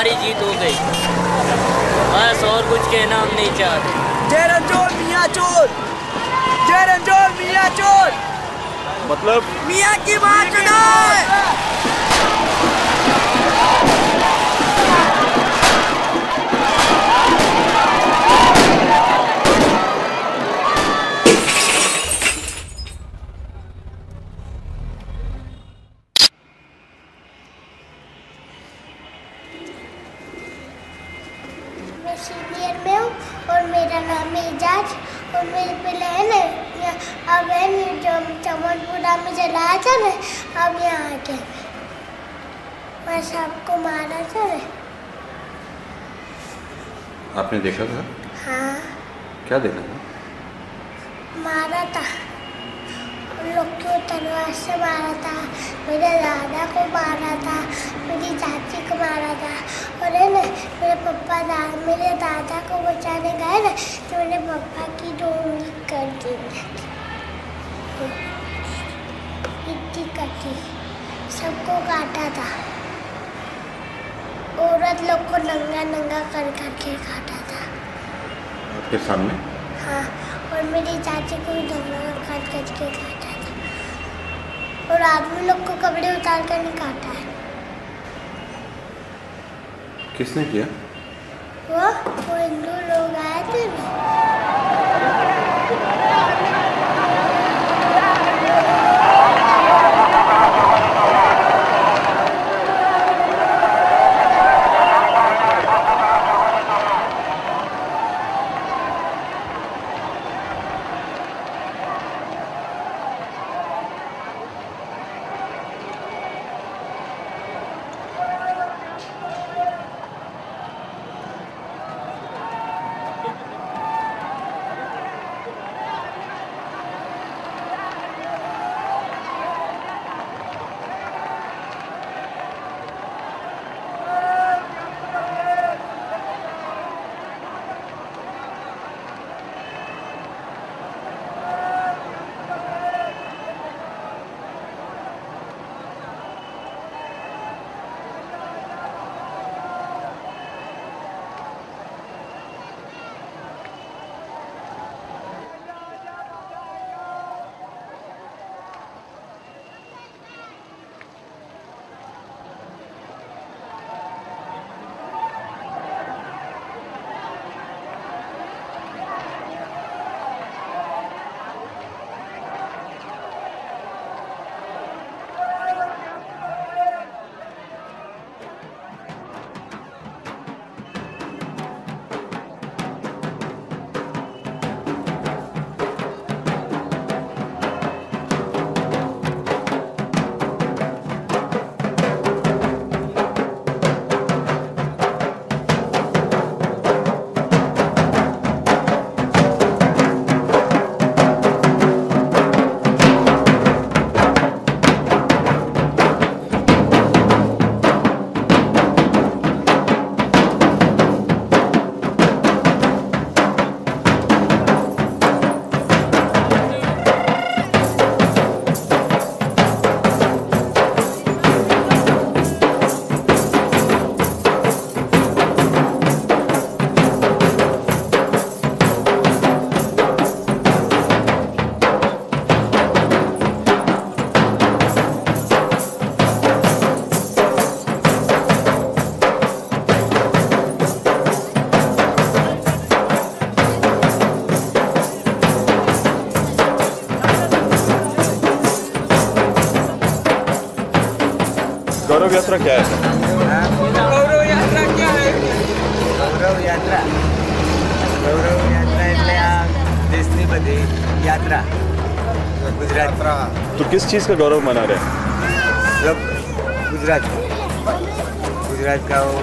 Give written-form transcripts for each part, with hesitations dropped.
हमारी जीत हो गई। बस और कुछ कहना हम नहीं चाहते। जय रंजोर मियाँ चोर, जय रंजोर मियाँ चोर। मतलब मियाँ की माँ चुनाव। मैं सीनियर में हूँ और मेरा नाम है एजाज और मेरे पहले है ना अब है ना जो चमनपुरा में जलाया था ना, अब यहाँ आ गया मैं सबको मारा था ना। आपने देखा था? हाँ। क्या देखा था? मारा था लोग को, तलवार से मारा था, मेरे दादा को मारा था, मेरी चाची को मारा था और है ना मेरे दादा को बचाने गए ना तो मेरे पापा की 2 उंगली कर दी, इतनी कटी, सबको काटा था। औरत लोग को नंगा नंगा कर करके काटा था। आपके सामने? हाँ, और मेरी चाची को भी नंगा कर करके काटा था और आदमी लोग को कपड़े उतार कर नहीं काटा है। किसने किया? वो हिंदू लोग आए थे ना। गौरव यात्रा क्या है? गौरव यात्रा क्या है? गौरव यात्रा એટલે આ દેશની બધી યાત્રા ગુજરાત। तो किस चीज़ का गौरव मना रहे हैं? सब गुजरात का वो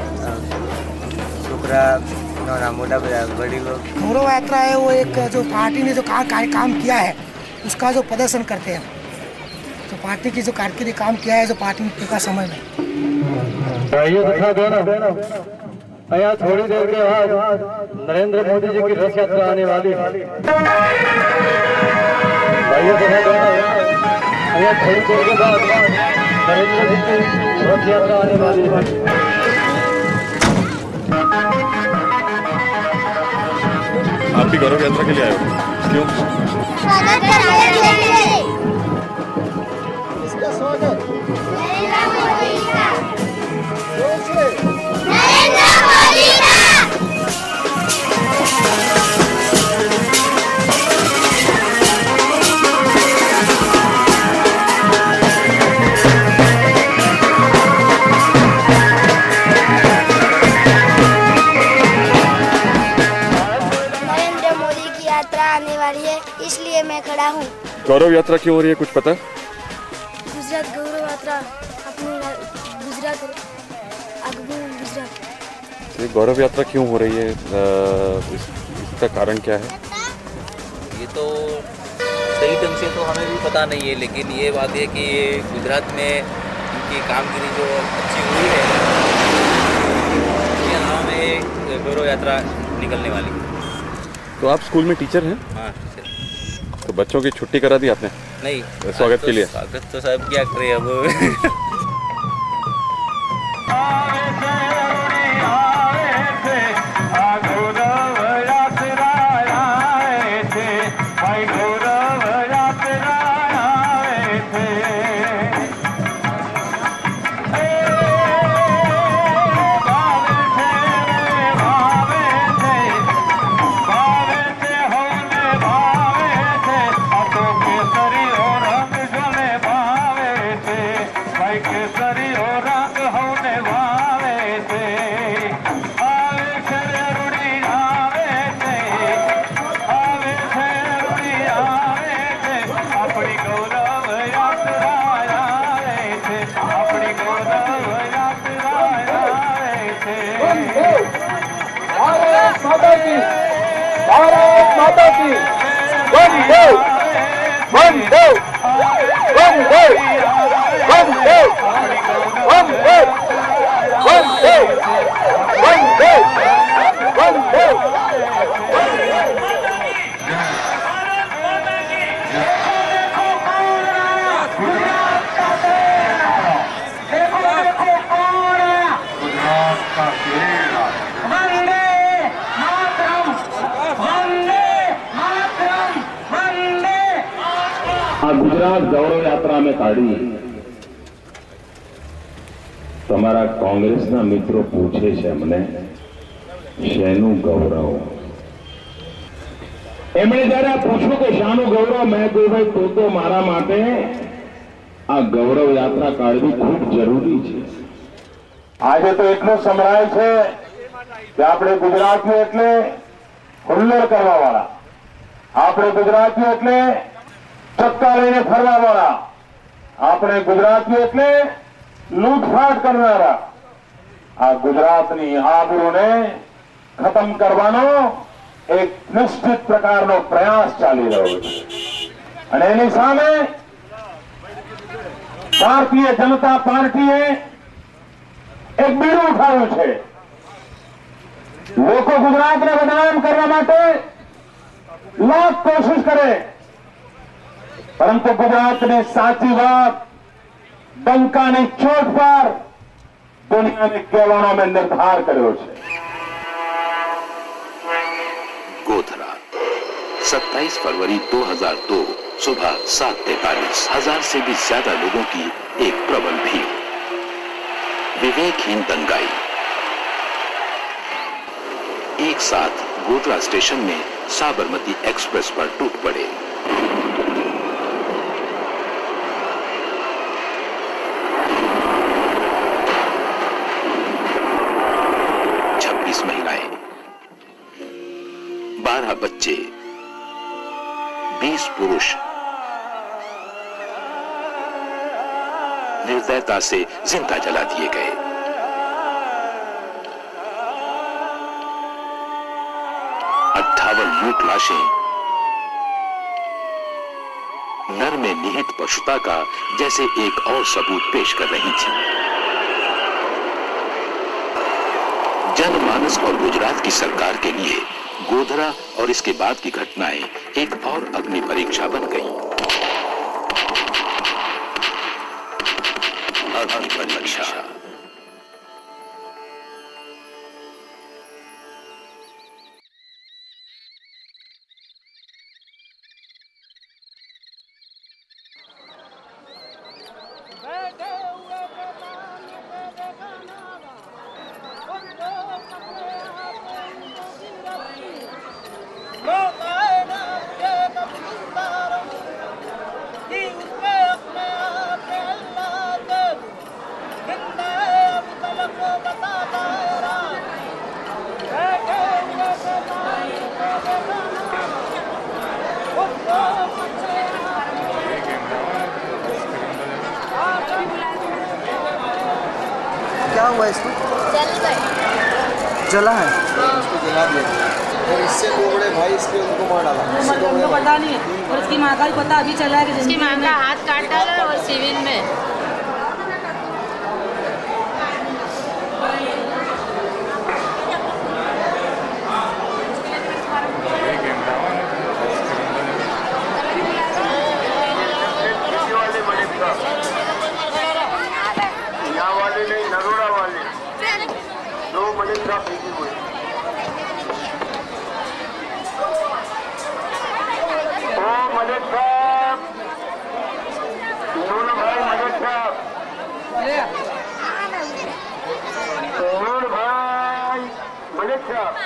छोकरा मोटा बड़ी लोग। गौरव यात्रा है वो एक जो पार्टी ने जो काम किया है उसका जो प्रदर्शन करते हैं, तो पार्टी की जो कारकिर्दी काम किया है जो पार्टी का समय में। यहाँ थोड़ी देर के बाद नरेंद्र मोदी जी की रथ यात्रा आने वाली है। यहाँ थोड़ी देर के बाद नरेंद्र जी की रथ यात्रा आने वाली है। आप भी गौरव यात्रा के लिए आए हो? क्यों? स्वागत करने के लिए। इसका स्वागत नरेंद्र मोदी का। जोर से। नरेंद्र मोदी का। नरेंद्र मोदी की यात्रा आने वाली है, इसलिए मैं खड़ा हूँ। गौरव यात्रा क्यों हो रही है, कुछ पता? गुजरात गौरव यात्रा अपनी गुजरात ये गौरव यात्रा क्यों हो रही है, इसका कारण क्या है? ये तो सही ढंग से तो हमें भी पता नहीं है, लेकिन ये बात है कि गुजरात में इनकी कामगिरी जो अच्छी हुई है, यहाँ में गौरव यात्रा निकलने वाली है। तो आप स्कूल में टीचर हैं? हाँ। तो बच्चों की छुट्टी करा दी आपने? नहीं, स्वागत के लिए? स्वागत तो सब क्या करे अब। भारत माता की वंदे वंदे वंदे वंदे वंदे वंदे वंदे वंदे। गुजरात गौरव यात्रा में काढ़ी તમારા કોંગ્રેસના મિત્રો પૂછે છે અમને શેનું ગૌરવ? એમણે જયારે પૂછ્યું કે શાનું ગૌરવ, મેં કહ્યું ભાઈ તો મારા માટે આ ગૌરવ યાત્રા કાઢવી ખૂબ જરૂરી છે। આજે તો એટલું સંભળાય છે કે આપણે ગુજરાતી એટલે હુલ્લડ કરવા વાળા, આપણે ગુજરાતી એટલે ચક્કા લઈને ફરવા વાળા, આપણે ગુજરાતી એટલે લૂંટફાટ કરનારા। આ ગુજરાતની આબરૂને ખતમ કરવાનો એક નિશ્ચિત પ્રકારનો પ્રયાસ ચાલી રહ્યો છે અને એની સામે ભારતીય જનતા પાર્ટીએ એક બીડું ઉઠાવ્યું છે। લોકો ગુજરાતને બદનામ કરવા માટે લાખ કોશિશ કરે, પરંતુ ગુજરાતની સાચી વાત ડંકાની ચોટ પર દુનિયાને કહેવાનો મેં નિર્ધાર કર્યો છે। गोधरा 27 फरवरी 2002 सुबह 7:43 हजार से भी ज्यादा लोगों की एक प्रबल भीड़, विवेकहीन दंगाई एक साथ गोधरा स्टेशन में साबरमती एक्सप्रेस पर टूट पड़े। महिलाएं, 12 बच्चे, 20 पुरुष निर्दयता से जिंदा जला दिए गए। 58 लूट लाशें नर में निहित पशुता का जैसे एक और सबूत पेश कर रही थी। जनमानस और गुजरात की सरकार के लिए गोधरा और इसके बाद की घटनाएं एक और अग्नि परीक्षा बन गईं। अग्नि परीक्षा। हुआ इसको? जला है, इसको जला दिया और इससे लोगड़े भाई इसके उनको मार डाला। उनको पता नहीं है और उसकी माँ का भी पता अभी चला है कि उसकी माँ का हाथ काट डाला और सिविल में। नरोड़ा वाले 2 मलिक साहब फेंकी हुई। ओ मलिक साहब, नूर भाई मलिक साहब, नूर भाई मलिक साहब।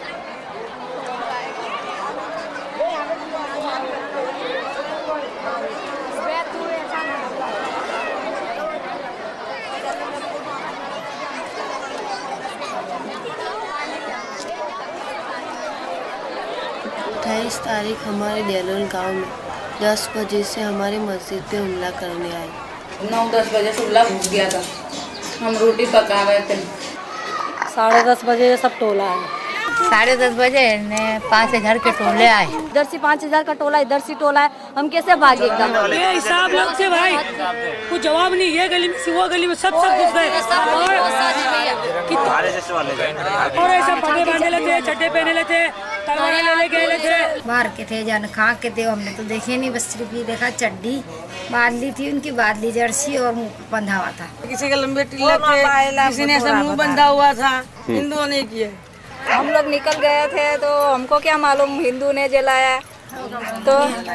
तारीख हमारे डेलोल गांव में 10 बजे से हमारी मस्जिद पे हमला करने आए। 9-10 बजे से हमला घुस गया था। हम रोटी पका रहे थे। 10:30 बजे सब टोला है। 10:30 बजे ने 5000 के टोले आए। इधर से 5000 का टोला, इधर से टोला है। हम कैसे भागे एकदम? ये हिसाब लोग से भाई कुछ जवाब नहीं। ये गली में वो गली में सब घुस गए और ऐसा पटे बांधे लेते, चड्डे पहने लेते, तलवार ले गए लेते। मार के थे जान खा के थे, हमने तो देखे नहीं, बस सिर्फ ये देखा चड्डी बादली थी उनकी, बादली जर्सी और मुंह बंधा हुआ था। किसी के लंबे तिलक थे, किसी ने ऐसा मुंह बंधा हुआ था। हिंदुओं ने किया। हम लोग निकल गए थे तो हमको क्या मालूम हिंदू ने जलाया। तो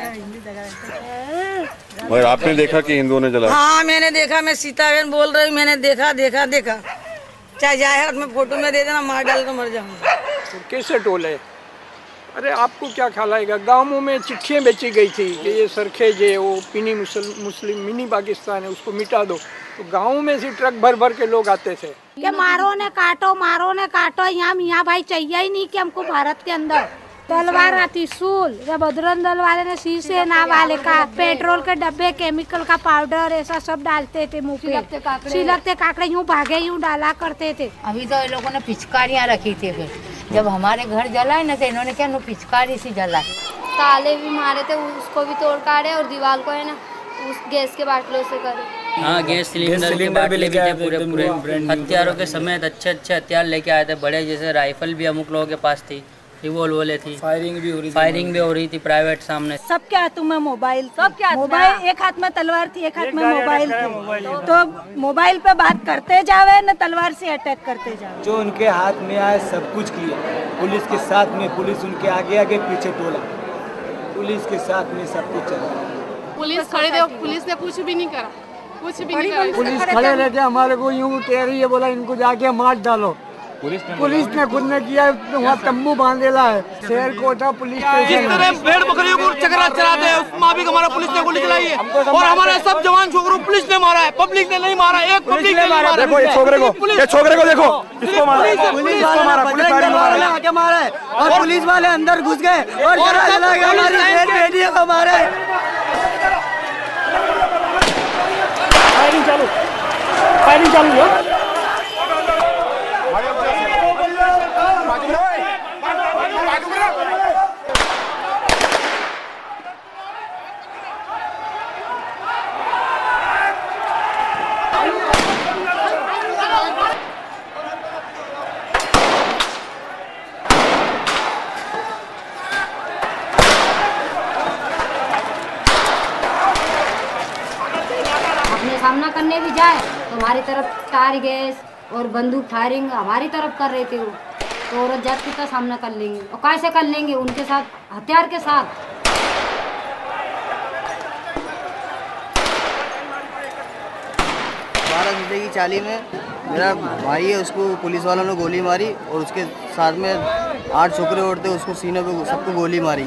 मगर आपने देखा कि हिंदुओं ने जलाया? हाँ मैंने देखा, मैं सीता बहन बोल रही हूँ, मैंने देखा। चाहे जाहिर में फोटो में दे देना, मार डाल तो मर जाऊंगा। कैसे टोले? अरे आपको क्या ख्याल आएगा? गाँवों में चिट्ठियाँ बेची गई थी कि ये सरखेज है, वो पिनी मुस्लिम मिनी पाकिस्तान है, उसको मिटा दो। तो गाँव में से ट्रक भर भर के लोग आते थे कि मारो ने काटो। यहाँ भाई चाहिए ही नहीं कि हमको भारत के अंदर तलवार आती सूल। जब बजरंग दल वाले ने शीशे ना वाले का पेट्रोल के डब्बे, केमिकल का पाउडर ऐसा सब डालते थे मुँह पे, छिलकते काकड़े यूँ भागे यूँ डाला करते थे। अभी तो लोगों ने पिचकारियाँ रखी थी। फिर जब हमारे घर जलाए ना तो इन्होंने क्या पिचकारी से जला। ताले भी मारे थे, उसको भी तोड़ काटे और दीवार को है ना उस गैस के बाटलों से करे। हाँ गैस सिलेंडर के बाटले भी थे पूरे हथियारों के समेत। अच्छे हथियार लेके आए थे, बड़े जैसे राइफल भी अमुक लोगों के पास थी, रिवॉल्वर थी, फायरिंग भी हो रही थी प्राइवेट सामने। सबके हाथों में मोबाइल, एक हाथ में तलवार थी, एक हाथ में मोबाइल थी। तो मोबाइल पे बात करते जावे न तलवार से अटैक करते जावे। जो उनके हाथ में आए सब कुछ किया, पुलिस के साथ में, पुलिस उनके आगे पीछे टोला, पुलिस के साथ में सब कुछ चला। पुलिस खड़े थे, पुलिस ने कुछ भी नहीं करा, कुछ भी नहीं करा। पुलिस खड़े रह के हमारे को यूँ कह रही है, बोला इनको जाके मार डालो। पुलिस ने खुद ने किया, वहाँ तंबू बांधेला है, शेर कोटा पुलिस स्टेशन। भेड़ बकरियों को चकरा चलाते हैं, उसमें भी हमारा पुलिस ने गोली चलाई है और हमारे सब जवान छोकरों पुलिस ने मारा है, पब्लिक ने नहीं मारा। एक पब्लिक ने मारा। देखो ये छोकरे को देखो, इसको मारा, पुलिस वाले आके मारा है और पुलिस वाले अंदर घुस गए और हमारी बेटियों को मारा है। फायरिंग चालू है। सामना करने भी जाए तो हमारी तरफ टायर गैस और बंदूक फायरिंग हमारी तरफ कर रहे थे वो। तो औरत जाति का सामना कर लेंगे और कैसे कर लेंगे? उनके साथ हथियार के साथ। 12 घंटे की चाली में मेरा भाई है, उसको पुलिस वालों ने गोली मारी और उसके साथ में 8 छोकरे और थे, उसको सीने पे सबको गोली मारी।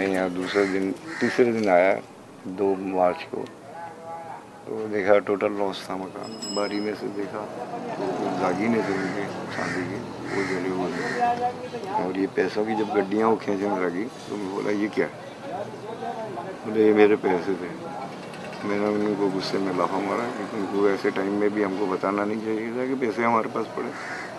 मैं यहाँ तीसरे दिन आया 2 मार्च को, तो देखा टोटल लॉस था मकान। बारी में से देखा तो दागीने थे उनके चांदी के, वो जले हुए। और ये पैसों की जब गड्डियाँ वो खींचने लगी तो मैं बोला ये क्या? बोले ये मेरे पैसे थे। मैंने उनको गुस्से में लाफा मारा कि उनको ऐसे टाइम में भी हमको बताना नहीं चाहिए था कि पैसे हमारे पास पड़े।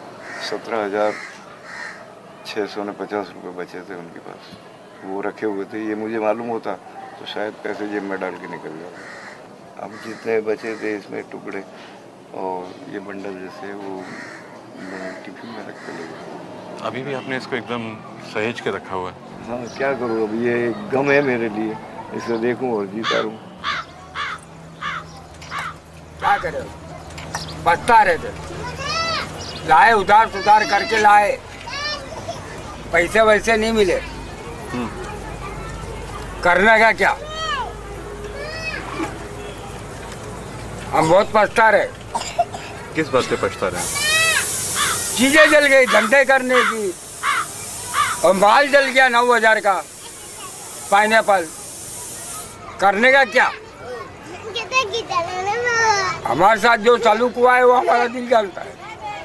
17,650 रुपये बचे थे उनके पास, वो रखे हुए थे। ये मुझे मालूम होता तो शायद पैसे जेब में डाल के निकल जाते। अब जितने बचे थे इसमें टुकड़े और ये बंडल जैसे वो टिफिन में रख के ले गए। अभी भी आपने इसको एकदम सहेज के रखा हुआ है? हाँ, क्या करूँ, अब ये गम है मेरे लिए, इसे देखूँ और जीता रहूँ। क्या करे, बचता रहे थे, लाए उधार सुधार करके लाए, पैसे वैसे नहीं मिले, करने का क्या? हम बहुत पछता रहे। किस बात पे पछता रहे? चीजें जल गई धंधे करने की, और माल जल गया 9,000 का पाइनएप्पल, करने का क्या? हमारे साथ जो चालू हुआ है वो हमारा दिल जानता है।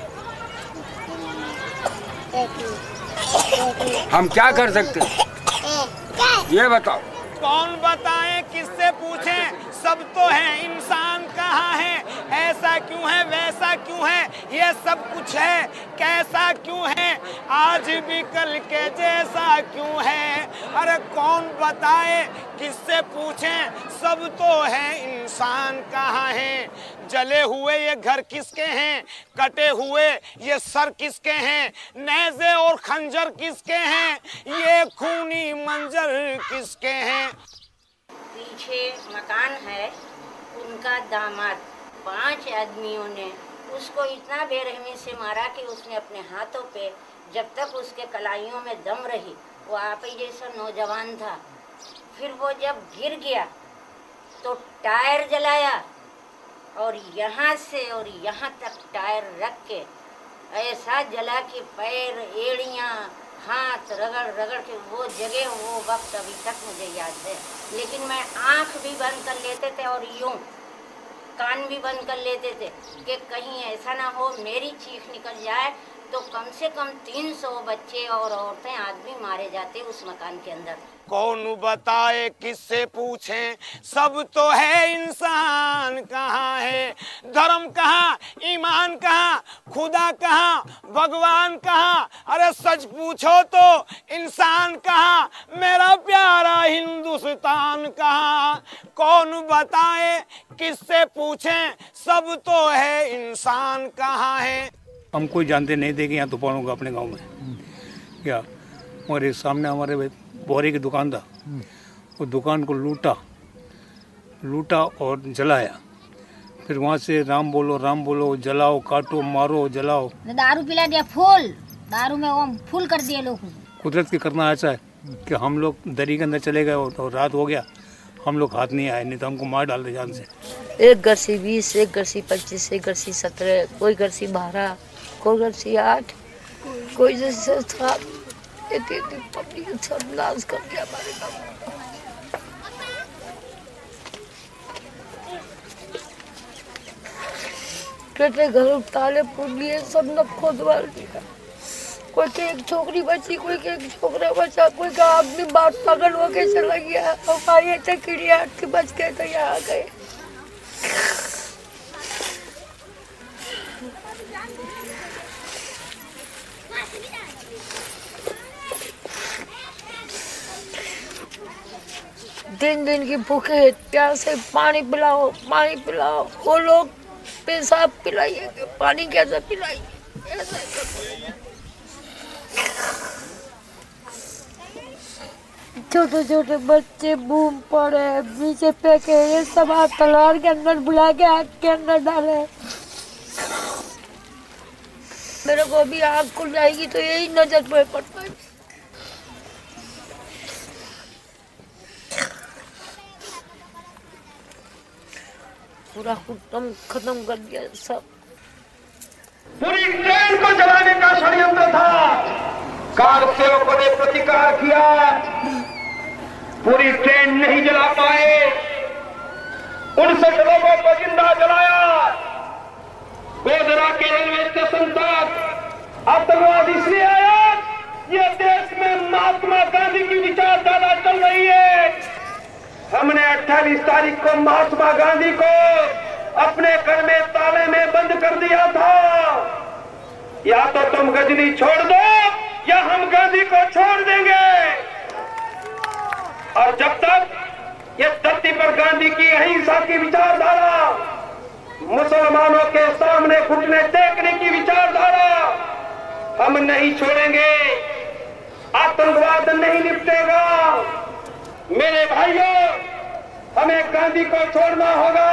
हम क्या कर सकते हैं ये बताओ। कौन बताए, किससे पूछें, सब तो है, इंसान कहाँ है, ऐसा क्यों है, वैसा क्यों है, ये सब कुछ है, कैसा क्यों है, आज भी कल के जैसा क्यों है। अरे कौन बताए, किससे पूछें, सब तो है, इंसान कहाँ है। जले हुए ये घर किसके हैं, कटे हुए ये सर किसके हैं, नेज़े और खंजर किसके हैं, ये खूनी मंजर किसके हैं। पीछे मकान है, उनका दामाद 5 आदमियों ने उसको इतना बेरहमी से मारा कि उसने अपने हाथों पे, जब तक उसके कलाइयों में दम रही, वो आप ही जैसा नौजवान था। फिर वो जब गिर गया तो टायर जलाया और यहाँ से और यहाँ तक टायर रख के ऐसा जला कि पैर, एड़ियाँ, हाथ रगड़ रगड़ के वो जगह, वो वक्त अभी तक मुझे याद है। लेकिन मैं आँख भी बंद कर लेते थे और यूँ कान भी बंद कर लेते थे कि कहीं ऐसा ना हो मेरी चीख निकल जाए तो कम से कम 300 बच्चे और औरतें, आदमी मारे जाते उस मकान के अंदर। कौन बताए, किससे पूछें, सब तो है, इंसान कहाँ है, धर्म कहाँ, ईमान कहाँ, खुदा कहाँ, भगवान कहाँ। अरे सच पूछो तो इंसान कहाँ, मेरा प्यारा हिंदुस्तान कहाँ। कौन बताए, किससे पूछें, सब तो है, इंसान कहाँ है। हम कोई जानते नहीं थे कि यहाँ तूफान होगा अपने गांव में क्या। और एक सामने हमारे बोरे की दुकान था, वो दुकान को लूटा और जलाया। फिर वहाँ से राम बोलो, जलाओ, काटो, मारो, जलाओ। दारू पिला दिया, फुल दारू में वो फुल कर दिए लोग। कुदरत के करना ऐसा है कि हम लोग दरी के अंदर चले गए और रात हो गया, हम लोग हाथ नहीं आए, नहीं तो हमको मार डालते जान से। एक घर से 20, एक घर से 25, एक घर से 17, कोई घर से 12, कोई घर से 8, कोई जैसे 7। पब्लिक सर्वनाश कर दिया हमारे गाँव। केटे घर ताले फूट लिए, सब न खोदवाल दिया। कोई के एक छोकरी बची, कोई के एक छोकरा बचा, कोई का आदमी बात पागल होके चला गया। हमारे ऐसे कीड़िया हट के बच गए तो यहाँ आ गए। दिन की भूखे प्यासे, पानी पिलाओ, पानी पिलाओ। वो लोग पेशाब पिलाइए, पानी कैसे पिलाइए, छोटे छोटे बच्चे बूम पड़े, नीचे फेंके, ये सब हाथ तलवार के अंदर बुला के आग के अंदर डाले। मेरे को अभी आग खुल जाएगी तो यही नजर पे पड़ता है। पूरा खत्म कर दिया सब। पूरी ट्रेन को जलाने का षड्यंत्र था। कार सेवकों ने प्रतिकार किया, पूरी ट्रेन नहीं जला पाए, 59 लोगों को जिंदा जलाया। गोधरा के रेलवे स्टेशन तक आतंकवाद इसलिए आया, ये देश में महात्मा गांधी की विचारधारा चल रही है। हमने 28 तारीख को महात्मा गांधी को अपने घर में ताले में बंद कर दिया था। या तो तुम गजनी छोड़ दो या हम गांधी को छोड़ देंगे। और जब तक ये धरती पर गांधी की अहिंसा की विचारधारा, मुसलमानों के सामने घुटने टेकने की विचारधारा हम नहीं छोड़ेंगे, आतंकवाद नहीं निपटेगा। मेरे भाइयों, हमें गांधी को छोड़ना होगा।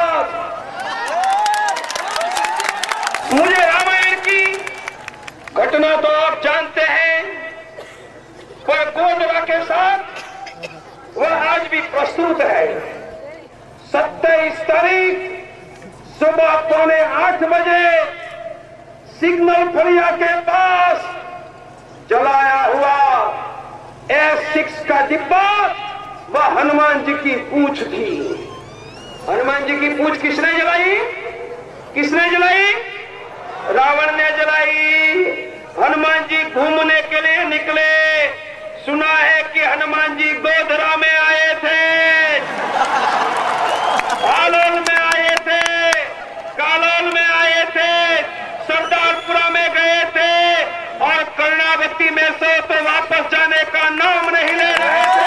मुझे रामायण की घटना तो आप जानते हैं, पर गोधरा के साथ वह आज भी प्रस्तुत है। 27 तारीख सुबह 7:45 बजे सिग्नल फरिया के पास जलाया हुआ S6 का डिब्बा वह हनुमान जी की पूंछ थी। हनुमान जी की पूंछ किसने जलाई? किसने जलाई? रावण ने जलाई। हनुमान जी घूमने के लिए निकले। सुना है कि हनुमान जी गोधरा में आए थे, हालोल में आए थे, कालोल में आए थे, सरदारपुरा में गए थे और कर्णावती में से तो वापस जाने का नाम नहीं ले रहे थे।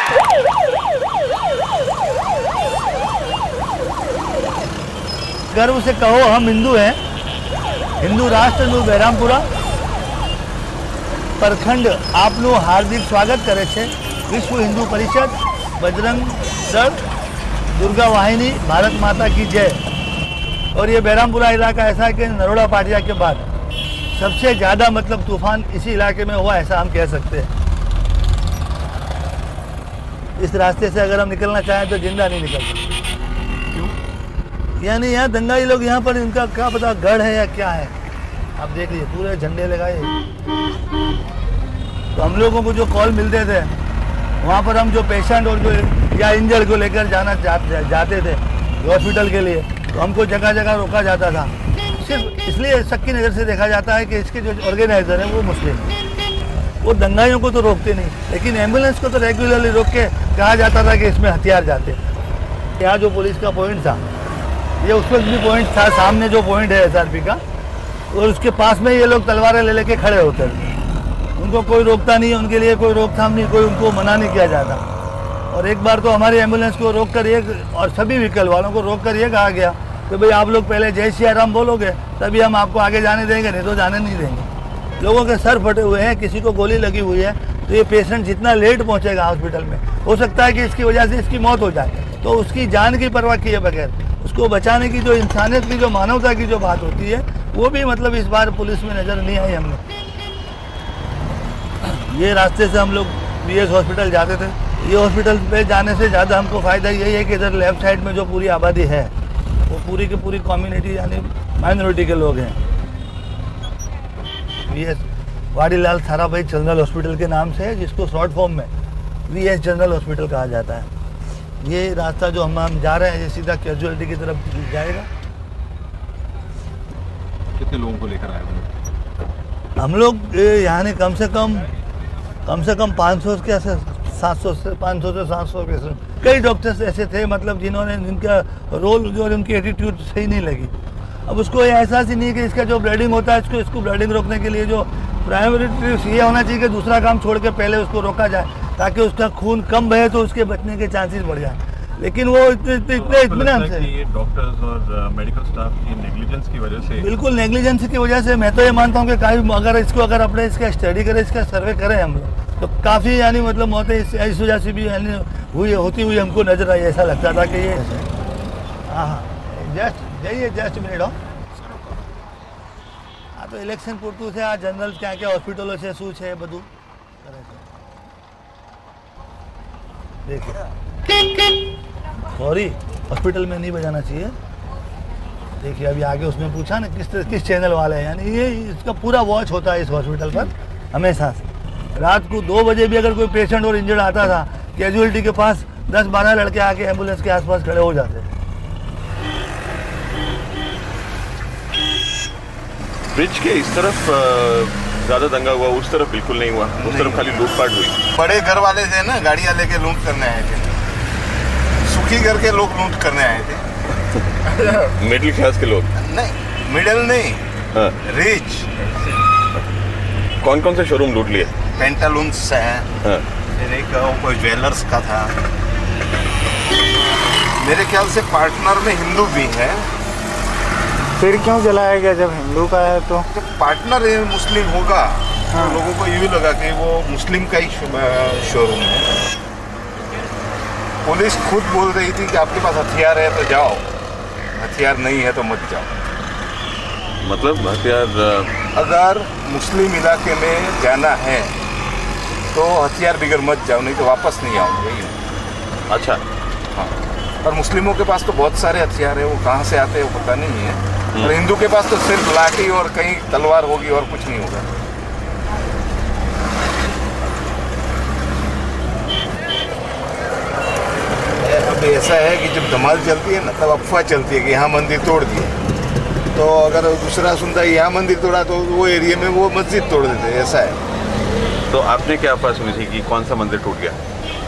गर्व से कहो हम हिंदू हैं। हिंदू राष्ट्र નું બહેરામપુરા प्रखंड आपનું हार्दिक स्वागत करे छे। विश्व हिंदू परिषद, बजरंग दल, दुर्गा वाहिनी, भारत माता की जय। और ये बहरामपुरा इलाका ऐसा है कि नरोड़ा पाटिया के बाद सबसे ज़्यादा मतलब तूफान इसी इलाके में हुआ, ऐसा हम कह सकते हैं। इस रास्ते से अगर हम निकलना चाहें तो जिंदा नहीं निकल सकते। यानी यहाँ दंगाई लोग यहाँ पर, इनका क्या पता गढ़ है या क्या है। आप देख लीजिए पूरे झंडे लगाए। तो हम लोगों को जो कॉल मिलते थे वहाँ पर हम जो पेशेंट और जो या इंजर्ड को लेकर जाते थे हॉस्पिटल के लिए, तो हमको जगह जगह रोका जाता था। सिर्फ इसलिए शक की नज़र से देखा जाता है कि इसके जो ऑर्गेनाइजर हैं वो मुस्लिम हैं। वो दंगाइयों को तो रोकते नहीं, लेकिन एम्बुलेंस को तो रेगुलरली रोक के कहा जाता था कि इसमें हथियार जाते। यहाँ जो पुलिस का पॉइंट था, ये उस वक्त भी पॉइंट था, सामने जो पॉइंट है SRP का, और उसके पास में ये लोग तलवारें ले लेके खड़े होते थे। उनको कोई रोकता नहीं, उनके लिए कोई रोकथाम नहीं, कोई उनको मना नहीं किया जाता। और एक बार तो हमारी एम्बुलेंस को रोक कर और सभी व्हीकल वालों को रोक कर ये कहा गया कि भाई आप लोग पहले जय श्री राम बोलोगे तभी हम आपको आगे जाने देंगे, नहीं तो जाने नहीं देंगे। लोगों के सर फटे हुए हैं, किसी को गोली लगी हुई है, तो ये पेशेंट जितना लेट पहुंचेगा हॉस्पिटल में, हो सकता है कि इसकी वजह से इसकी मौत हो जाए। तो उसकी जान की परवाह किए बगैर उसको बचाने की जो इंसानियत की, जो मानवता की जो बात होती है, वो भी मतलब इस बार पुलिस में नज़र नहीं आई हमने। ये रास्ते से हम लोग BS हॉस्पिटल जाते थे। ये हॉस्पिटल पे जाने से ज़्यादा हमको फ़ायदा यही है कि इधर लेफ्ट साइड में जो पूरी आबादी है वो पूरी की पूरी कम्युनिटी यानी माइनॉरिटी के लोग हैं। BS Vadilal Sarabhai general hospital के नाम से है, जिसको शॉर्ट फॉर्म में VS जनरल हॉस्पिटल कहा जाता है। ये रास्ता जो हम जा रहे हैं ये सीधा कैजुअलिटी की तरफ जाएगा। कितने लोगों को लेकर आए हम लोग यहाँ ने कम से कम 500 के 700 से 500 से 700 पेशेंट। कई डॉक्टर्स ऐसे थे मतलब जिन्होंने जिनका रोल जो उनकी एटीट्यूड सही नहीं लगी। अब उसको ये एहसास ही नहीं कि इसका जो ब्लीडिंग होता है इसको ब्लीडिंग रोकने के लिए जो प्राइमरी ट्रिप्स ये होना चाहिए कि दूसरा काम छोड़ के पहले उसको रोका जाए ताकि उसका खून कम बहे तो उसके बचने के चांसेस बढ़ जाए। लेकिन वो इतने इत्मीनान से डॉक्टर्स और मेडिकल स्टाफ की नेग्लिजेंस की वजह से, बिल्कुल नेग्लिजेंस की वजह से मैं तो ये मानता हूँ कि अगर अपने इसका स्टडी करें, इसका सर्वे करें हम लोग, तो काफ़ी यानी मतलब मौतें इस वजह से भी यानी होती हुई हमको नजर आई। ऐसा लगता था कि ये हाँ जस्ट मिनट हो। हाँ तो इलेक्शन पूरતું છે, આ જનરલ ક્યાં ક્યાં હોસ્પિટલો છે, શું છે બધું કરે છે। देखिए सॉरी हॉस्पिटल में नहीं बजाना चाहिए। देखिए अभी आगे उसने पूछा ना किस चैनल वाले हैं, यानी ये इसका पूरा वॉच होता है इस हॉस्पिटल पर हमेशा से। रात को 2 बजे भी अगर कोई पेशेंट और इंजर्ड आता था कैजुअलिटी के पास 10-12 लड़के आके एम्बुलेंस के आसपास खड़े हो जाते हैं। ब्रिज के इस तरफ ज्यादा दंगा हुआ, उस तरफ बिल्कुल नहीं हुआ, उस तरफ खाली लूटपाट हुई। बड़े घर वाले थे ना, गाड़ियां लेके लूट करने आए थे, सुखी घर के लोग लूट करने आए थे। मिडिल क्लास के लोग नहीं, मिडिल नहीं, रिच। कौन कौन से शोरूम लूट लिए? पेंटालून्स है, फिर एक कोई ज्वेलर्स का था, मेरे ख्याल से पार्टनर में हिंदू भी है। फिर क्यों जलाया गया जब हिंदू का है? तो पार्टनर मुस्लिम होगा तो लोगों को यूँ लगा कि वो मुस्लिम का ही शोरूम है। पुलिस खुद बोल रही थी कि आपके पास हथियार है तो जाओ, हथियार नहीं है तो मत जाओ। मतलब हथियार, अगर मुस्लिम इलाके में जाना है तो हथियार बिगड़ मत जाओ, नहीं तो वापस नहीं आओगे। अच्छा, हाँ। और मुस्लिमों के पास तो बहुत सारे हथियार है, वो कहाँ से आते हैं वो पता नहीं है। और हिंदू के पास तो सिर्फ लाठी और कहीं तलवार होगी और कुछ नहीं होगा। अब ऐसा है कि जब धमाल चलती है ना, तब अफवाह चलती है कि यहाँ मंदिर तोड़ दिए, तो अगर दूसरा सुनता है यहाँ मंदिर तोड़ा तो वो एरिया में वो मस्जिद तोड़ देते, ऐसा है। तो आपने क्या अफवाह सुनी थी कि कौन सा मंदिर टूट गया?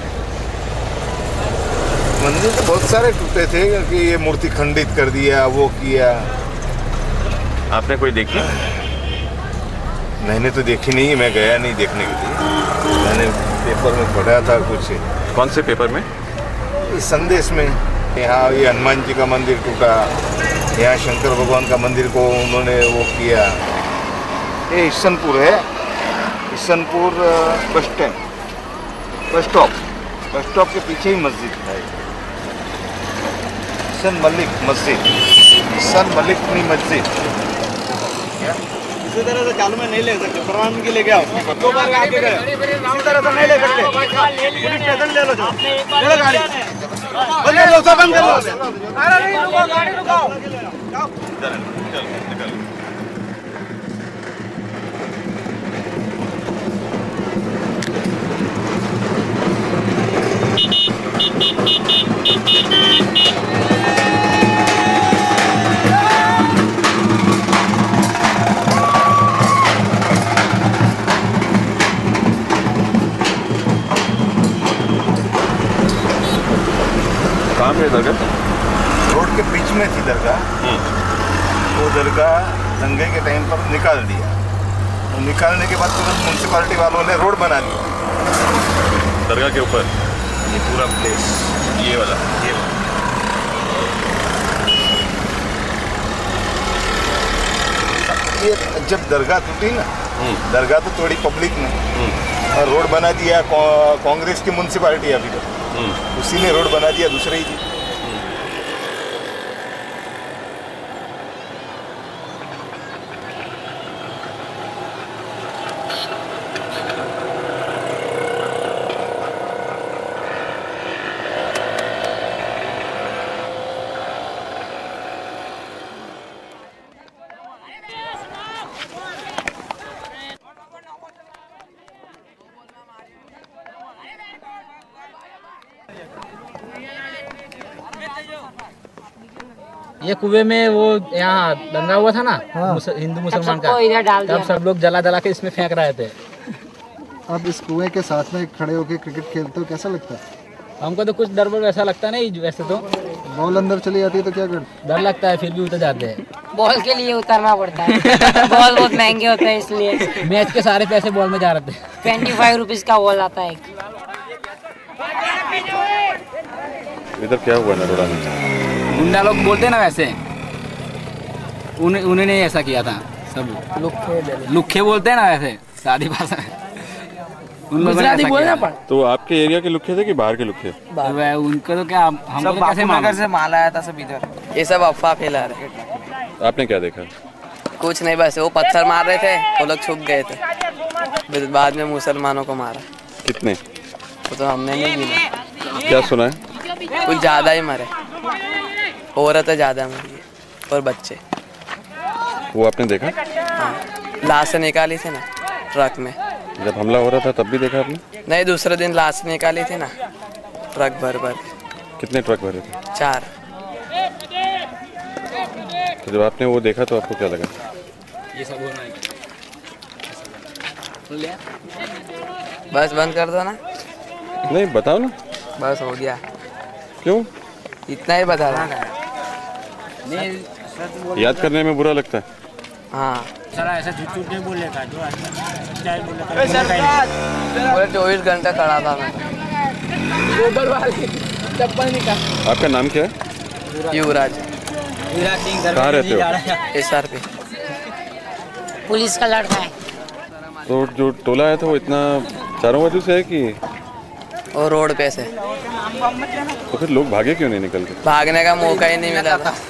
मंदिर तो बहुत सारे टूटे थे कि ये मूर्ति खंडित कर दिया, वो किया। आपने कोई देखी? मैंने तो देखी नहीं, मैं गया नहीं देखने के लिए, मैंने पेपर में पढ़ा था कुछ। कौन से पेपर में? इस संदेश में। यहाँ ये हनुमान जी का मंदिर टूटा, यहाँ शंकर भगवान का मंदिर को उन्होंने वो किया। ये ईशनपुर है, Ishanpur bus stand, bus stop के पीछे ही मस्जिद है, ईशन मलिक मस्जिद, ईशन मलिक अपनी मस्जिद। इसी तरह से चालू में नहीं ले सकते, प्रमाण की लेके आओ। 2 बार आगे गए, इसी तरह से नहीं ले सकते। पुलिस स्टेशन ले लो, ले लो गाड़ी, बंद कर लो, सब बंद कर लो। अरे नहीं रुको, गाड़ी रुकाओ। कहाँ पे दरगाह? रोड के बीच में थी दरगाह। वो दरगाह दंगे के टाइम पर निकाल दिया, और निकालने के बाद तुरंत म्यूनसिपालिटी वालों ने रोड बना दिया दरगाह के ऊपर। ये पूरा प्लेस, ये वाला, ये जब दरगाह टूटी ना, दरगाह तो थोड़ी पब्लिक ने, और रोड बना दिया कांग्रेस की म्यूनसिपालिटी, अभी तो उसी ने रोड बना दिया, दूसरे ही थी। ये कुएं में वो यहाँ दंगा हुआ था ना, हिंदू मुसलमान का, तब सब लोग जला जला के इसमें फेंक रहे थे। अब इस कुएं के साथ में खड़े होकर क्रिकेट खेलते हो, कैसा लगता है? हमको तो कुछ डर वैसा लगता नहीं, वैसे तो बॉल अंदर चली जाती है तो क्या कर? डर लगता है, फिर भी उतर जाते हैं। बॉल के लिए उतरना पड़ता है। बॉल बहुत महंगे होते हैं, इसलिए मैच के सारे पैसे बॉल में जा रहे थे। 25 रुपीज का बॉल आता है। इधर क्या हुआ नरोड़ा में? गुंडा लोग बोलते हैं ना, वैसे उन्होंने ऐसा किया था। सब लुखे बोलते हैं ना, वैसे शादी भाषा बोलना पड़ा। तो आपके एरिया के लुखे थे कि बाहर के लुखे? उनको तो क्या, हम सब कैसे नगर से माल आया था, सब इधर। ये सब अफवाह फैला रहे। आपने क्या देखा? कुछ नहीं, बस वो पत्थर मार रहे थे, वो लोग छुप गए थे, बाद में मुसलमानों को मारा। कितने? वो तो हमने नहीं गिना। क्या सुना है? कुछ ज्यादा ही मरे, औरतें ज्यादा मरी और बच्चे। वो आपने देखा? हाँ, लाश निकाली थी ना ट्रक में। जब हमला हो रहा था तब भी देखा आपने? नहीं, दूसरे दिन लाश निकाली थी ना। ट्रक भर भर। कितने ट्रक भरे थे? 4। तो जब आपने वो देखा तो आपको क्या लगा? ये सब होना है। बस बंद कर दो ना। नहीं बताओ ना। बस हो गया। क्यों? इतना ही बता रहा। याद करने में बुरा लगता है। हाँ सारा ऐसा झूठ नहीं बोलने का, जो सच्चाई बोलने का। 24 घंटा खड़ा था मैं। चप्पल निकाल। आपका नाम क्या है? युवराज। कहाँ रहते हो? SRP। पुलिस का लड़का है। तो जो टोला है तो वो इतना चारों बाजू से है कि? और रोड पे से। तो फिर लोग भागे क्यों नहीं निकल के? भागने का मौका ही नहीं मिला था।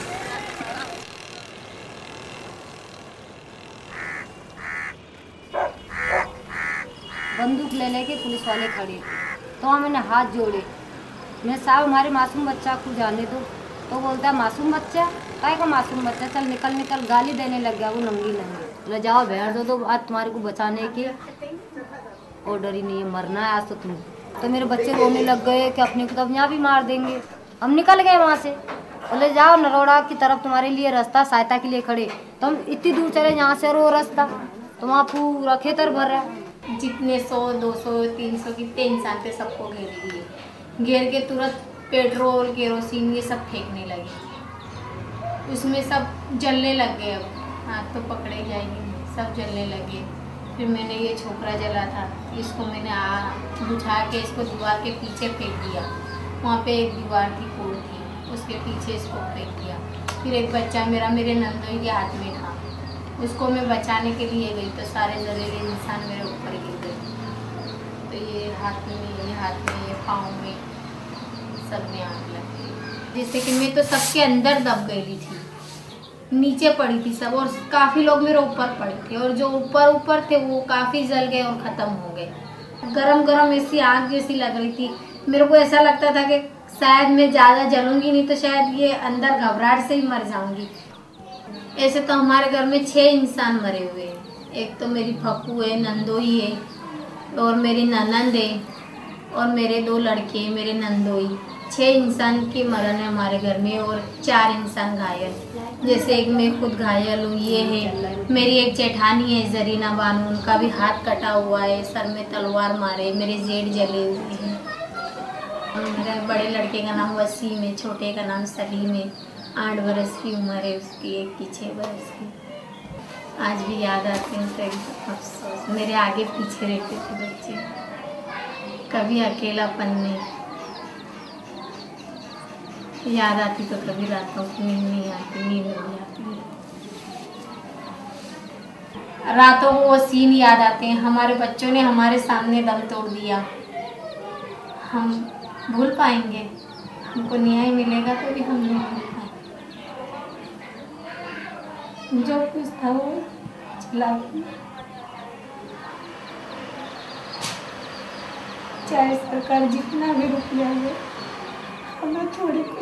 बंदूक ले लेके पुलिस वाले खड़े, तो मैंने हाथ जोड़े, मैं साहब हमारे मासूम बच्चा को जाने दो। तो बोलता है मासूम बच्चा, काय का मासूम बच्चा, चल निकल निकल, गाली देने लग गया वो नंगी नंगी। बोले जाओ बैठ दो, तो आज तुम्हारे को बचाने की ऑर्डर ही नहीं है, मरना है आज तो तुम। तो मेरे बच्चे रोने लग गए कि अपने को तो यहाँ भी मार देंगे। हम निकल गए वहाँ से, बोले जाओ नरोड़ा की तरफ तुम्हारे लिए रास्ता सहायता के लिए खड़े। तो हम इतनी दूर चले यहाँ से, और वो रास्ता तो वहाँ पूरा खेतर भर रहा है। जितने 100, 200, 300 कितने इंसान थे सबको घेर लिए, घेर के तुरंत पेट्रोल केरोसिन ये सब फेंकने लगे, उसमें सब जलने लग गए। अब हाथ तो पकड़े जाएंगे, सब जलने लगे। फिर मैंने ये छोकरा जला था, इसको मैंने बुझा के इसको दीवार के पीछे फेंक दिया। वहाँ पे एक दीवार की कोड थी, उसके पीछे इसको फेंक दिया। फिर एक बच्चा मेरा मेरे नंदोई के हाथ में था, उसको मैं बचाने के लिए गई तो सारे जहरीले इंसान मेरे ऊपर गिर गए। तो ये हाथ में, ये पाँव में, सब में आग लग गई। जैसे कि मैं तो सबके अंदर दब गई थी, नीचे पड़ी थी सब, और काफ़ी लोग मेरे ऊपर पड़े थे, और जो ऊपर थे वो काफ़ी जल गए और ख़त्म हो गए। गरम गरम ऐसी आग जैसी लग रही थी। मेरे को ऐसा लगता था कि शायद मैं ज़्यादा जलूंगी नहीं तो शायद ये अंदर घबराहट से ही मर जाऊंगी। ऐसे तो हमारे घर में 6 इंसान मरे हुए हैं। एक तो मेरी फप्पू है, नंदोई है, और मेरी ननंद है, और मेरे 2 लड़के हैं मेरे नंदोई। 6 इंसान की मरण है हमारे घर में, और 4 इंसान घायल। जैसे एक मैं खुद घायल हूँ, ये है मेरी एक जेठानी है जरीना बानू, उनका भी हाथ कटा हुआ है, सर में तलवार मारे, मेरे जेठ जले हुए हैं। मेरे बड़े लड़के का नाम वसीम है, छोटे का नाम सलीम है, 8 बरस की उम्र है उसकी, एक की 6 बरस की। आज भी याद आते हैं तो एकदम अफसोस। मेरे आगे पीछे रहते थे बच्चे, कभी अकेलापन नहीं, याद आती तो कभी रातों की नींद नहीं आती, नींद नहीं आती। रातों को वो सीन याद आते हैं, हमारे बच्चों ने हमारे सामने दम तोड़ दिया। हम भूल पाएंगे? हमको न्याय मिलेगा तो भी हम नहीं भूल पाएंगे। जो कुछ था वो चला, चाहे सरकार जितना भी रुपया ले, हमें थोड़ी कुछ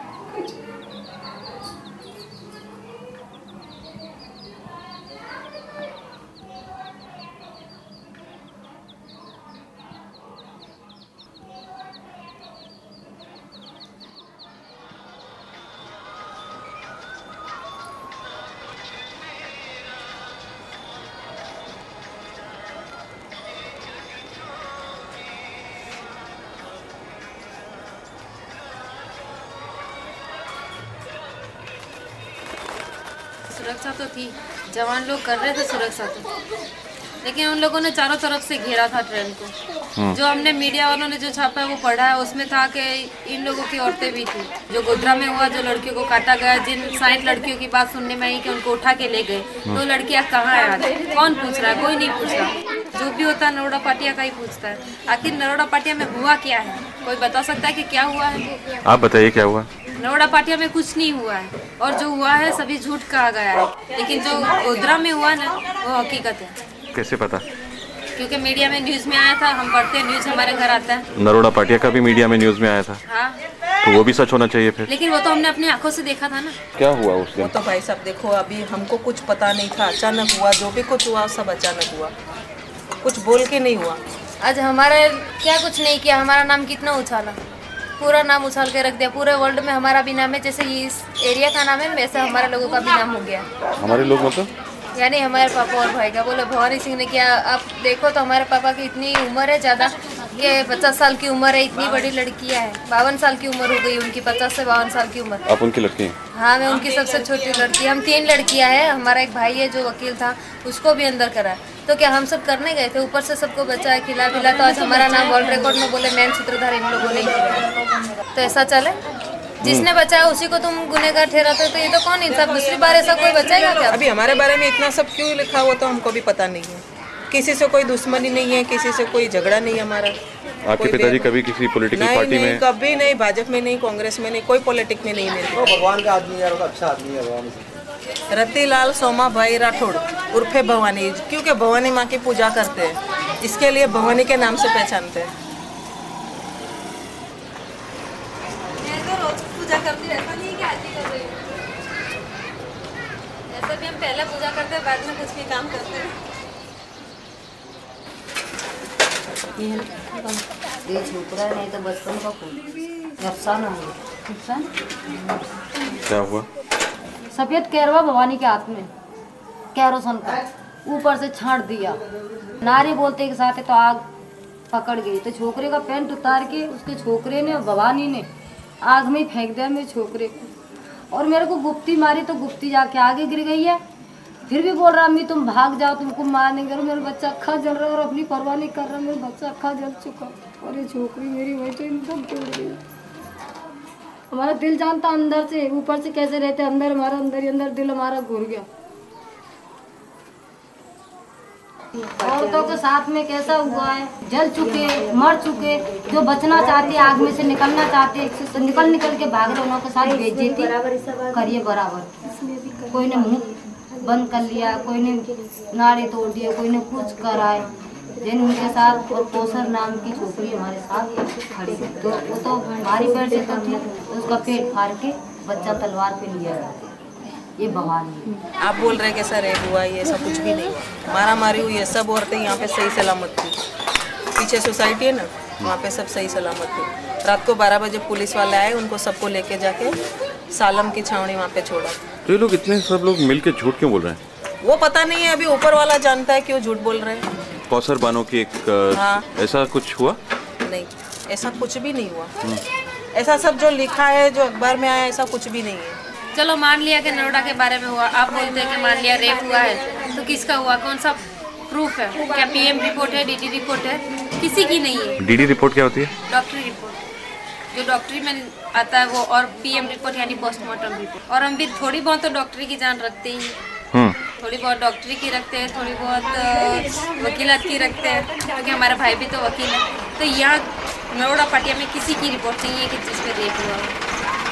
सुरक्षा तो थी, जवान लोग कर रहे थे सुरक्षा तो, लेकिन उन लोगों ने चारों तरफ से घेरा था ट्रेन को। जो हमने मीडिया वालों ने जो छापा है वो पढ़ा है, उसमें था कि इन लोगों की औरतें भी थी। जो गोधरा में हुआ, जो लड़कियों को काटा गया, जिन 60 लड़कियों की बात सुनने में आई कि उनको उठा के ले गए, तो लड़कियां कहाँ है आज? कौन पूछ रहा है? कोई नहीं पूछ रहा। जो भी होता है नरोड़ा पाटिया का ही पूछता है। आखिर नरोड़ा पाटिया में हुआ क्या है? कोई बता सकता है कि क्या हुआ है? आप बताइए क्या हुआ? नरोड़ा पाटिया में कुछ नहीं हुआ है, और जो हुआ है सभी झूठ कहा गया है, लेकिन जो गोधरा में हुआ ना वो हकीकत है। कैसे पता? क्योंकि मीडिया में न्यूज़ में आया था, हम पढ़ते न्यूज़, हमारे घर आता है। नरोड़ा पाटिया का भी मीडिया में न्यूज़ में आया था। हाँ, तो वो भी सच होना चाहिए फिर। लेकिन वो तो हमने अपनी आंखों से देखा था ना। क्या हुआ उस दिन? वो तो भाई साहब देखो, अभी हमको कुछ पता नहीं था, अचानक हुआ। जो भी कुछ हुआ सब अचानक हुआ, कुछ बोल के नहीं हुआ। आज हमारे क्या कुछ नहीं किया, हमारा नाम कितना उछाला, पूरा नाम उछाल के रख दिया। पूरे वर्ल्ड में हमारा भी नाम है, जैसे इस एरिया का नाम है वैसे हमारे लोगों का भी नाम हो गया। हमारे लोग मतलब यानी हमारे पापा और भाई का। बोले भवानी सिंह ने किया। आप देखो तो हमारे पापा की इतनी उम्र है ज़्यादा, ये 50 साल की उम्र है, इतनी बड़ी लड़कियां हैं। 52 साल की उम्र हो गई उनकी, 50 से 52 साल की उम्र। आप उनकी लड़की हैं? हाँ, मैं उनकी सबसे छोटी लड़की। हम 3 लड़कियां हैं। हमारा एक भाई है जो वकील था, उसको भी अंदर करा। तो क्या हम सब करने गए थे, ऊपर से सबको बचाया खिला पिला, तो आज हमारा नाम वर्ल्ड रिकॉर्ड में बोले मेन सूत्रधार इन लोगों ने किया। तो ऐसा चले, जिसने बचाया उसी को तुम गुनहगार ठहराते हो, तो ये तो कौन इंसाफ। दूसरी बार ऐसा कोई बचाएगा क्या? अभी हमारे बारे में इतना सब क्यों लिखा हुआ तो हमको भी पता नहीं है। किसी से कोई दुश्मनी नहीं है, किसी से कोई झगड़ा नहीं हमारा। आपके पिताजी कभी किसी पॉलिटिकल पार्टी नहीं, में? कभी नहीं, भाजपा में नहीं, कांग्रेस में नहीं, कोई पॉलिटिक्स में नहीं। मेरे भगवान का आदमी है, अच्छा आदमी है भगवान। रतिलाल सोमा भाई राठौड़ उर्फे भवानी, क्योंकि भवानी माँ की पूजा करते हैं, इसके लिए भवानी के नाम से पहचानते हैं। पूजा करती है, ऐसा नहीं कि आरती कर रही हूँ। ऐसा भी हम पहले पूजा करते हैं, बाद में कुछ भी काम करते हैं। ये छोकरा नहीं तो बचपन का फूल अफसाना हो। क्या हुआ? सफेद कैरवा भवानी के हाथ में कैरोसन का ऊपर से छांट दिया। नारे बोलते के साथ तो आग पकड़ गई। तो छोकरे का पैंट उतार के उसके छोकरे ने, भवानी ने आग में फेंक दिया मेरे छोकरे को। और मेरे को गुप्ती मारी तो गुप्ती जाके आगे गिर गई है। फिर भी बोल रहा अम्मी तुम भाग जाओ, तुमको मार नहीं करो। मेरा बच्चा अक्खा जल रहा है और अपनी परवाह नहीं कर रहा। मेरा बच्चा अक्खा जल चुका और ये छोकरी मेरी वही तो एकदम टूट गई। हमारा दिल जानता अंदर से, ऊपर से कैसे रहते, अंदर हमारा अंदर ही अंदर दिल हमारा घुर गया। औरतों के साथ में कैसा हुआ है, जल चुके, मर चुके, जो बचना चाहते, आग में से निकलना चाहते, तो निकल के भाग रहे, उनके साथ बेइज्जती करिए बराबर। कोई ने मुंह बंद कर लिया, कोई ने नाड़े तोड़ दिया, कोई ने कुछ कराए। जिन उनके साथ और कोसर नाम की छोकरी हमारे साथ खड़ी, तो वो तो भारी पेड़ से तो थी, उसका पेट फाड़ के बच्चा तलवार पे लिया जाता। ये भवानी। आप बोल रहे कि सर रेप हुआ, ये सब कुछ भी नहीं। मारा मारी हुई है, सब औरतें यहाँ पे सही सलामत थी। पीछे सोसाइटी है ना, वहाँ पे सब सही सलामत थी। रात को 12 बजे पुलिस वाले आए, उनको सबको लेके जाके सालम की छावनी वहाँ पे छोड़ा। तो ये लोग इतने सब लोग मिलके झूठ क्यों बोल रहे हैं? वो पता नहीं है, अभी ऊपर वाला जानता है क्यों झूठ बोल रहे हैं। कौसर बानो की एक हाँ। ऐसा कुछ हुआ? नहीं, ऐसा कुछ भी नहीं हुआ। ऐसा सब जो लिखा है, जो अखबार में आया, ऐसा कुछ भी नहीं है। चलो मान लिया कि नरोडा के बारे में हुआ, आप बोलते हैं कि मान लिया रेप हुआ है, तो किसका हुआ, कौन सा प्रूफ है? क्या पीएम रिपोर्ट है, डीडी रिपोर्ट है? किसी की नहीं है। डीडी रिपोर्ट क्या होती है? डॉक्टरी रिपोर्ट, जो डॉक्टरी में आता है वो, और पीएम रिपोर्ट यानी पोस्टमार्टम रिपोर्ट। और हम भी थोड़ी बहुत तो डॉक्टरी की जान रखते ही, थोड़ी बहुत डॉक्टरी की रखते हैं, थोड़ी बहुत वकीलात की रखते हैं, क्योंकि हमारा भाई भी तो वकील है। तो यहाँ नरोडा पाटिया में किसी की रिपोर्ट नहीं है कि जिस पे रेप हुआ हो।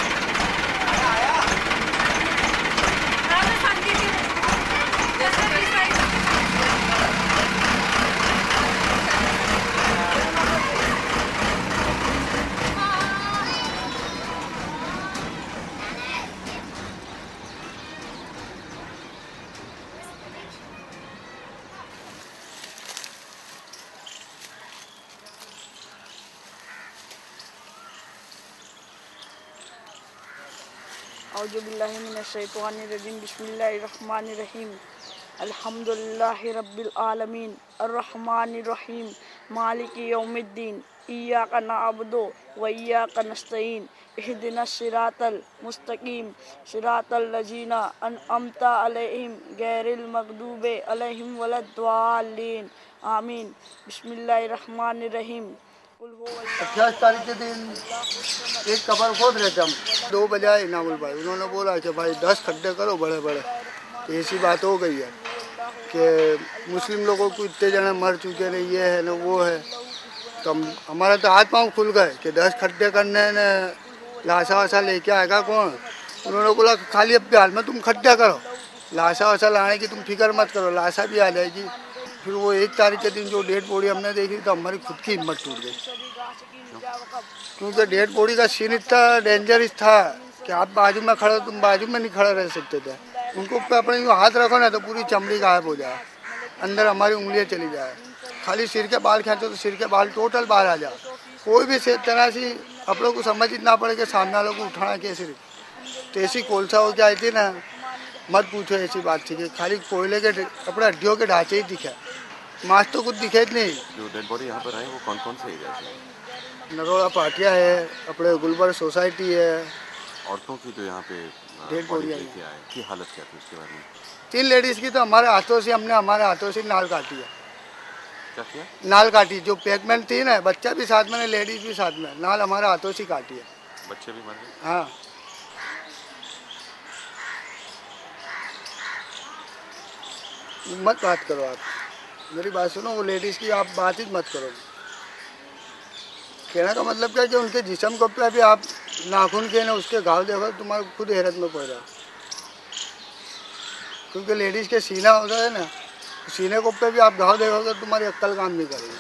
औजुबिल्लाहिमिनश्शैतानिर्रजीम बिस्मिल्लाहिर्रहमानिर्रहीम अल्हम्दुलिल्लाहि रब्बिल आलमीन अर्रहमानिर्रहीम मालिकि यौमिद्दीन इय्याका नअबुदु व इय्याका नस्तईन इहदिनस सिरातल मुस्तकीम सिरातल लजीना अनअमता अलैहिम गैरिल मगदूबि अलैहिम वलद्दालिन आमीन। बिस्मिल्लाहिर्रहमानिर्रहीम। 28 तारीख के दिन एक कबर खोद रहे थे हम, 2 बजे आए इनामुल भाई, उन्होंने बोला कि भाई 10 खड्डे करो बड़े बड़े। तो ऐसी बात हो गई है कि मुस्लिम लोगों को इतने जने मर चुके हैं, ये है न वो है। तो हमारा तो हाथ पाँव खुल गए कि 10 खड्डे करने न लाशा वाशा लेके आएगा कौन। उन्होंने बोला खाली अब के हाल में तुम खड्डा करो, लाशा वाशा लाने की तुम फिक्र मत करो, लाशा भी आ जाएगी। फिर वो 1 तारीख के दिन जो डेड बॉडी हमने देखी तो हमारी खुद की हिम्मत टूट गई, क्योंकि डेड बॉडी का सीन इतना डेंजरस था कि आप बाजू में खड़े, तुम बाजू में नहीं खड़े रह सकते थे। उनको पे अपने यूँ हाथ रखो ना तो पूरी चमड़ी गायब हो जाए, अंदर हमारी उंगलियाँ चली जाए। खाली सिर के बाल खींचो तो सिर के बाल टोटल बाहर आ जाए। कोई भी तरह से आप लोग को समझना पड़ेगा सामने वालों को उठाना कैसे। तो ऐसी कोलसा हो के आई थी ना, मत पूछो ऐसी बात थी कि खाली कोयले के अपने हड्डियों के ढांचे ही दिखा, मांस तो कुछ दिखे नहीं। जो डेड बॉडी यहाँ पर आए वो कौन कौन से एरिया से? नरोड़ा पाटिया है, अपने गुलबर्ग सोसाइटी है। औरतों की जो यहाँ पे डेड बॉडी आई की हालत क्या थी उसके बारे में? 3 लेडीज़ की तो हमारे हाथों से नाल काटी है। क्या किया? नाल काटी, जो प्रेगनेंट थी ना, बच्चा भी साथ में, लेडीज भी साथ में, नाल हमारे हाथों से काटी है। बच्चे भी मर गए? हाँ। मत बात करो आप, मेरी बात सुनो, वो लेडीज़ की आप बात ही मत करो। कहने का मतलब क्या है कि उनके जिस्म को पे अभी आप नाखून के ना उसके घाव देखो, तुम्हारे खुद हैरत में पड़ रहा। क्योंकि लेडीज़ के सीना होता है ना, सीने को पे भी आप घाव देखोगे तो तुम्हारी अक्ल काम नहीं करेगी।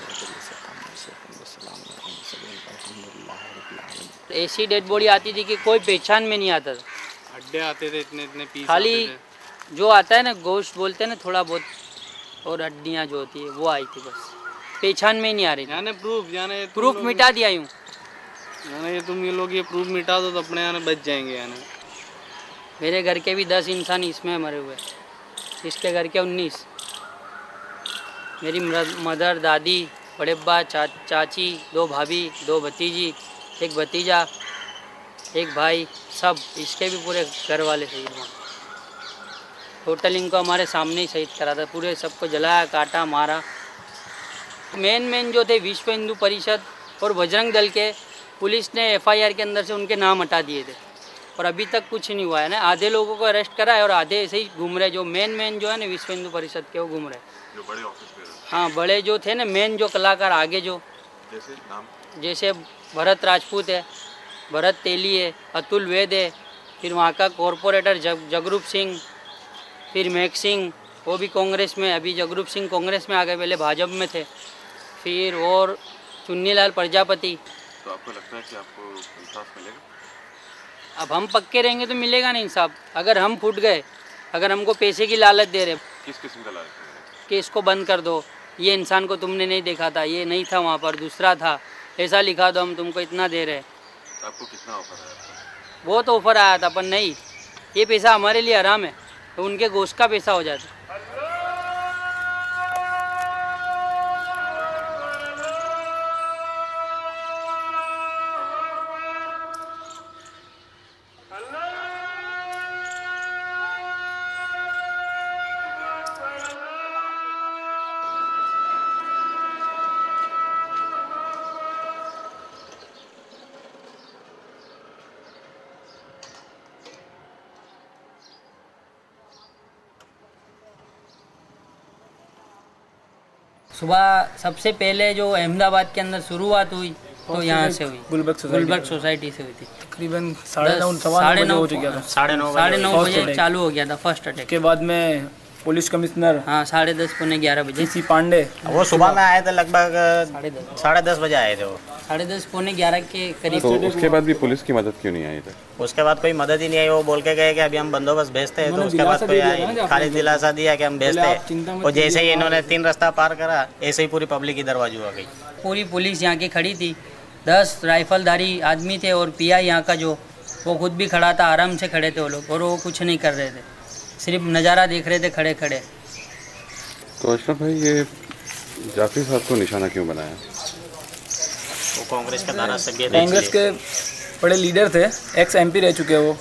ऐसी डेड बॉडी आती थी कि कोई पहचान में नहीं आता था। हड्डे आते थे इतने इतने पीस, खाली जो आता है ना गोश्त बोलते हैं ना थोड़ा बहुत, और हड्डियाँ जो होती है वो आई थी, बस पहचान में ही नहीं आ रही। यानी प्रूफ मिटा दिया यूँ। ये तुम ये लोग ये प्रूफ मिटा दो तो अपने यहाँ बच जाएंगे। यानी मेरे घर के भी 10 इंसान इसमें मरे हुए, इसके घर के 19। मेरी मदर, दादी, बड़े अब्बा, चाची, 2 भाभी, 2 भतीजी, 1 भतीजा, 1 भाई, सब इसके भी पूरे घर वाले शहीद हुए। टोटल इनको हमारे सामने ही शहीद करा था, पूरे सबको जलाया, काटा, मारा। मेन जो थे विश्व हिंदू परिषद और बजरंग दल के, पुलिस ने FIR के अंदर से उनके नाम हटा दिए थे और अभी तक कुछ नहीं हुआ है ना। आधे लोगों को अरेस्ट करा है और आधे ऐसे ही घूम रहे। जो मेन जो है ना विश्व हिंदू परिषद के, वो घूम रहे। जो बड़े ऑफिसर, हाँ, बड़े जो थे ना, मेन जो कलाकार आगे जो, जैसे नाम, जैसे भरत राजपूत है, भरत तेली है, अतुल वैद है, फिर वहाँ का कॉरपोरेटर जगरूप सिंह, फिर मेघ सिंह, वो भी कांग्रेस में, अभी जगरूप सिंह कांग्रेस में आ गए, पहले भाजपा में थे। फिर और चुन्नीलाल प्रजापति। तो आपको लगता है कि आपको इंसाफ मिलेगा? अब हम पक्के रहेंगे तो मिलेगा नहीं इंसाफ। अगर हम फूट गए, अगर हमको पैसे की लालच दे रहे, किस किस्म का लालच? कि इसको बंद कर दो, ये इंसान को तुमने नहीं देखा था, ये नहीं था वहाँ पर, दूसरा था, ऐसा लिखा दो, हम तुमको इतना दे रहे। आपको कितना ऑफर आया था? बहुत ऑफर आया था, पर नहीं, ये पैसा हमारे लिए हराम है, तो उनके गोश्त का पैसा हो जाता। सुबह सबसे पहले जो अहमदाबाद के अंदर शुरुआत हुई तो यहाँ से हुई, गुलबर्ग सोसाइटी से हुई थी। तकरीबन 9:30 हो चुका था। 9:30 बजे चालू हो गया था फर्स्ट अटैक। के बाद में पुलिस कमिश्नर, हाँ, 10:30 पौने 11 बजे। सी पांडे, वो सुबह में आए थे, लगभग 10:30 बजे आए थे वो। 10:30 पौने 11 के करीब। तो उसके बाद भी पुलिस की मदद क्यों नहीं आई थी? उसके बाद कोई मदद ही नहीं आई। वो बोल के गए कि अभी हम बंदोबस्त भेजते हैं, तो उसके बाद कोई आई, खाली दिलासा दिया कि हम भेजते हैं। और जैसे ही इन्होंने 3 रास्ता पार करा, ऐसे ही पूरी पब्लिक इधर बाजू आ गई। पूरी पुलिस यहाँ की खड़ी थी, 10 राइफलधारी आदमी थे और PI यहाँ का जो, वो खुद भी खड़ा था, आराम से खड़े थे वो लोग, और वो कुछ नहीं कर रहे थे, सिर्फ नज़ारा देख रहे थे खड़े खड़े। तो अशरफ भाई, ये जाफरी साहब को निशाना क्यों बनाया? वो कांग्रेस का धारा सभ्य, कांग्रेस के बड़े लीडर थे, एक्स MP रह चुके हैं वो।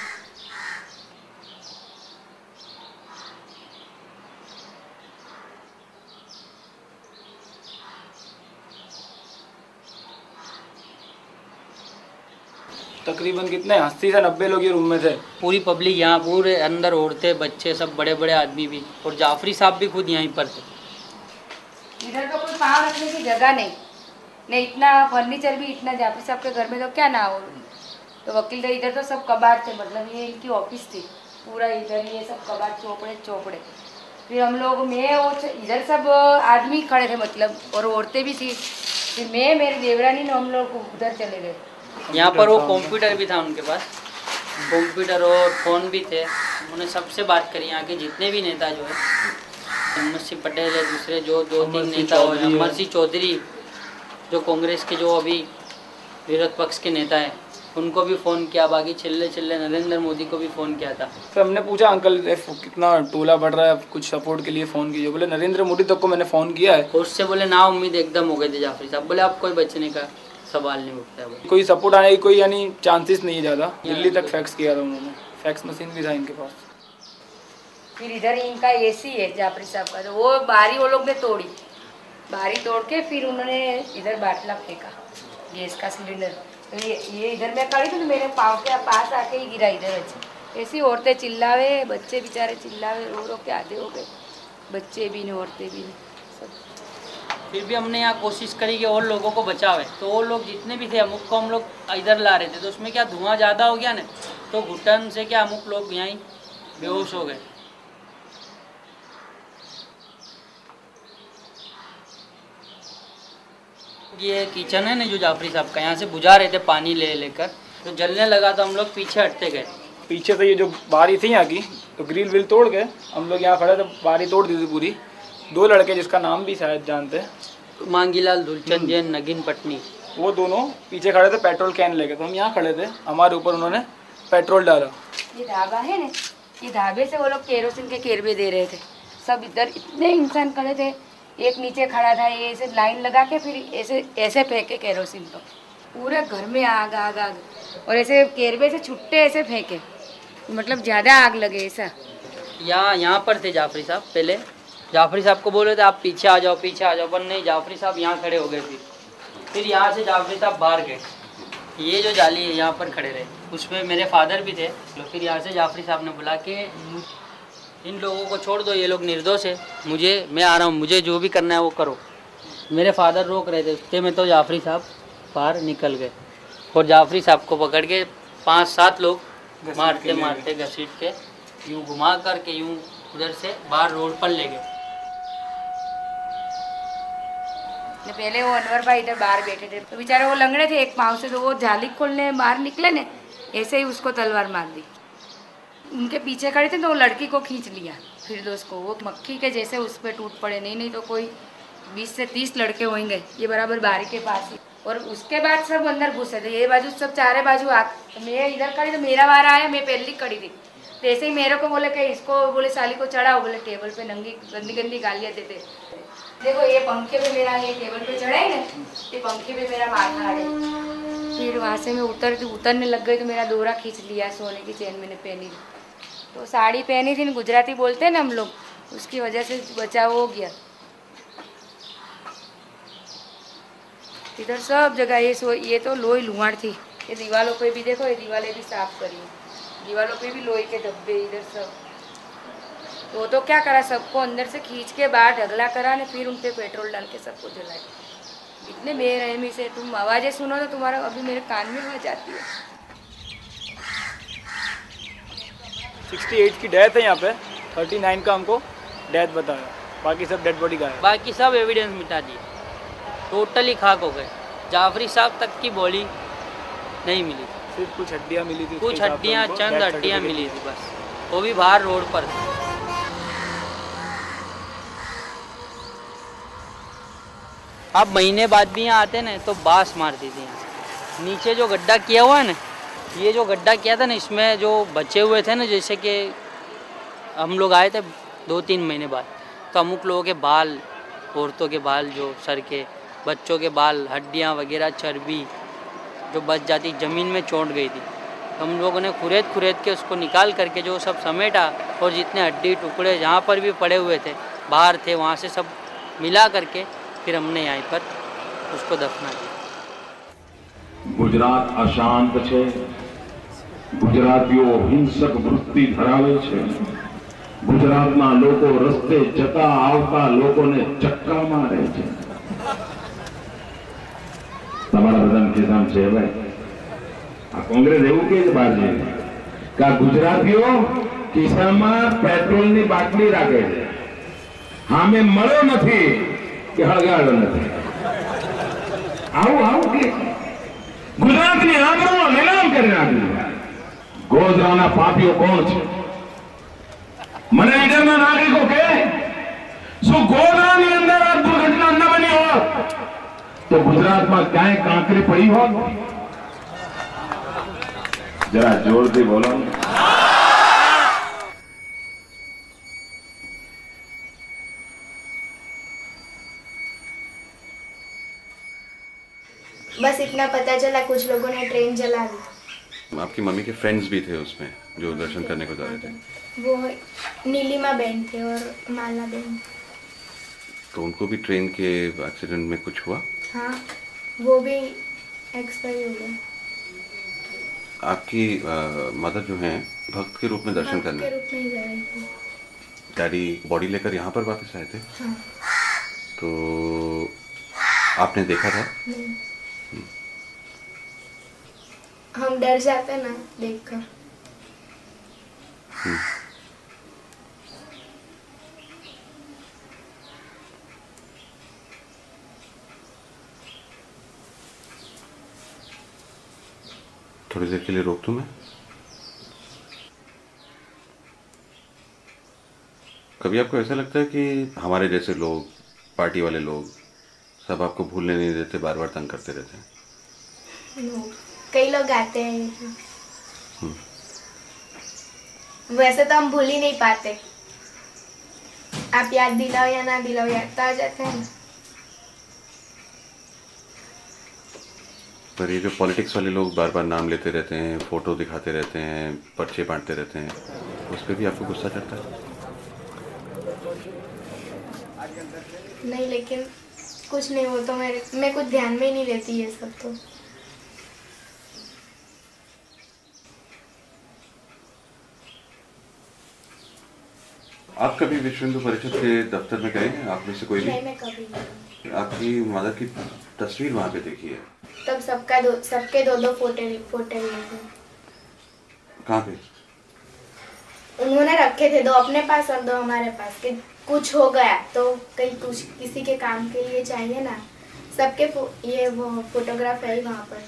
तकरीबन कितने 80 से 90 लोग ये रूम में थे। पूरी पब्लिक यहाँ, पूरे अंदर औरतें, बच्चे, सब बड़े बड़े आदमी भी, और जाफरी साहब भी खुद यहीं पर थे। इधर तो कोई पाँव रखने की जगह नहीं, इतना फर्नीचर भी इतना जाफरी साहब के घर में तो क्या ना हो। तो वकील थे, इधर तो सब कबाड़ थे, मतलब ये इनकी ऑफिस थी पूरा, इधर ये सब कबाड़, चौपड़े। फिर हम लोग, मैं वो इधर सब आदमी खड़े थे मतलब, और औरतें भी थी। फिर मैं, मेरी देवरानी ने, हम लोग उधर चले गए। यहाँ पर वो कंप्यूटर भी था उनके पास, कंप्यूटर और फ़ोन भी थे। उन्होंने सबसे बात करी, यहाँ के जितने भी नेता जो है, अहमद सिंह पटेल है, दूसरे जो 2-3 नेता हो, अमर सिंह चौधरी जो कांग्रेस के जो अभी विरोध पक्ष के नेता हैं, उनको भी फ़ोन किया, बाकी चिल्ले चिल्ले नरेंद्र मोदी को भी फ़ोन किया था। फिर हमने पूछा अंकल कितना टोला बढ़ रहा है, कुछ सपोर्ट के लिए फ़ोन कीजिए। बोले नरेंद्र मोदी तक को मैंने फ़ोन किया है। उससे बोले ना उम्मीद एकदम हो गए थे जाफरी साहब। बोले आप कोई बचने का सवाल नहीं उठता है, कोई सपोर्ट आने की कोई यानी चांसेस नहीं है ज़्यादा। दिल्ली तक फैक्स किया था उन्होंने, फैक्स मशीन भी था इनके पास। फिर इधर इनका एसी है जाफरी साहब का, तो वो बारी वो लोग ने तोड़ी, बारी तोड़ के फिर उन्होंने इधर बाटला फेंका गैस का सिलेंडर। तो ये इधर मैं खड़ी थी तो मेरे पाँव के पास आके ही गिरा इधर। अच्छी ऐसी औरतें चिल्लावे, बच्चे बेचारे चिल्लावे, रो रो के आधे हो गए, बच्चे भी नहीं औरतें भी नहीं सब। फिर भी हमने यहाँ कोशिश करी कि और लोगों को बचावे, तो वो लोग जितने भी थे अमुक को हम लोग इधर ला रहे थे, तो उसमें क्या धुआं ज़्यादा हो गया ना, तो घुटन से क्या अमुक लोग यहाँ बेहोश हो गए। ये किचन है ना जो जाफरी साहब का, यहाँ से बुझा रहे थे पानी लेकर, तो जलने लगा तो हम लोग पीछे हटते गए। पीछे तो ये जो बारी थी यहाँ की, तो ग्रिल विल तोड़ के हम लोग यहाँ खड़े थे, बारी तोड़ दी थी पूरी। 2 लड़के जिसका नाम भी शायद जानते हैं, मांगीलाल धुलचंद जैन नगीन पटनी, वो दोनों पीछे खड़े थे पेट्रोल कैन लेके। तो हम यहाँ खड़े थे, हमारे ऊपर उन्होंने पेट्रोल डाला। ये ढाबा है ना, ये ढाबे से वो लोग केरोसिन के केरबे दे रहे थे। सब इधर इतने इंसान खड़े थे, एक नीचे खड़ा था, ये ऐसे लाइन लगा के फिर ऐसे फेंके केरोसिन तो पूरे घर में आग आग आग, और ऐसे केरबे से छुट्टे ऐसे फेंके, मतलब ज़्यादा आग लगे ऐसा। यहाँ पर थे जाफरी साहब, पहले जाफरी साहब को बोले थे आप पीछे आ जाओ पीछे आ जाओ, पर नहीं, जाफरी साहब यहाँ खड़े हो गए। फिर यहाँ से जाफरी साहब बाहर गए, ये जो जाली है यहाँ पर खड़े रहे, उसमें मेरे फादर भी थे। तो फिर यहाँ से जाफरी साहब ने बोला कि इन लोगों को छोड़ दो, ये लोग निर्दोष है, मैं आ रहा हूँ, मुझे जो भी करना है वो करो। मेरे फादर रोक रहे थे, उसके में तो जाफरी साहब बाहर निकल गए और जाफरी साहब को पकड़ के 5-7 लोग मारते मारते घसीट के यूँ घुमा करके यूँ उधर से बाहर रोड पर ले गए। पहले वो अनवर भाई इधर बाहर बैठे थे, तो बेचारे वो लंगड़े थे एक पाँव से, तो वो जाली खोलने बाहर निकले ने, ऐसे ही उसको तलवार मार दी। उनके पीछे खड़े थे तो वो लड़की को खींच लिया, फिर दोस्त को वो मक्खी के जैसे उस पर टूट पड़े। नहीं तो कोई 20 से 30 लड़के होंगे, ये बराबर बारी के पास ही। और उसके बाद सब अंदर घुसे थे, ये बाजू सब चारे बाजू आग। तो मैं इधर खड़ी, तो मेरा वारा आया, मैं पहले खड़ी थी, तो ऐसे ही मेरे को बोले कि इसको बोले साली को चढ़ाओ, बोले टेबल पे नंगी गंदी गंदी गालियाँ देते। देखो ये पंखे पे मेरा, ये टेबल पे चढ़ाई ना, ये पंखे पे मेरा माथा आ गया। फिर वहाँ से मैं उतरने लग गई, तो मेरा दोरा खींच लिया, सोने की चेन मैंने पहनी थी, तो साड़ी पहनी थी, गुजराती बोलते हैं ना हम लोग, उसकी वजह से बचाव हो गया। इधर सब जगह ये तो लोई लुहाड़ थी। ये दीवारों पे भी देखो, ये दीवारें भी साफ करी, दीवारों पे भी लोहे के धब्बे इधर सब। तो तो क्या करा, सबको अंदर से खींच के बाहर ढगला करा ने, फिर उन पे पेट्रोल डाल के सबको जलाए। इतने बेरहमी से, तुम आवाज़ें सुनो तो तुम्हारा अभी मेरे कान में आवाज आती है। 68 की डेथ है यहाँ पे, 39 का हमको डेथ बताया, बाकी सब डेड बॉडी का है। बाकी सब एविडेंस मिटा दिए, टोटली खाक हो गए। जाफरी साहब तक की बॉडी नहीं मिली, सिर्फ कुछ हड्डियाँ मिली थी, कुछ हड्डियाँ, चंद हड्डियाँ मिली थी बस, वो भी बाहर रोड पर। अब महीने बाद भी यहाँ आते ना तो बास मारती थी यहाँ। नीचे जो गड्ढा किया हुआ है ना, ये जो गड्ढा किया था ना, इसमें जो बचे हुए थे ना, जैसे कि हम लोग आए थे 2-3 महीने बाद, तो अमुक लोगों के बाल, औरतों के बाल जो सर के, बच्चों के बाल, हड्डियाँ वगैरह, चर्बी जो बच जाती ज़मीन में चोट गई थी। तो हम लोगों ने खुरेद के उसको निकाल करके जो सब समेटा, और जितने हड्डी टुकड़े जहाँ पर भी पड़े हुए थे बाहर थे, वहाँ से सब मिला करके फिर हमने यहाँ पर उसको दफना किया। गुजरात अशांत છે, ગુજરાતીઓ હિંસક વૃત્તિ ધરાવે છે, ગુજરાતના લોકો રસ્તે જતા આવતા લોકોને ચક્કા મારે છે। તમારા બધાને ખિસ્સામાં છે ભાઈ, આ કોંગ્રેસ એવું કે છે બહાર જઈને કે આ ગુજરાતીઓ ખિસ્સામાં પેટ્રોલની બાટલી રાખે છે, સામે મળ્યો નથી કે હળગાડ્યો નથી, આવું કે ગુજરાતની આબરૂનો નીલામ કરી નાખ્યું। ગોધરાના પાપીઓ કોણ છે? મને ઈડરના નાગરિકો કહે, શું ગોધરાની અંદર આ દુર્ઘટના ન બની હોત तो गुजरात में क्या कांकरी पड़ी हो? जरा जोर से बोलो। बस इतना पता चला कुछ लोगों ने ट्रेन जला दी। आपकी मम्मी के फ्रेंड्स भी थे उसमें जो दर्शन करने को जा रहे थे? वो नीलिमा बहन थे और माला बहन। तो उनको भी ट्रेन के एक्सीडेंट में कुछ हुआ? हाँ, वो भी एक्सपायर हो गए। आपकी मदर जो हैं भक्त के रूप में दर्शन करने के रूप में ही जा रही थी। डैडी बॉडी लेकर यहाँ पर वापस आए थे? हाँ। तो आपने देखा था? नहीं। हम डर जाते ना देखकर। थोड़ी देर के लिए रोक दूं मैं? कभी आपको ऐसा लगता है कि हमारे जैसे लोग, पार्टी वाले लोग सब आपको भूलने नहीं देते, बार बार तंग करते रहते हैं? कई लोग आते हैं, वैसे तो हम भूल ही नहीं पाते। आप याद दिलाओ या ना दिलाओ, याद तो आ जाते हैं। पर ये जो पॉलिटिक्स वाले लोग बार बार नाम लेते रहते हैं, फोटो दिखाते रहते हैं, पर्चे बांटते रहते हैं, उस पर भी आपको गुस्सा चढ़ता है? नहीं, लेकिन कुछ नहीं, वो तो मैं कुछ ध्यान में ही नहीं लेती ये सब। तो आप कभी विश्व हिंदू परिषद के दफ्तर में गए हैं? आप में से कोई भी? नहीं, मैं कभी नहीं। आपकी मदर की तस्वीर वहाँ पे देखी है? तब सबके दो फोटो लिए थे। कहाँ पे? उन्होंने रखे थे, दो अपने पास और दो हमारे पास। कि कुछ हो गया तो कुछ किसी के काम के लिए चाहिए ना, सबके ये वो फोटोग्राफ है वहाँ पर।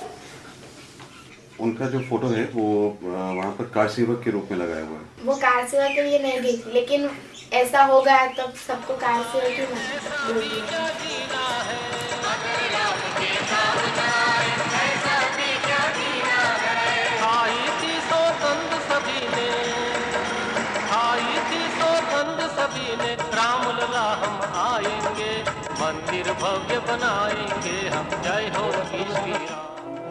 उनका जो फोटो है वो वहाँ पर कार सेवक के रूप में लगाया हुआ है। वो कार सेवक के लिए नहीं गई थी, लेकिन ऐसा हो गया तब सबको कार सेवक ही बोल दिया। राम लला हम आएंगे, मंदिर भव्य बनाएंगे हम, जय हो श्री राम।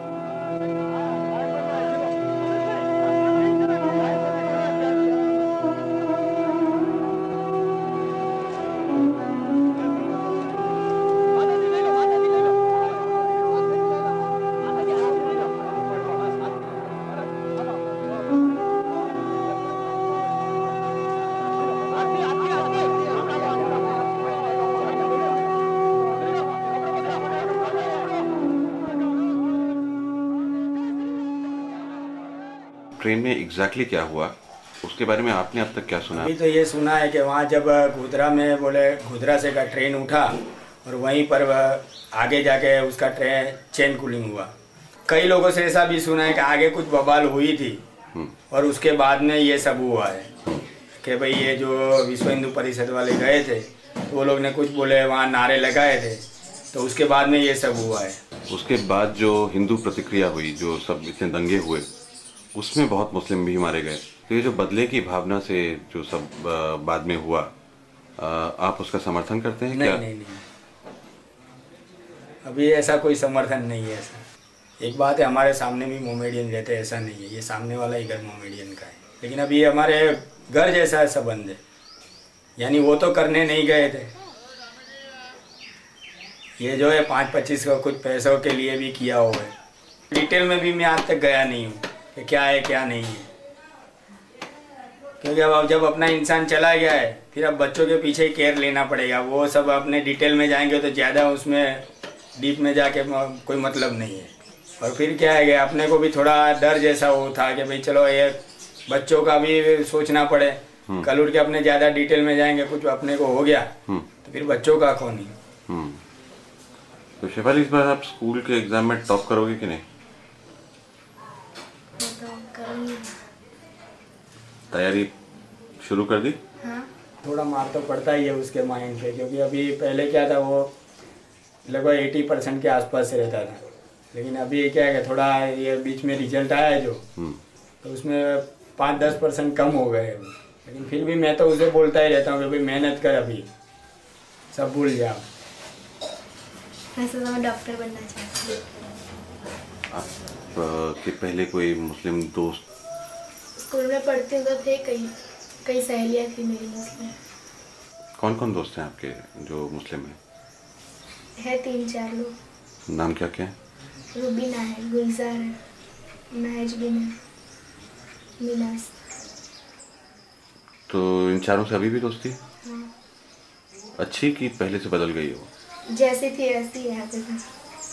ट्रेन में एग्जैक्टली क्या हुआ उसके बारे में आपने अब तक क्या सुना? अभी तो ये सुना है कि वहाँ जब गोधरा में गोधरा से का ट्रेन उठा और वहीं पर आगे जाके उसका ट्रेन चेन कूलिंग हुआ। कई लोगों से ऐसा भी सुना है कि आगे कुछ बवाल हुई थी और उसके बाद में ये सब हुआ है कि भाई ये जो विश्व हिंदू परिषद वाले गए थे तो वो लोग ने कुछ बोले, वहाँ नारे लगाए थे, तो उसके बाद में ये सब हुआ है। उसके बाद जो हिंदू प्रतिक्रिया हुई, जो सब इतने दंगे हुए, उसमें बहुत मुस्लिम भी मारे गए। तो ये जो बदले की भावना से जो सब बाद में हुआ, आप उसका समर्थन करते हैं? क्या? नहीं, अभी ऐसा कोई समर्थन नहीं है। ऐसा एक बात है, हमारे सामने भी मोमेडियन रहते हैं, ऐसा नहीं है, ये सामने वाला ही घर मोमेडियन का है, लेकिन अभी हमारे घर जैसा संबंध है, यानी वो तो करने नहीं गए थे। ये जो है 5-25 का कुछ पैसों के लिए भी किया हुआ है। डिटेल में भी मैं आज तक गया नहीं हूँ कि क्या है क्या नहीं है, क्योंकि अब जब अपना इंसान चला गया है फिर अब बच्चों के पीछे ही केयर लेना पड़ेगा। वो सब अपने डिटेल में जाएंगे तो ज़्यादा उसमें डीप में जाके कोई मतलब नहीं है। और फिर क्या है कि अपने को भी थोड़ा डर जैसा वो था कि भाई चलो ये बच्चों का भी सोचना पड़े, कल उठ के अपने ज़्यादा डिटेल में जाएंगे, कुछ अपने को हो गया तो फिर बच्चों का कौन ही। तो शेफाली, इस बार आप स्कूल के एग्जाम में टॉप करोगे कि नहीं? तैयारी शुरू कर दी? हाँ। थोड़ा मार तो पड़ता ही है उसके माइंड पे, क्योंकि अभी पहले क्या था, वो लगभग 80% के आसपास से रहता था। लेकिन अभी क्या है कि थोड़ा ये बीच में रिजल्ट आया है जो, तो उसमें 5-10% कम हो गए। लेकिन फिर भी मैं तो उसे बोलता ही रहता हूँ कि भाई मेहनत कर, अभी सब भूल जाओ। वैसे तो मैं डॉक्टर बनना चाहती हूँ। आपके पहले कोई मुस्लिम दोस्त? स्कूल में पढ़ती हूँ तो थे कई सहेलियाँ थी मेरी मुस्लिम। कौन कौन दोस्त हैं आपके जो मुस्लिम हैं? है 3-4 लोग। नाम क्या क्या है? रुबीना है, गुलजार है, महजबिन है, मिनास। तो इन चारों से अभी भी दोस्ती? हाँ। अच्छी कि पहले से बदल गई हो? जैसी थी ऐसी है अभी तक।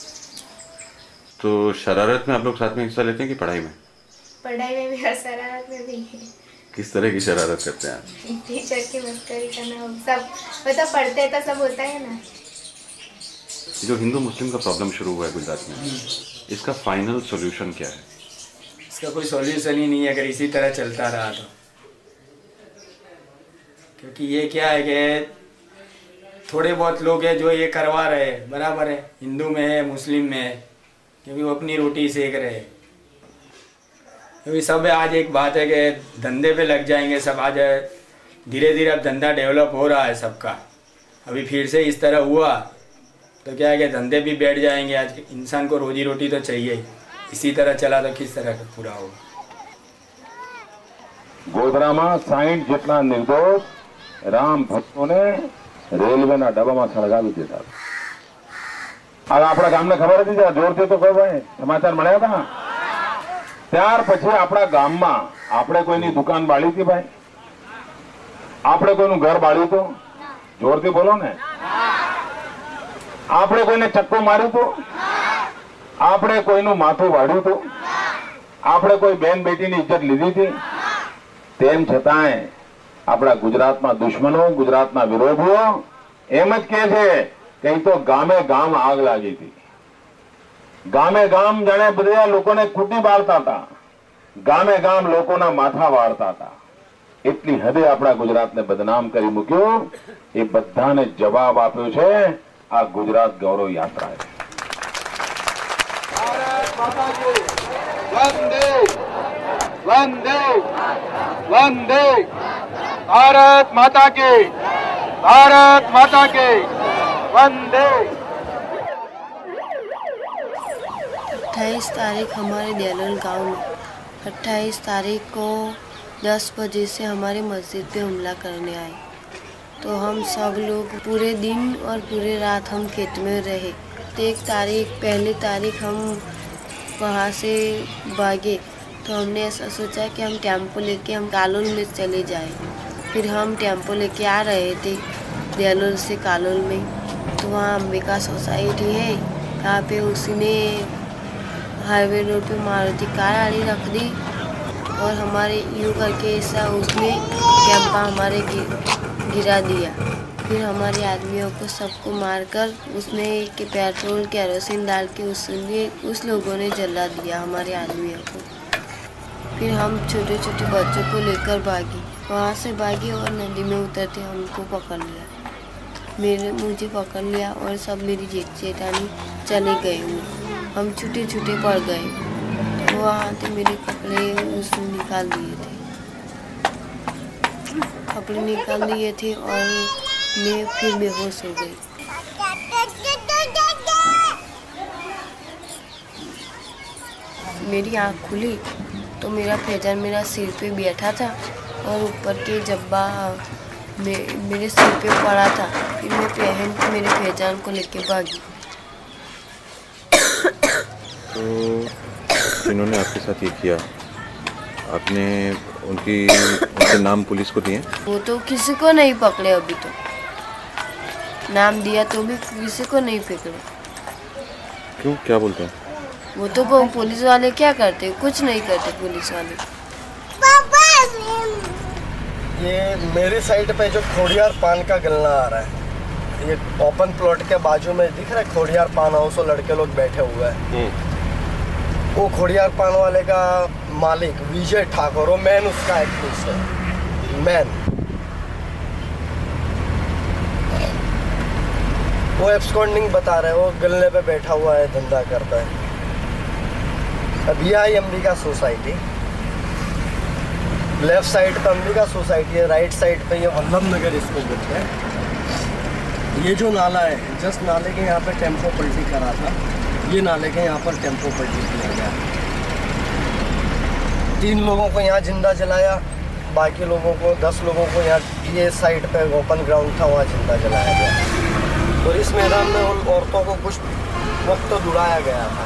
तो शरारत में आप लोग साथ में हिस्सा लेते हैं कि पढ़ाई में? पढ़ाई में भी और शरारत में भी। किस तरह की शरारत करते हैं आप? टीचर की मस्करी करना, सब मतलब पढ़ते तो सब होता है ना। जो हिंदू मुस्लिम का प्रॉब्लम शुरू हुआ है गुजरात में, इसका फाइनल सॉल्यूशन क्या है? इसका कोई सॉल्यूशन ही नहीं है अगर इसी तरह चलता रहा तो। क्योंकि ये क्या है कि थोड़े बहुत लोग हैं जो ये करवा रहे हैं, बराबर है, हिंदू में है, मुस्लिम में है, क्योंकि वो अपनी रोटी सेक रहे हैं। क्योंकि सब आज एक बात है कि धंधे पे लग जाएंगे सब। आज धीरे धीरे अब धंधा डेवलप हो रहा है सबका। अभी फिर से इस तरह हुआ तो क्या है कि धंधे भी बैठ जाएंगे। आज इंसान को रोजी रोटी तो चाहिए ही। इसी तरह चला तो किस तरह पूरा होगा? गोधरा में 60 જેટલા निर्दोष राम भक्तों ने रेलवे डब्बा में सળગાવી દીધા। હવે આપણા ગામને ખબર હતી, જોરથી તો કહો ભાઈ, સમાચાર મળ્યા હતા? ત્યાર પછી આપણા ગામમાં આપણે કોઈની દુકાન બાળી હતી ભાઈ? આપણે કોઈનું ઘર બાળ્યું હતું? જોરથી બોલો ને। આપણે કોઈને ચક્કો માર્યું હતું? આપણે કોઈનું માથું વાળ્યું હતું? આપણે કોઈ બેન બેટીની ઇજ્જત લીધી હતી? તેમ છતાંય આપણા ગુજરાતમાં દુશ્મનો, ગુજરાતના વિરોધીઓ એમ જ કહે છે કે તો ગામે ગામ આગ લાગી હતી। ગામે ગામ જાણે બધા લોકોને કૂટી બાળતા હતા, ગામે ગામ લોકોના માથા વાળતા હતા। એટલી હદે આપણા ગુજરાતને બદનામ કરી મૂક્યું। એ બધાને જવાબ આપ્યો છે આ ગુજરાત ગૌરવ યાત્રાએ। वंदे वंदे वंदे भारत माता के, भारत माता के वंदे। 28 तारीख हमारे देलोल गांव में 28 तारीख को 10 बजे से हमारी मस्जिद पे हमला करने आए। तो हम सब लोग पूरे दिन और पूरे रात हम खेत में रहे। तो 1 तारीख पहली तारीख हम वहाँ से भागे तो हमने ऐसा सोचा कि हम टेम्पो लेके हम कालोल में चले जाए। फिर हम टेम्पो लेके आ रहे थे देलोल से कालोल में। तो वहाँ अंबिका सोसाइटी है, यहाँ पे उसी ने हाईवे रोड पे मारुति कार आड़ी रख दी और हमारे यूँ करके ऐसा उसने कैंपा हमारे गिरा दिया। फिर हमारे आदमियों को सबको मारकर उसने के पेट्रोल केरोसिन डाल के उस लोगों ने जला दिया हमारे आदमियों को। फिर हम छोटे छोटे बच्चों को लेकर भागी, वहाँ से भागी और नदी में उतरते हमको पकड़ लिया। मुझे पकड़ लिया और सब मेरी जेठानी चले गए हुए। हम छूटे छूटे पड़ गए। तो वहाँ से मेरे कपड़े उसने निकाल दिए थे, कपड़े निकाल दिए थे और मैं फिर बेहोश हो गई। मेरी आँख खुली तो मेरा फैजान मेरा सिर पे बैठा था और ऊपर के जब्बा मेरे सिर पे पड़ा था। फिर मैं पहन के मेरे फैजान को लेके भागी। तो इन्होंने आपके साथ ये किया, आपने उनके नाम पुलिस को दिए? वो तो किसी को नहीं पकड़े, अभी तो नाम दिया तो भी किसी को नहीं पकड़े। क्यों, क्या बोलते हैं? वो तो पुलिस वाले क्या करते, कुछ नहीं करते पुलिस वाले। ये मेरी साइड पे जो खोड़ियार पान का गल्ला आ रहा है, ये ओपन प्लॉट के बाजू में दिख रहा है खोड़ियार पान हाउस, और लड़के लोग बैठे हुए हैं। वो खोड़ियार पान वाले का मालिक विजय ठाकुर, वो मैन उसका एक पीस है, मैन। वो एब्सकॉन्डिंग बता रहे हैं, वो गल्ले पे बैठा हुआ है, धंधा करता है। अब यह आई अंबिका सोसाइटी, लेफ्ट साइड पे अंबिका सोसाइटी है, राइट साइड पे ये वल्लभ नगर इसको बोलते हैं। ये जो नाला है, जस्ट नाले के यहाँ पे टेम्पो पलटी करा था, ये नाले के यहाँ पर टेम्पो पलटी किया गया। 3 लोगों को यहाँ जिंदा जलाया, बाकी लोगों को 10 लोगों को यहाँ ये साइड पे ओपन ग्राउंड था वहाँ जिंदा जलाया गया। और इस मैदान में उन औरतों को कुछ वक्त तो दुड़ाया गया था।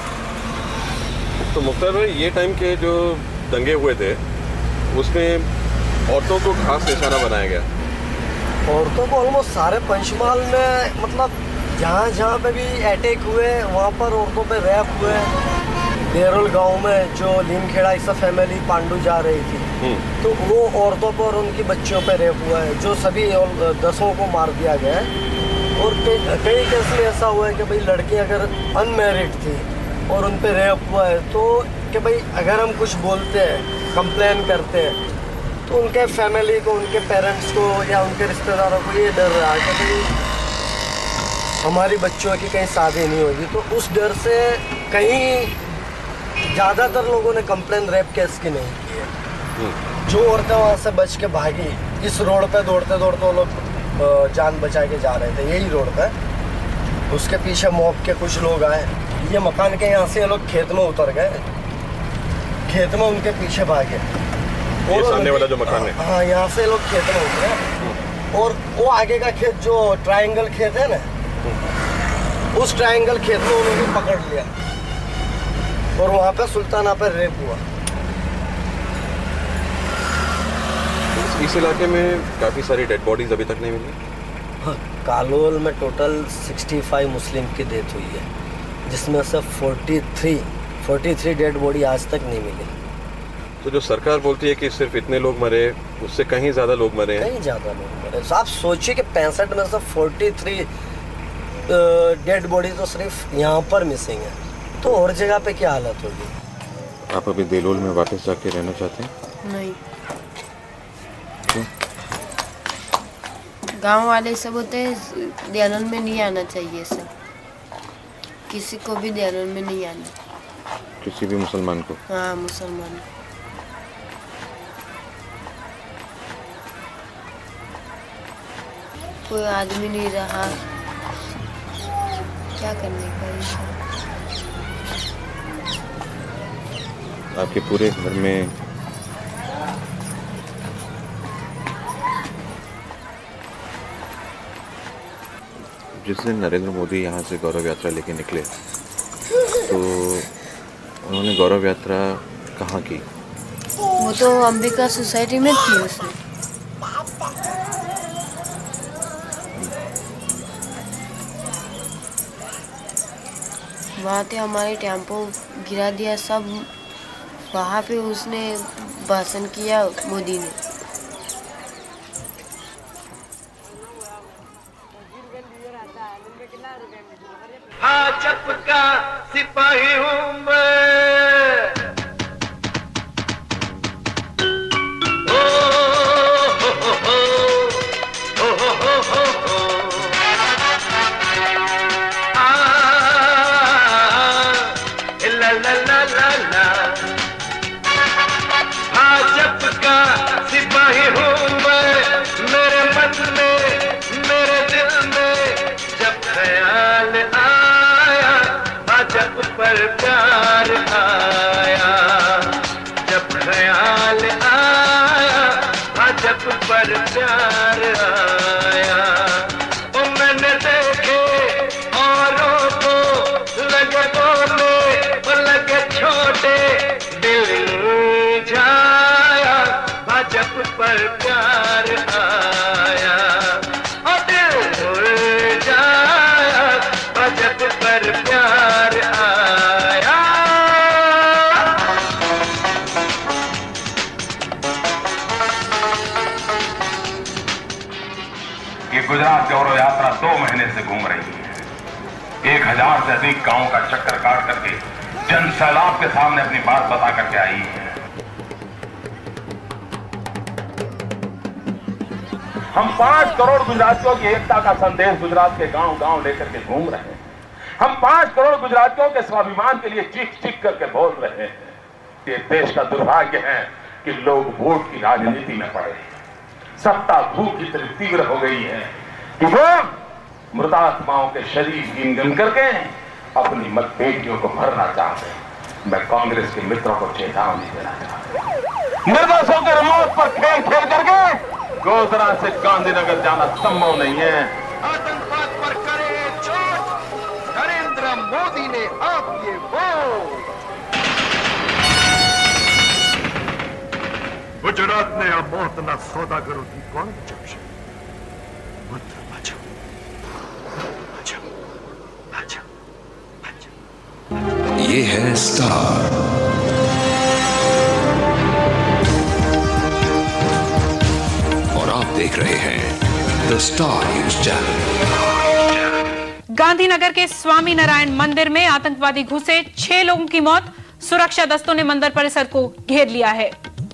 तो मुख्तार भाई, ये टाइम के जो दंगे हुए थे उसमें औरतों को खास निशाना बनाया गया। औरतों को ऑलमोस्ट सारे पंचमहल में, मतलब जहाँ पे भी अटैक हुए वहाँ पर औरतों पे रैप हुए। देरोल गांव में जो लीमखेड़ा इसा फैमिली पांडू जा रही थी, तो वो औरतों पर उनकी बच्चियों पे रेप हुआ है, जो सभी 10 को मार दिया गया है। और कई केस में ऐसा हुआ है कि भाई लड़की अगर अनमैरिड थी और उन पे रेप हुआ है, तो कि भाई अगर हम कुछ बोलते हैं, कंप्लेन करते हैं, तो उनके फैमिली को, उनके पेरेंट्स को या उनके रिश्तेदारों को ये डर रहा है कि भाई हमारी बच्चों की कहीं शादी नहीं होगी। तो उस डर से कहीं ज़्यादातर लोगों ने कंप्लेन रेप केस की नहीं की है। जो औरतें वहाँ से बच के भागी, इस रोड पे दौड़ते दौड़ते वो लोग जान बचा के जा रहे थे, यही रोड पे। उसके पीछे मॉब के कुछ लोग आए, ये मकान के यहाँ से ये लोग खेत में उतर गए, खेत में उनके पीछे भागे। ये सामने वाला जो मकान है, हाँ, यहाँ से लोग खेत में उतरे और वो आगे का खेत जो ट्रायंगल खेत है ना, उस ट्रायंगल खेत में उन्होंने पकड़ लिया और वहाँ पे सुल्ताना पर रेप हुआ। इस इलाके में काफ़ी सारी डेड बॉडीज अभी तक नहीं मिली। कालोल में टोटल 65 मुस्लिम की डेथ हुई है, जिसमें से 43 डेड बॉडी आज तक नहीं मिली। तो जो सरकार बोलती है कि सिर्फ इतने लोग मरे, उससे कहीं ज़्यादा लोग मरे हैं। कहीं ज़्यादा लोग मरे। आप सोचिए कि 65 में से 43 डेड बॉडी तो सिर्फ यहाँ पर मिसिंग है, तो और जगह पे क्या हालत होगी। आप अभी देलोल में वापस जाके रहना चाहते हैं? नहीं। क्यों? गांव वाले सब होते हैं, दयानंद में नहीं आना चाहिए सब, किसी को भी दयानंद में नहीं आना। किसी भी मुसलमान को? हाँ, मुसलमान। कोई आदमी नहीं रहा, क्या करने का। आपके पूरे घर में जिस दिन नरेंद्र मोदी यहाँ से गौरव यात्रा लेके निकले, तो उन्होंने गौरव यात्रा कहाँ की? वो तो अंबिका सोसाइटी में थी उसमें। वहाँ पे हमारे टेम्पो गिरा दिया सब, वहाँ पे उसने भाषण किया मोदी ने। भाजप का सिपाही हूँ मैं, भाजप का सिपाही हूँ मैं, मेरे मन में, मेरे दिल में जब ख्याल आया, भाजप पर प्यार आया, जब ख्याल आया, भाजप पर प्यार आया। ओ मैंने देखे औरों को लगे बोले, लगे छोटे, दिल जाया, भाजप पर प्यार आया, और दिल जाया, भाजप पर प्यार आया। ये गुजरात गौरव यात्रा 2 महीने से घूम रही है। 1000 से अधिक गांवों का चक्कर काट करके जन सैलाब के सामने अपनी बात बता करके आई है। हम 5 करोड़ गुजरातियों की एकता का संदेश गुजरात के गांव-गांव लेकर के घूम रहे हैं। हम 5 करोड़ गुजरातियों के स्वाभिमान के लिए चीख-चीख करके बोल रहे हैं। ये देश का दुर्भाग्य है कि लोग वोट की राजनीति में पड़े। सत्ता भूख इतनी तीव्र हो गई है कि वो मृतात्माओं के शरीर गिन करके अपनी मतपेटियों को भरना चाहते हैं। मैं कांग्रेस के मित्रों को चेतावनी देना चाहता हूं, निर्दोषों के मौत पर खेल खेल करके गोधरा से गांधीनगर जाना संभव नहीं है। आतंकवाद पर करे चोट, नरेंद्र मोदी ने आप ये वोट। गुजरात ने આ મોતના સોદાગરોથી કોણ બચશે? ये है स्टार और आप देख रहे हैं the star news channel. Gandhinagar के स्वामी नारायण मंदिर में आतंकवादी घुसे, 6 लोगों की मौत। सुरक्षा दस्तों ने मंदिर परिसर को घेर लिया है।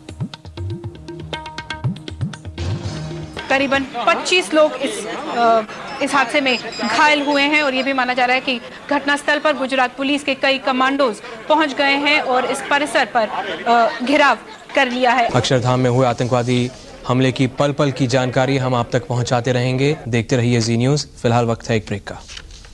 करीबन 25 लोग इस हादसे में घायल हुए हैं और ये भी माना जा रहा है कि घटनास्थल पर गुजरात पुलिस के कई कमांडोज पहुंच गए हैं और इस परिसर पर घेराव कर लिया है। अक्षरधाम में हुए आतंकवादी हमले की पल पल की जानकारी हम आप तक पहुंचाते रहेंगे। देखते रहिए जी न्यूज। फिलहाल वक्त है एक ब्रेक का।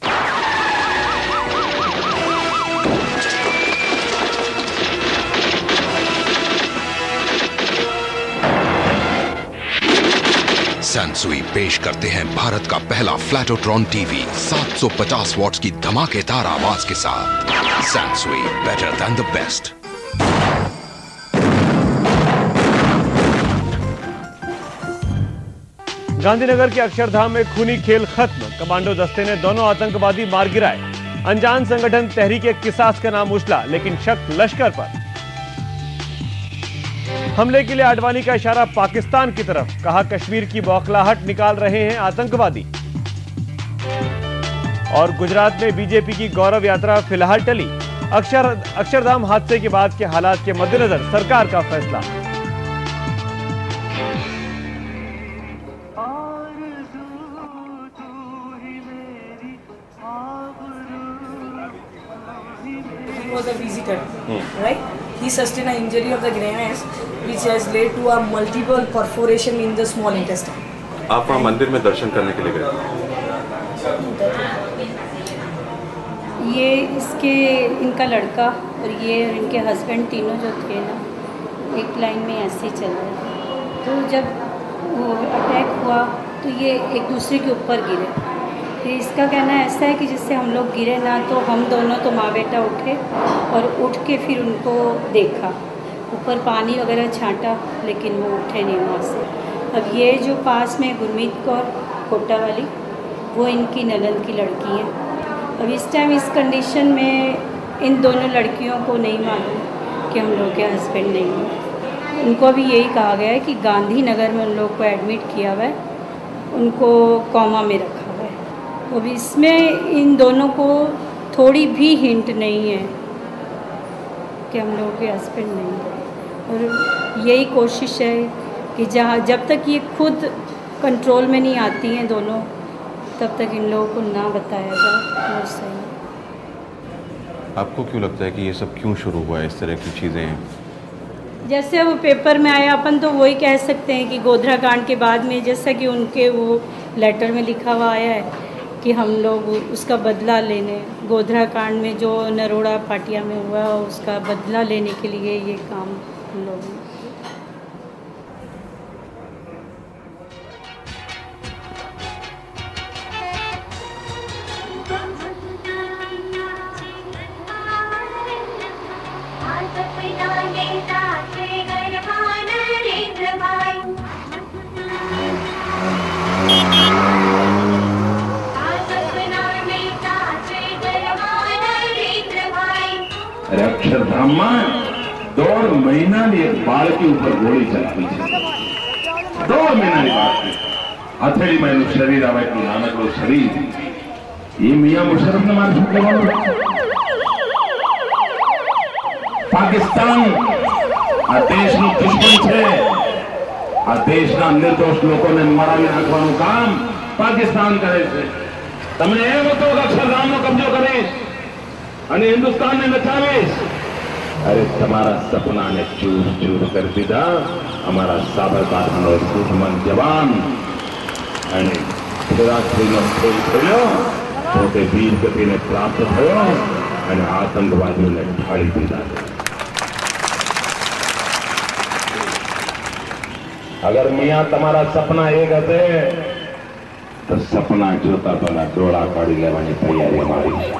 सैनसुई पेश करते हैं भारत का पहला फ्लैटोट्रॉन टीवी 750 वॉट्स की धमाकेदार आवाज के साथ। Sansui, better than the best. Gandhinagar के अक्षरधाम में खूनी खेल खत्म। कमांडो दस्ते ने दोनों आतंकवादी मार गिराए। अनजान संगठन तहरीक किसास का नाम उछला, लेकिन शक लश्कर पर। हमले के लिए आडवाणी का इशारा पाकिस्तान की तरफ, कहा कश्मीर की बौखलाहट निकाल रहे हैं आतंकवादी। और गुजरात में बीजेपी की गौरव यात्रा फिलहाल टली। अक्षरधाम हादसे के बाद के हालात के मद्देनजर सरकार का फैसला। Was a visitor, right? He sustained an injury of the grenades, which has led to a multiple perforation in the small intestine. आप वहाँ मंदिर में दर्शन करने के लिए गए? ये इनका लड़का और ये इनके हस्बैंड तीनों जो थे ना, एक लाइन में ऐसे चल रहे थे। तो जब वो अटैक हुआ तो ये एक दूसरे के ऊपर गिरे। तो इसका कहना ऐसा है कि जिससे हम लोग गिरे ना, तो हम दोनों तो माँ बेटा उठे और उठ के फिर उनको देखा, ऊपर पानी वगैरह छांटा, लेकिन वो उठे नहीं वहाँ से। अब ये जो पास में गुरमीत कौर कोटा वाली, वो इनकी ननद की लड़की है। अब इस टाइम इस कंडीशन में इन दोनों लड़कियों को नहीं मालूम कि हम लोग के हस्बैंड नहीं हैं। उनको भी यही कहा गया है कि गांधीनगर में उन लोग को एडमिट किया हुआ है, उनको कोमा में रखा। अब इसमें इन दोनों को थोड़ी भी हिंट नहीं है कि हम लोगों के हस्बैंड नहीं है। और यही कोशिश है कि जब तक ये खुद कंट्रोल में नहीं आती हैं दोनों, तब तक इन लोगों को ना बताया जाए वो सही। आपको क्यों लगता है कि ये सब क्यों शुरू हुआ है, इस तरह की चीज़ें? जैसे वो पेपर में आया, अपन तो वही कह सकते हैं कि गोधरा कांड के बाद में, जैसा कि उनके वो लेटर में लिखा हुआ आया है कि हम लोग उसका बदला लेने, गोधरा कांड में जो नरोड़ा पाटिया में हुआ उसका बदला लेने के लिए ये काम हम लोग अक्षरधाम में 2 महीना एक बाल के ऊपर गोली चलावी है। 2 महीना की बात है। हथेली में शरीर आवे तो नानक रो शरीर ये मियां मुशर्रफ ने मार सकते हो। पाकिस्तान आ देश नु दुश्मन छे, આ દેશના નિર્દોષ લોકોને મરાવી નાખવાનું કામ પાકિસ્તાન કરે છે. તમને એમ હતો કે અક્ષરધામનો કબજો કરીશ અને હિન્દુસ્તાનને નચાવીશ. અરે તમારા સપનાને ચૂર ચૂર કરી દીધા અમારા સાબરકાંઠાનો દુશ્મન જવાન. અને શિવરાત્રીનો ખેલ થયો, પોતે વીર ગતિને પ્રાપ્ત થયો અને આતંકવાદીઓને ઢાળી દીધા. અગર મિયા તમારા સપના એક હશે તો સપના જોતા પહેલા ડોળા કાઢી લેવાની તૈયારી અમારી છે.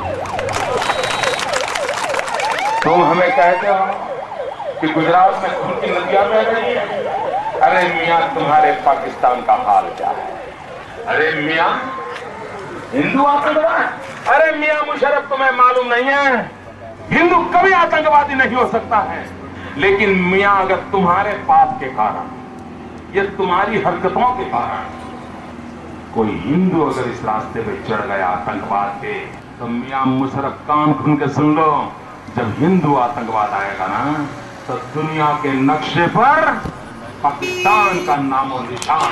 तुम हमें कहते हो कि गुजरात में खून की नदियां बह रही है. अरे मियां तुम्हारे पाकिस्तान का हाल क्या है? अरे मियां हिंदू आतंकवाद. अरे मियां मुशर्रफ तुम्हें मालूम नहीं है, हिंदू कभी आतंकवादी नहीं हो सकता है. लेकिन मियां अगर तुम्हारे पाप के कारण, ये तुम्हारी हरकतों के कारण कोई हिंदू अगर इस रास्ते पे चढ़ गया आतंकवाद के, तो मियां मुशर्रफ कान खुल के सुन लो, जब हिंदू आतंकवाद आएगा ना तो दुनिया के नक्शे पर पाकिस्तान का नामो निशान.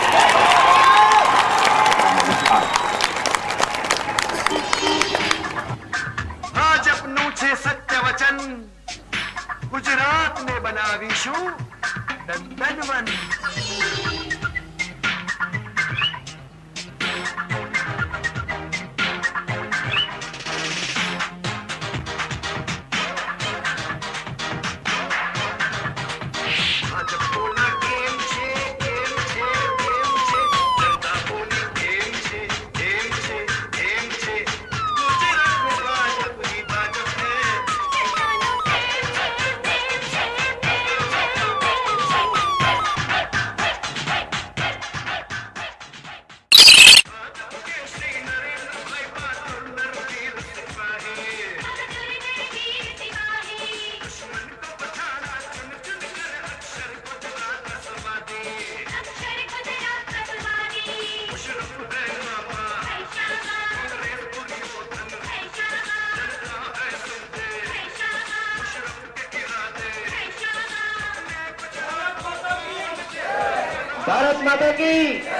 आज अपनों छे सत्य वचन गुजरात ने बनावीशु नंदनवन. भारत माता की.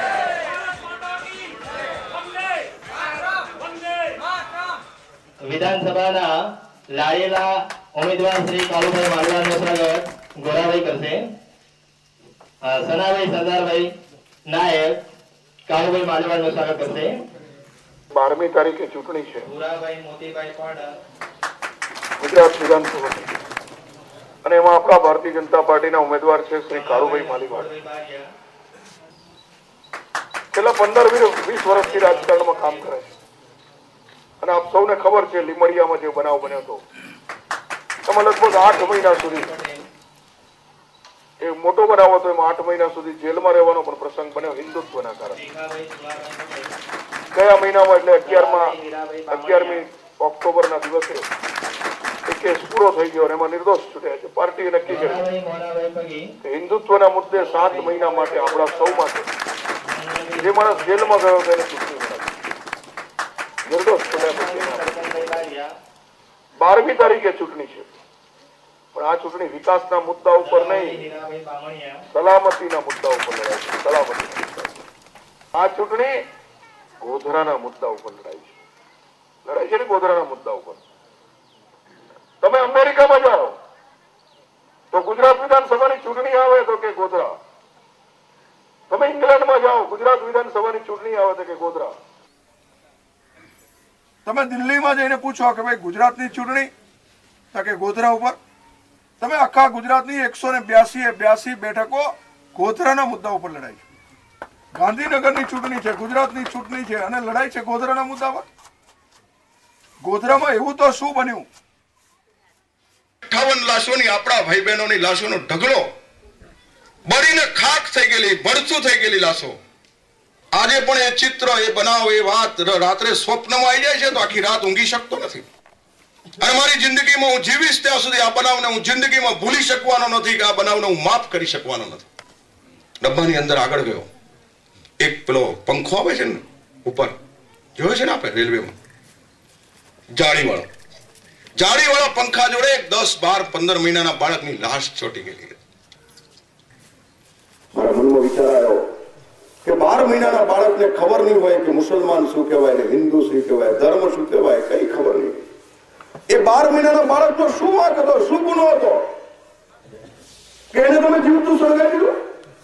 વિધાનસભાના લાયેલા ઉમેદવાર શ્રી કાળુભાઈ માલવાડનું સ્વાગત ગોરાભાઈ કરશે. સનાભાઈ સરદારભાઈ નાયક કાળુભાઈ માલવાડનું સ્વાગત કરશે. 12મી તારીખે ચૂંટણી છે. ગોરાભાઈ મોતીભાઈ પાડા ગુજરાત વિધાનસભા અને એમાં આપણા ભારતીય જનતા પાર્ટીના ઉમેદવાર છે શ્રી કાળુભાઈ માલીવાડ. છેલ્લા 15-20 વર્ષથી રાજકારણમાં કામ કરે છે અને આપ સૌને ખબર છે લીમડિયામાં જે બનાવ બન્યો હતો એમાં લગભગ 8 મહિના સુધી એ મોટો બનાવ હતો. એમાં 8 મહિના સુધી જેલમાં રહેવાનો પણ પ્રસંગ બન્યો હિન્દુત્વના કારણે. ગયા મહિનામાં એટલે 11મી ઓક્ટોબરના દિવસે એ કેસ પૂરો થઈ ગયો અને એમાં નિર્દોષ છૂટ્યા છે. પાર્ટીએ નક્કી કર્યું કે હિન્દુત્વના મુદ્દે 7 મહિના માટે આપણા સૌ માટે જે માણસ જેલમાં ગયો તેને ચૂંટણી બનાવી નિર્દોષ છૂટ્યા પછી 12મી તારીખે ચૂંટણી છે. પણ આ ચૂંટણી વિકાસના મુદ્દા ઉપર નહીં, સલામતીના મુદ્દા ઉપર લડાય છે. સલામતી આ ચૂંટણી ગોધરાના મુદ્દા ઉપર લડાય છે. લડાય છે ને ગોધરાના મુદ્દા ઉપર. તમે અમેરિકામાં જાઓ તો ગુજરાત વિધાનસભાની ચૂંટણી આવે તો કે ગોધરા. તમે ઇંગ્લેન્ડમાં જાઓ ગુજરાત વિધાનસભાની ચૂંટણી આવે તો કે ગોધરા. તમે દિલ્હીમાં જઈને પૂછો કે ભાઈ ગુજરાતની ચૂંટણી તો કે ગોધરા ઉપર. તમે આખા ગુજરાતની 182 બેઠકો ગોધરાના મુદ્દા ઉપર લડાય છે. ગાંધીનગરની ચૂંટણી છે, ગુજરાતની ચૂંટણી છે અને લડાઈ છે ગોધરાના મુદ્દા પર. ગોધરામાં એવું તો શું બન્યું? 58 લાશોની આપણા ભાઈ બહેનોની લાશોનો ઢગલો બળીને ખાક થઈ ગયેલી, ભડસું થઈ ગયેલી લાશો. આજે પણ એ ચિત્ર, એ બનાવ, એ વાત રાત્રે સ્વપ્નમાં આવી જાય છે તો આખી રાત ઊંઘી શકતો નથી. અને મારી જિંદગીમાં હું જીવીશ ત્યાં સુધી આ બનાવને હું જિંદગીમાં ભૂલી શકવાનો નથી, કે આ બનાવને હું માફ કરી શકવાનો નથી. ડબ્બાની અંદર આગળ ગયો, એક પેલો પંખો આવે છે ને ઉપર, જોયો છે ને આપણે રેલવેમાં, જાળીવાળા પંખા જોડે 10, 12, 15 મહિનાના બાળકની લાશ ચોટી ગયેલી. મનમાં વિચાર આવ્યો કે 12 મહિનાના બાળકને ખબર નહીં હોય કે મુસલમાન શું કહેવાય ને હિન્દુ શું કહેવાય, ધર્મ શું કહેવાય, કઈ ખબર નહીં. એ 12 મહિનાના બાળકનો શું વાંક હતો, શું ગુનો હતો કે એને તમે જીવતું સળગાવી દીધું?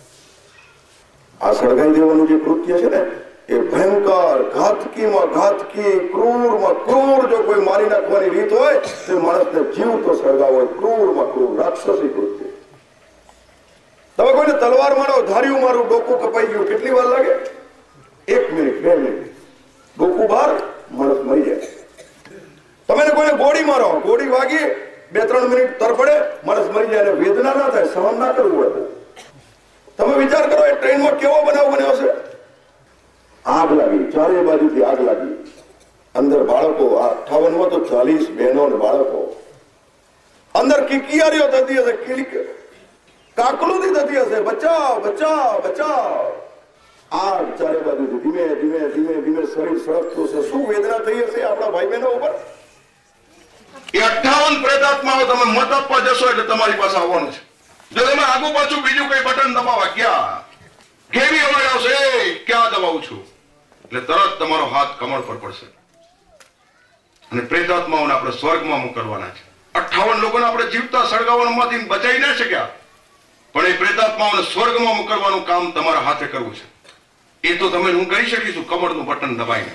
આ સળગાવી દેવાનું જે કૃત્ય છે ને એ ભયંકર, ઘાતકીમાં ઘાતકી, ક્રૂરમાં ક્રૂર જો કોઈ મારી નાખવાની રીત હોય તો માણસને જીવતો સળગાવો, ક્રૂરમાં ક્રૂર, રાક્ષસી કૃત્ય. તમે કોઈને તલવાર મારો, ધાર્યું મારું ડોકું કપાઈ ગયું, કેટલી વાર લાગે? 1 મિનિટ 2 મિનિટ, ડોકું બહાર, માણસ મરી જાય. તમે કોઈને ગોળી મારો, ગોળી વાગી 2-3 મિનિટ તરફડે, માણસ મરી જાય. અને વેદના ના થાય, સહન ના કરવું પડે. તમે વિચાર કરો એ ટ્રેનમાં કેવો બનાવ બન્યો હશે? આગ લાગી, ચારે બાજુથી આગ લાગી, અંદર બાળકો, 58માં તો 40 બહેનો અને બાળકો, અંદર કિકિયારીઓ થતી હશે, કાકલું થતી હશે, બચાવ બચાવ બચાવ. આગ ચારે બાજુથી ધીમે ધીમે ધીમે ધીમે શરીર સળગતું હશે. શું વેદના થઈ હશે આપણા ભાઈ બહેનો ઉપર? એ 58 પ્રેતાત્માઓ તમે મત આપવા જશો એટલે તમારી પાસે આવવાનું છે. જો તમે આગુ પાછું બીજું કઈ બટન દબાવવા ગયા, કેવી અવાજ આવશે, ક્યાં દબાવું છું, એટલે તરત તમારો હાથ કમળ પર પડશે. અને પ્રેતાત્માઓને આપણે સ્વર્ગમાં મોકલવાના છે. 58 લોકોને આપણે જીવતા સળગાવવામાંથી બચાવી ના શક્યા, પણ એ પ્રેતાત્માઓને સ્વર્ગમાં મોકલવાનું કામ તમારા હાથે કરવું છે. એ તો તમે હું કરી શકીશું કમળનું બટન દબાઈને.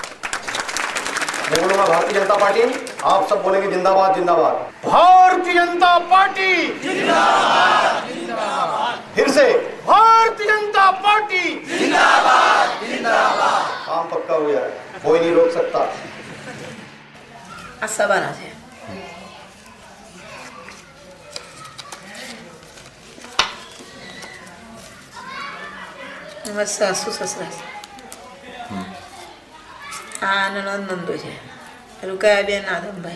भारतीय जनता पार्टी, आप सब बोलेंगे जिंदाबाद जिंदाबाद. भारतीय जनता पार्टी जिंदाबाद जिंदाबाद. फिर से भारतीय जनता पार्टी जिंदाबाद जिंदाबाद. काम पक्का हो गया, कोई नहीं रोक सकता. આ સવાના છે. અમારા સાસુ સસરા છે. આ નણંદ નંદો છે, રૂકાયાબેન આદમભાઈ,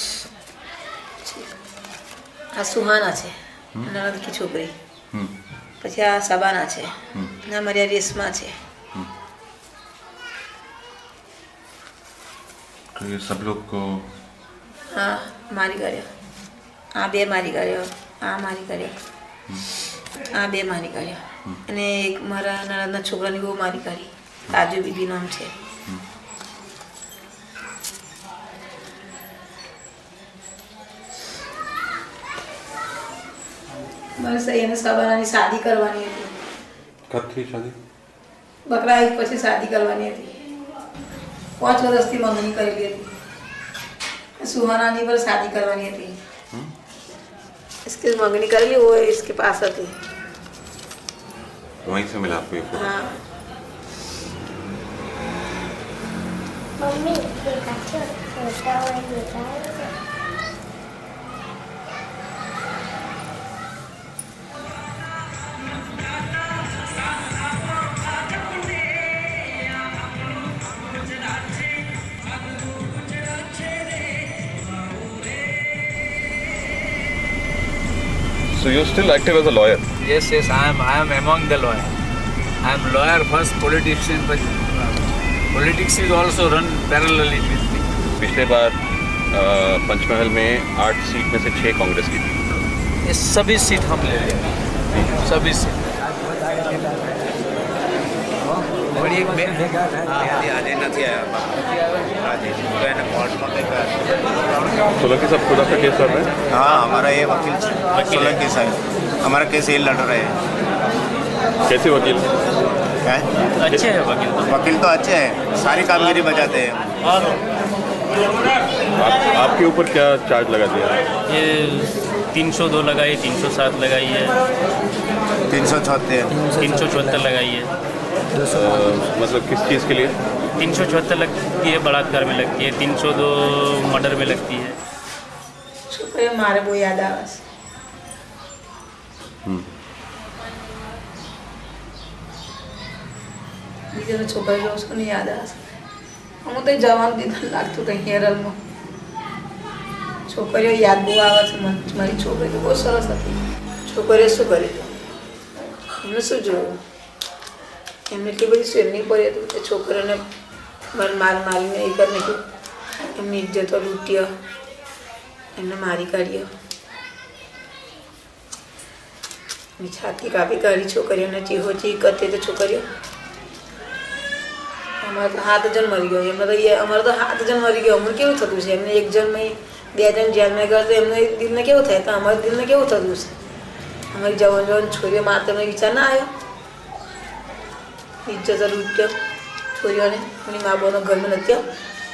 આ સુહાના છે નણંદકી છોકરી, પછી આ સબાના છે, અને અમારી આ રેશમા છે. ये सब लोग को હા મારી કર્યો, આ 2 મારી કર્યો, આ મારી કર્યો, આ 2 મારી કર્યો, અને એક મારા નણંદના છોકરાની બહુ મારી કરી, તાજુ બીબી નામ છે. બસ એને સબાનાની શાદી કરવાની હતી. कब थी शादी? બકરા ઈદ પછી શાદી કરવાની હતી. 5 વર્ષથી મંગણી કરેલી હતી. સુહાનાની પર शादी करवानी थी. इसकी मंगनी कर ली, वो इसके पास थी. वहीं से मिला आपको ये फोटो? हाँ. मम्मी देखा छोटा हुआ बेटा है. So you're still active as a lawyer? Yes, yes, I am among the lawyer. I am lawyer first, politician, but politics is also run parallelly with me. पिछले बार पंचमहल में 8 सीट में से 6 कांग्रेस की थी. ये सभी सीट हम ले लेंगे, सभी सीट. सोलंकी साहब खुद आपका केस लड़ रहे हैं? हाँ, हमारा ये वकील सोलंकी साहब हमारा केस ये लड़ रहे हैं. कैसे वकील? क्या? अच्छे हैं वकील. वकील तो अच्छे हैं, सारी कामगिरी बजाते हैं. आपके ऊपर क्या चार्ज लगा दिया? ये 302 लगाई, 307 लगाई है, 374 लगाई है. मतलब किस चीज़ के लिए? 374 लगती है बलात्कार में लगती है, 302 मर्डर में लगती है. છોકરીઓ મારે બહુ યાદ આવે છે. બીજાને છોકરી જોઉં છું ને યાદ આવે છે. હું તો જવાનું દીધું લાગતું કંઈ હેરલમાં. છોકરીઓ યાદ બહુ આવે છે મને. મારી છોકરી તો બહુ સરસ હતી. છોકરીએ શું કર્યું, એમને શું જોયું, એમને એટલી બધી શેરની પડી હતી કે છોકરીઓને મારીને એ કરી નાખ્યું, એમની ઇજ્જતો લૂંટ્યો, એમને મારી કાઢ્યો. छाती काफी करी छोकरीओने चीहो ची करते तो छोकरीओ અમારે તો 7 જણ મરી ગયો અમારે તો 7 જણ મરી ગયો અમને કેવું થતું છે એમને એક જણ માં 2 જણ જેલમાં ગયા તો એમને દિલને કેવું થાય તો અમારા દિલને કેવું થતું છે અમારી જવાન છોરીઓ માતાનો વિચાર ના આવ્યો ઇજ્જત લૂટ્યો છોરીઓને એની મા બાપનો ઘરમાં નથી આવ્યો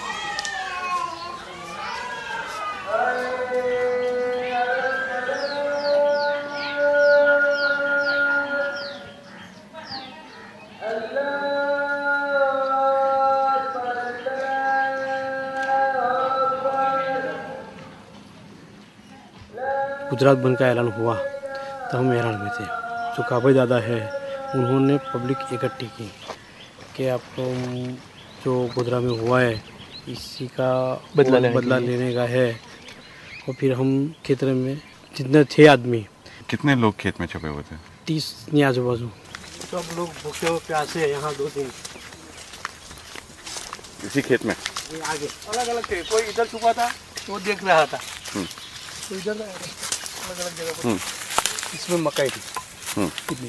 गुजरात बंद का ऐलान हुआ तो हम हैरान में थे। जो काबे दादा है उन्होंने पब्लिक इकट्ठी की कि आपको जो गुजरात में हुआ है इसी का बदला लेने का है। और फिर हम खेत में जितने थे आदमी, कितने लोग खेत में छुपे हुए थे? 30 आजू बाजू। सब लोग भूखे हो प्यासे है यहाँ 2 दिन इसी खेत में आगे अलग अलग थे। कोई इधर छुपा था वो देख रहा था, तो इधर अलग अलग जगह पर इसमें मकई थी कितनी।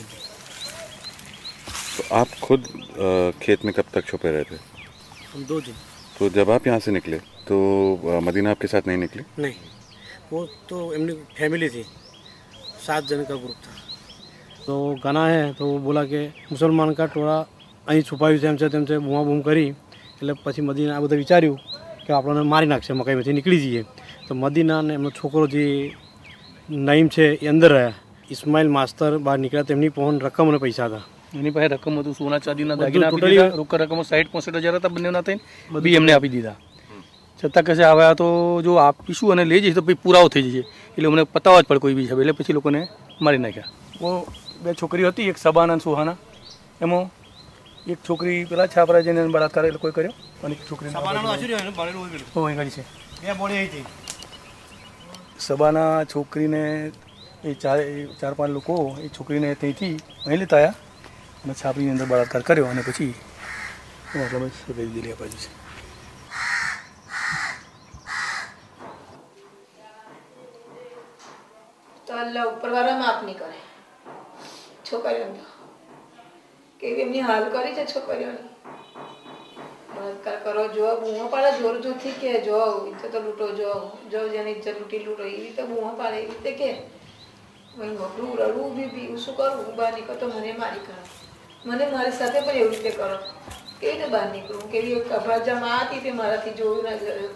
तो आप खुद खेत में कब तक छुपे रहे थे? हम 2 दिन। तो जब आप यहाँ से निकले तो मदीना आपके साथ नहीं निकली? नहीं, वो तो एमनी फैमिली थी, 7 जन का ग्रुप था। तो गाना है तो वो बोला कि मुसलमान का टोळा અહીં છુપાયું છે તેમ છે બૂમા બૂમ કરી એટલે પછી મદીના આ બધું વિચાર્યું કે આપણને મારી નાખશે મકાઈમાંથી નીકળી જઈએ। તો મદીના અને એમનો છોકરો જે નઈમ છે એ અંદર રહ્યા। ઇસ્માઇલ માસ્તર બહાર નીકળ્યા, તેમની પહોંચ રકમ અને પૈસા હતા। એની પાસે રકમ હતું, સોના ચાંદીના દાગીના આપી દીધા, રોકડ રકમ 60-65 હજાર હતા, બંનેના થઈને બી એમને આપી દીધા। છતાં કશે આવ્યા તો જો આપીશું અને લઈ જઈશ તો પછી પુરાવો થઈ જશે, એટલે અમને પતાવવા જ પડે કોઈ બી છે, એટલે પછી લોકોને મારી નાખ્યા। वो 2 છોકરીઓ હતી, એક સબાના અને સુહાના। એમાં એક છોકરી પેલા છાપરા જઈને બળાત્કાર કોઈ કર્યો અને એક છોકરી સબાનાનો આચું રહ્યો ને બાળેલું હોય ગયું હોય છે। બે બોડી આવી હતી સબાના છોકરીને એ 4-5 લોકો એ છોકરીને ત્યાંથી અહીં લેતા આવ્યા અને છાપરીની અંદર બળાત્કાર કર્યો અને પછી મતલબ સગાઈ દીધી આ બાજુ છે। તો અલ્લાહ ઉપરવાળા માફ નહીં કરે છોકરીઓને કેવી એમની હાલ કરી છે છોકરીઓની। બળાત્કાર કરો જો બૂમો પાડે જોર જોરથી કે જો ઇજ્જત લૂંટો જો જેની ઇજ્જત લૂંટી લૂંટો એવી રીતે બૂમો પાડે એવી રીતે કે ભાઈ મોકલું રડવું બી શું કરું બહાર નીકળો તો મને મારી કરો, મને મારી સાથે પણ એવી રીતે કરો, કેવી રીતે બહાર નીકળું, કેવી કભાજા માં હતી તે મારાથી જોયું ના ગયું।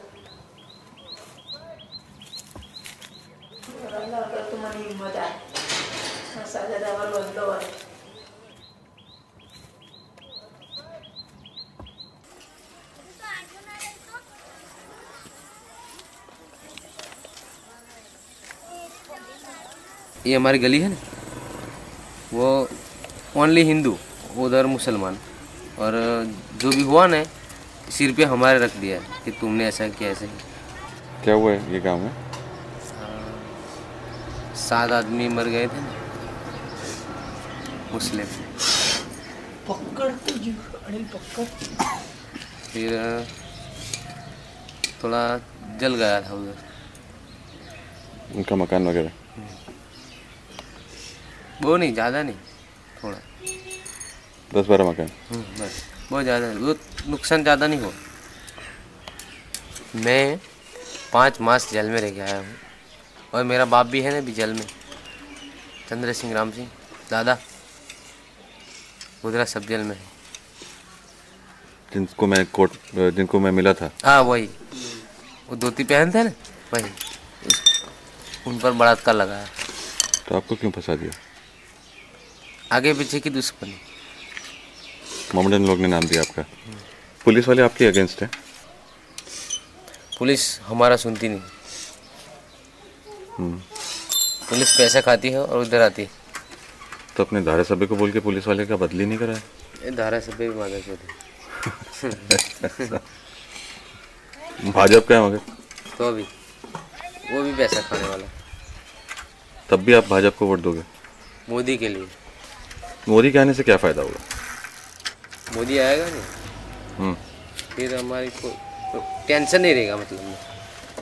અલ્લાહ કરતું મને હિંમત આવે સાજા તમારો બંધો હોય। ये हमारी गली है ना, वो ओनली हिंदू उधर मुसलमान, और जो भी हुआ ना सिर पे हमारे रख दिया है कि तुमने ऐसा किया ऐसे। क्या हुआ है ये गांव में? 7 आदमी मर गए थे ना मुस्लिम। फिर थोड़ा जल गया था उधर उनका मकान वगैरह? वो नहीं, ज़्यादा नहीं, थोड़ा 10-12 मकान। बस बहुत ज़्यादा, वो नुकसान ज़्यादा नहीं हुआ। मैं 5 मास जेल में रह के आया हूँ, और मेरा बाप भी है ना अभी जेल में, चंद्र सिंह राम सिंह दादा, गुजरात सब जेल में है। जिनको मैं मिला था? हाँ वही, वो धोती पहनते हैं ना वही, उन पर बलात्कार लगाया। तो आपको क्यों फंसा दिया? आगे पीछे की दुश्मनी। मोहम्मदन लोग ने नाम दिया आपका। पुलिस वाले आपके अगेंस्ट है? पुलिस हमारा सुनती नहीं, पुलिस पैसा खाती है और उधर आती है। तो अपने धारा सभ्य को बोल के पुलिस वाले का बदली नहीं कराया? ये धारा सभ्य भी मांगा थे। भाजपा का है मगर तो अभी वो भी पैसा खाने वाला। तब भी आप भाजपा को वोट दोगे? मोदी के लिए। मोदी के आने से क्या फायदा होगा? मोदी आएगा नहीं फिर हमारी को टेंशन नहीं रहेगा, मतलब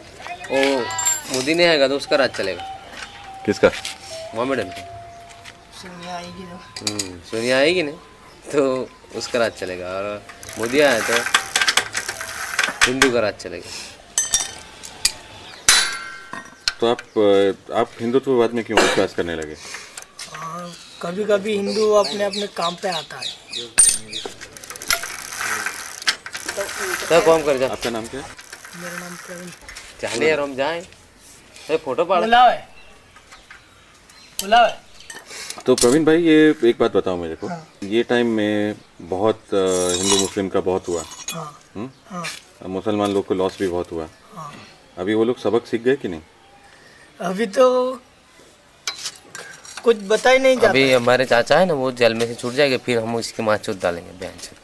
वो मोदी नहीं आएगा तो उसका राज चलेगा। किसका? मोहम्मदन का। सोनिया आएगी ना तो उसका राज चलेगा, और मोदी आए तो हिंदू का राज चलेगा। तो आप हिंदुत्ववाद में क्यों विश्वास करने लगे? कभी कभी हिंदू अपने अपने काम पे आता है। तो कौन कर जा? आपका नाम क्या है? मेरा नाम प्रवीण। चलिए यार हम जाएं, फोटो पाड़ बुलावे। तो प्रवीण भाई, ये एक बात बताओ मेरे को। ये टाइम में बहुत हिंदू मुस्लिम का बहुत हुआ, मुसलमान लोग को लॉस भी बहुत हुआ। अभी वो लोग सबक सीख गए कि नहीं? अभी तो कुछ बता ही नहीं जाता। अभी हमारे चाचा है ना, वो जेल में से छूट जाएंगे, फिर हम इसकी माँ चोट डालेंगे बहन से।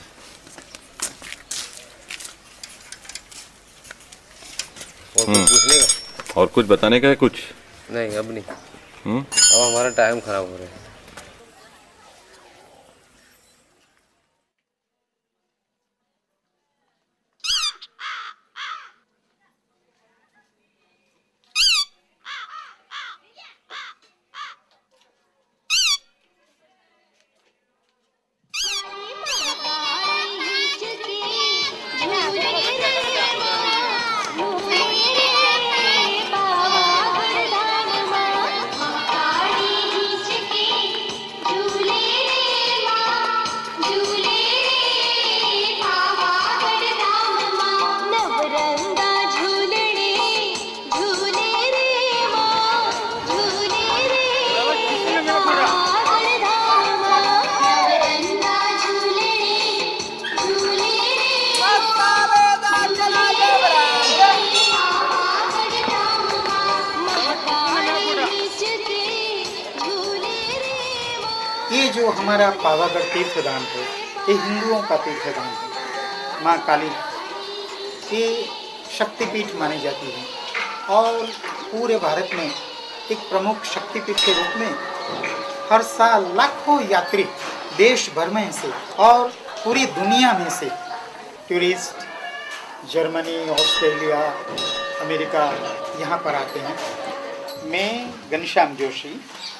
और कुछ पूछने का? और कुछ बताने का है? कुछ नहीं, अब नहीं। अब हमारा टाइम खराब हो रहा है। ये जो हमारा पावागढ़ तीर्थधाम है, ये हिंदुओं का तीर्थधाम है। माँ काली ये शक्तिपीठ मानी जाती है और पूरे भारत में एक प्रमुख शक्तिपीठ के रूप में हर साल लाखों यात्री देश भर में से और पूरी दुनिया में से टूरिस्ट जर्मनी, ऑस्ट्रेलिया, अमेरिका यहाँ पर आते हैं। मैं घनश्याम जोशी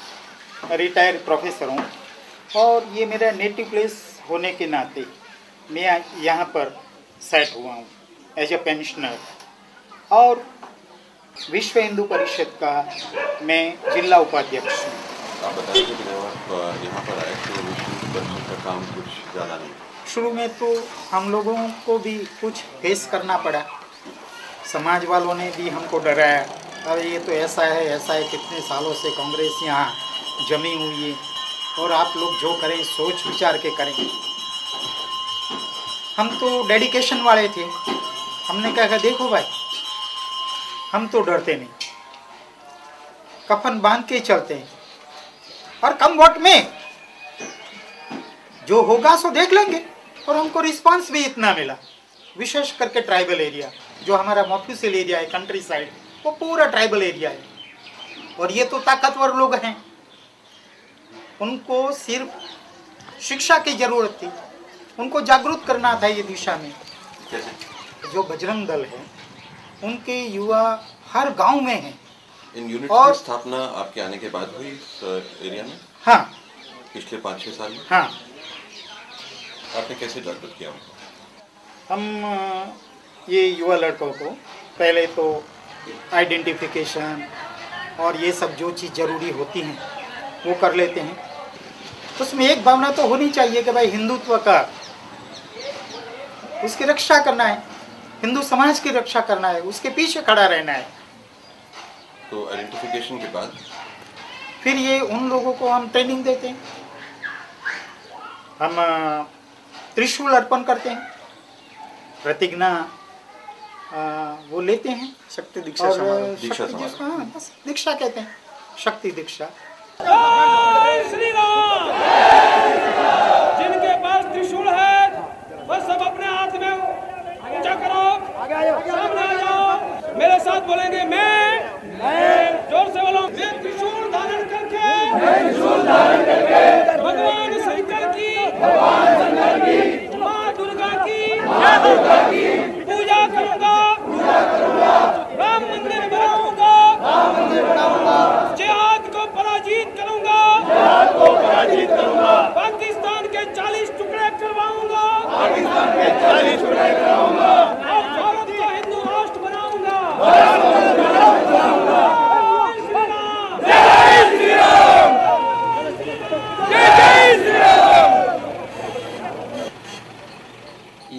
रिटायर्ड प्रोफेसर हूँ और ये मेरा नेटिव प्लेस होने के नाते मैं यहाँ पर सेट हुआ हूँ एज ए पेंशनर। और विश्व हिंदू परिषद का मैं जिला उपाध्यक्ष हूँ। आप बताइए कि जब आप यहाँ पर आए तो विश्व हिंदू परिषद का काम कुछ ज़्यादा नहीं? शुरू में तो हम लोगों को भी कुछ फेस करना पड़ा। समाज वालों ने भी हमको डराया, अरे ये तो ऐसा है, कितने सालों से कांग्रेस यहाँ जमी हुई है और आप लोग जो करें सोच विचार के करें। हम तो डेडिकेशन वाले थे। हमने कहा देखो भाई, हम तो डरते नहीं, कफन बांध के चलते हैं और कम वोट में जो होगा सो देख लेंगे। और हमको रिस्पांस भी इतना मिला, विशेष करके ट्राइबल एरिया जो हमारा मफूसिल एरिया है, कंट्री साइड, वो पूरा ट्राइबल एरिया है। और ये तो ताकतवर लोग हैं, उनको सिर्फ शिक्षा की जरूरत थी, उनको जागरूक करना था ये दिशा में। जो बजरंग दल है उनके युवा हर गांव में हैं। इन यूनिट की स्थापना आपके आने के बाद हुई इस एरिया में? हाँ, पिछले 5-6 साल में? हाँ। आपने कैसे जागरूक किया उनको? हम ये युवा लड़कों को पहले तो आइडेंटिफिकेशन और ये सब जो चीज़ ज़रूरी होती हैं वो कर लेते हैं। उसमें एक भावना तो होनी चाहिए कि भाई हिंदुत्व का उसकी रक्षा करना है, हिंदू समाज की रक्षा करना है, उसके पीछे खड़ा रहना है। तो आइडेंटिफिकेशन के बाद फिर ये उन लोगों को हम ट्रेनिंग देते हैं। हम त्रिशूल अर्पण करते हैं, प्रतिज्ञा वो लेते हैं, शक्ति दीक्षा समारोह। हाँ, बस दीक्षा कहते हैं, शक्ति दीक्षा। श्री राम। जिनके पास त्रिशूल है वह सब अपने हाथ में ऊंचा करो, सामने आ जाओ, मेरे साथ बोलेंगे मैं, जोर से बोलो, मैं त्रिशूल धारण करके भगवान शंकर की माँ दुर्गा की पूजा करूंगा, राम मंदिर बनाऊंगा, जिहाद को पराजित करूंगा,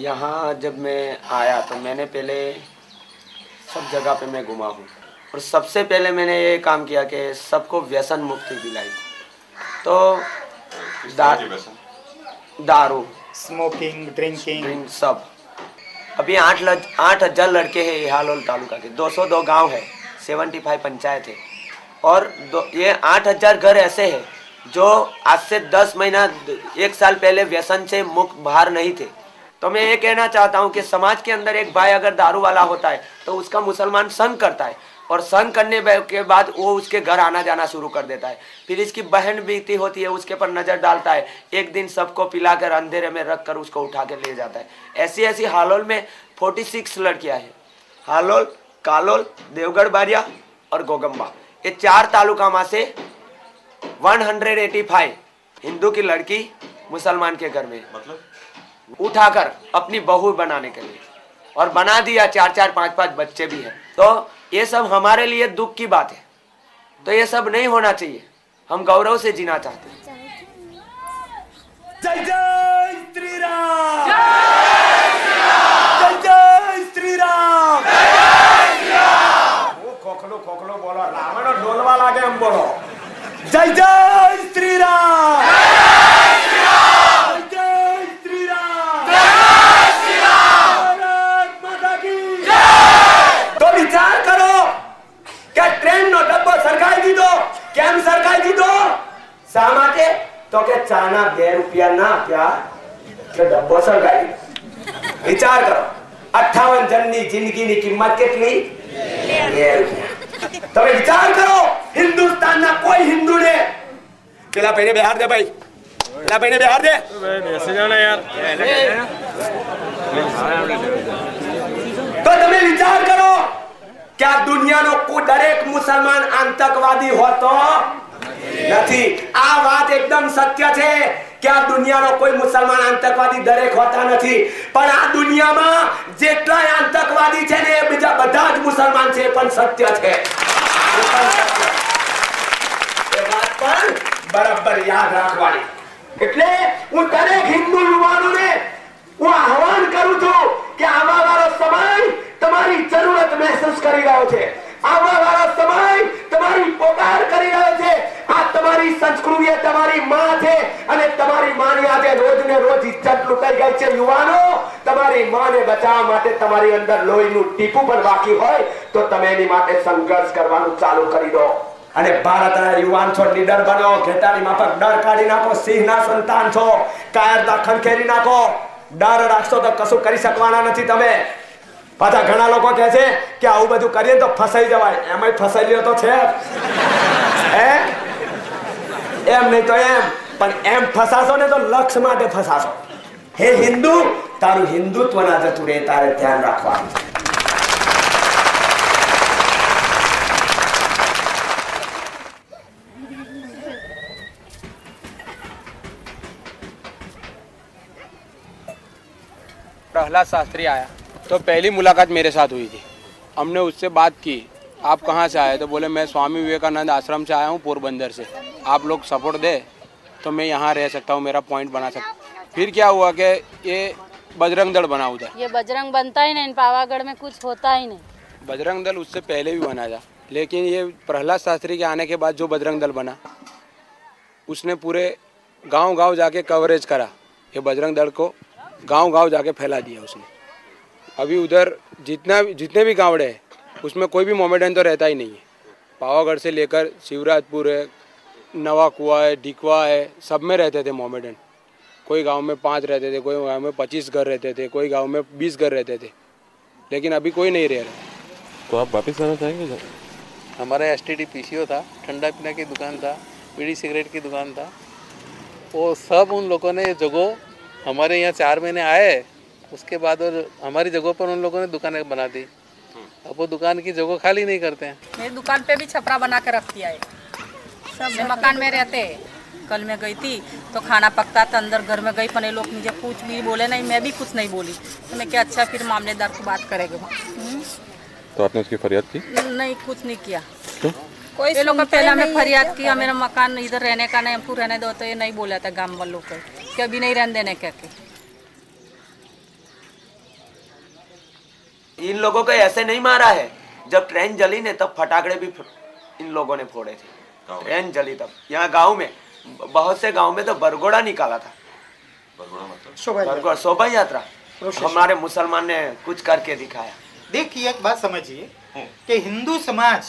यहाँ जब मैं आया तो मैंने पहले सब जगह पे मैं घुमा हूँ और सबसे पहले मैंने ये काम किया कि सबको व्यसन मुक्ति दिलाई। तो दारू, स्मोकिंग, ड्रिंकिंग सब। अभी 8,000 लड़के हैं हालोल तालुका के, 202 गांव है, 75 पंचायत है और ये 8,000 घर ऐसे हैं जो आज से 10 महीना 1 साल पहले व्यसन से मुक्त बाहर नहीं थे। तो मैं ये कहना चाहता हूँ कि समाज के अंदर एक भाई अगर दारू वाला होता है तो उसका मुसलमान संग करता है और संग करने के बाद वो उसके घर आना जाना शुरू कर देता है। फिर इसकी बहन बीती होती है, उसके पर नजर डालता है, एक दिन सबको पिलाकर अंधेरे में रख कर उसको उठा के ले जाता है। ऐसी हालोल में 46 लड़कियां हैं। हालोल, कालोल, देवगढ़ बारिया और गोगम्बा, ये 4 तालुका में से 185 हिंदू की लड़की मुसलमान के घर में मतलब उठाकर अपनी बहू बनाने के लिए, और बना दिया। 4-4, 5-5 बच्चे भी हैं। तो ये सब हमारे लिए दुख की बात है। तो ये सब नहीं होना चाहिए। हम गौरव से जीना चाहते हैं। जय जय श्री राम, जय जय श्री राम, वो खोखलो बोलो, रावण और ढोलवा लागे हम बोलो जय जय श्री राम, विचार करो क्या ट्रेन नो डब्बो सरकाई दी दो, केम सरकाई दी दो शा माटे तो के चाना 2 रुपया ना क्या के डब्बो सरकाई दी। विचार करो 58 जननी जिंदगी ની કિંમત કેટલી 2 रुपया। તમે વિચાર કરો હિન્દુસ્તાનના કોઈ હિન્દુ ને પેલા ભાઈને બિહાર દે ભાઈ, પેલા ભાઈને બિહાર દે બેસી જાઓ ને યાર। તો તમે વિચાર કરો क्या दुनिया नो को दरेक मुसलमान आतंकवादी होतो नहीं। आ बात एकदम सत्य छे। क्या दुनिया नो कोई मुसलमान आतंकवादी दरेक होता नहीं, पण आ दुनिया में जेटला आतंकवादी छे ने बीजा बधा ज मुसलमान छे, पण सत्य छे। ए बात पर बराबर याद राखवानी। એટલે હું દરેક હિન્દુ યુવાનોને હું આહવાન કરું છું કે આવા વાળો સમય તમારી જરૂરત મહેસૂસ કરી રહ્યો છે, આવા વાળો સમય તમારી પોકાર કરી રહ્યો છે। આ તમારી સંસ્કૃતિ, તમારી માં છે અને તમારી માની આજે રોજ ને રોજ ઇજ્જત લૂંટાઈ ગઈ છે। યુવાનો, તમારી માને બચાવવા માટે તમારી અંદર લોહીનું ટીપું પણ બાકી હોય તો તમે એની માટે સંઘર્ષ કરવાનું ચાલુ કરી દો। અને ભારતના યુવાન છો, લીડર બનો, ઘેટાની માફક ડર કાઢી નાખો। સિંહના સંતાન છો, કાયરતા ખંખેરી નાખો। ડર રાખશો તો કશું કરી શકવાના નથી તમે। પાછા ઘણા લોકો કહે છે કે આવું બધું કરીએ તો ફસાઈ જવાય, એમાંય ફસાઈ લ્યો તો છે હે એમ નહીં તો એમ, પણ એમ ફસાશો ને તો લક્ષ્ય માટે ફસાશો। હે હિન્દુ, તારું હિન્દુત્વ ના જતું રહે, તારે ધ્યાન રાખવાનું। प्रहलाद शास्त्री आया तो पहली मुलाकात मेरे साथ हुई थी। हमने उससे बात की, आप कहाँ से आए? तो बोले मैं स्वामी विवेकानंद आश्रम से आया हूँ पोरबंदर से, आप लोग सपोर्ट दे तो मैं यहाँ रह सकता हूँ, मेरा पॉइंट बना सकता। फिर क्या हुआ कि ये बजरंग दल बना उधर। ये बजरंग बनता ही नहीं, पावागढ़ में कुछ होता ही नहीं। बजरंग दल उससे पहले भी बना था, लेकिन ये प्रहलाद शास्त्री के आने के बाद जो बजरंग दल बना, उसने पूरे गाँव जाके कवरेज करा। ये बजरंग दल को गांव जाके फैला दिया उसने। अभी उधर जितने भी गाँवड़े हैं उसमें कोई भी मोमेडन तो रहता ही नहीं है। पावागढ़ से लेकर शिवराजपुर है, नवा कुआ है, डिकवा है, सब में रहते थे मोमेडन। कोई गांव में 5 रहते थे, कोई गांव में 25 घर रहते थे, कोई गांव में 20 घर रहते थे, लेकिन अभी कोई नहीं रह रहा। तो आप वापस आना चाहेंगे सर? हमारा STD PCO था, ठंडा पीने की दुकान था, बीड़ी सिगरेट की दुकान था, वो सब उन लोगों ने जगह हमारे यहाँ 4 महीने आए, उसके बाद और हमारी जगह पर उन लोगों ने दुकानें बना दी। अब वो दुकान की जगह खाली नहीं करते हैं। मेरी दुकान पे भी छपरा बना के रख दिया है। सब मकान में रहते हैं। कल मैं गई थी तो खाना पकता था, अंदर घर में गई, पर लोग मुझे कुछ भी बोले नहीं, मैं भी कुछ नहीं बोली। तो मैं क्या अच्छा फिर मामलेदार को बात करेंगे। तो आपने उसकी फरियाद की? नहीं, कुछ नहीं किया। क्यों? कोई ये लोग का पहला मैं फरियाद किया, मेरा मकान इधर रहने का नहीं, हमको रहने दो, तो ये नहीं बोला था गाँव वालों को कि अभी नहीं रहने देने क्या। इन लोगों को ऐसे नहीं मारा है। जब ट्रेन जली ने तब फटाकड़े भी इन लोगों ने फोड़े थे। ट्रेन जली तब यहाँ गांव में, बहुत से गांव में तो बरगोड़ा निकाला था। बरगोड़ा शोभा यात्रा हमारे मुसलमान ने कुछ करके दिखाया। देखिए एक बात समझिए कि हिंदू समाज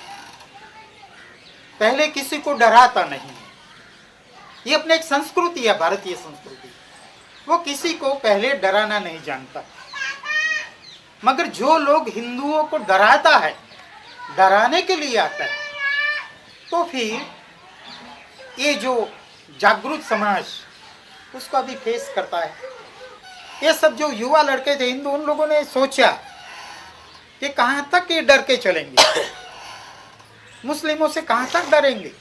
पहले किसी को डराता नहीं है। ये अपनी एक संस्कृति है, भारतीय संस्कृति। वो किसी को पहले डराना नहीं जानता। मगर जो लोग हिंदुओं को डराता है, डराने के लिए आता है, तो फिर ये जो जागरूक समाज उसको अभी फेस करता है। ये सब जो युवा लड़के थे हिंदू, उन लोगों ने सोचा कि कहाँ तक ये डर के चलेंगे, मुस्लिमों से कहाँ तक डरेंगे।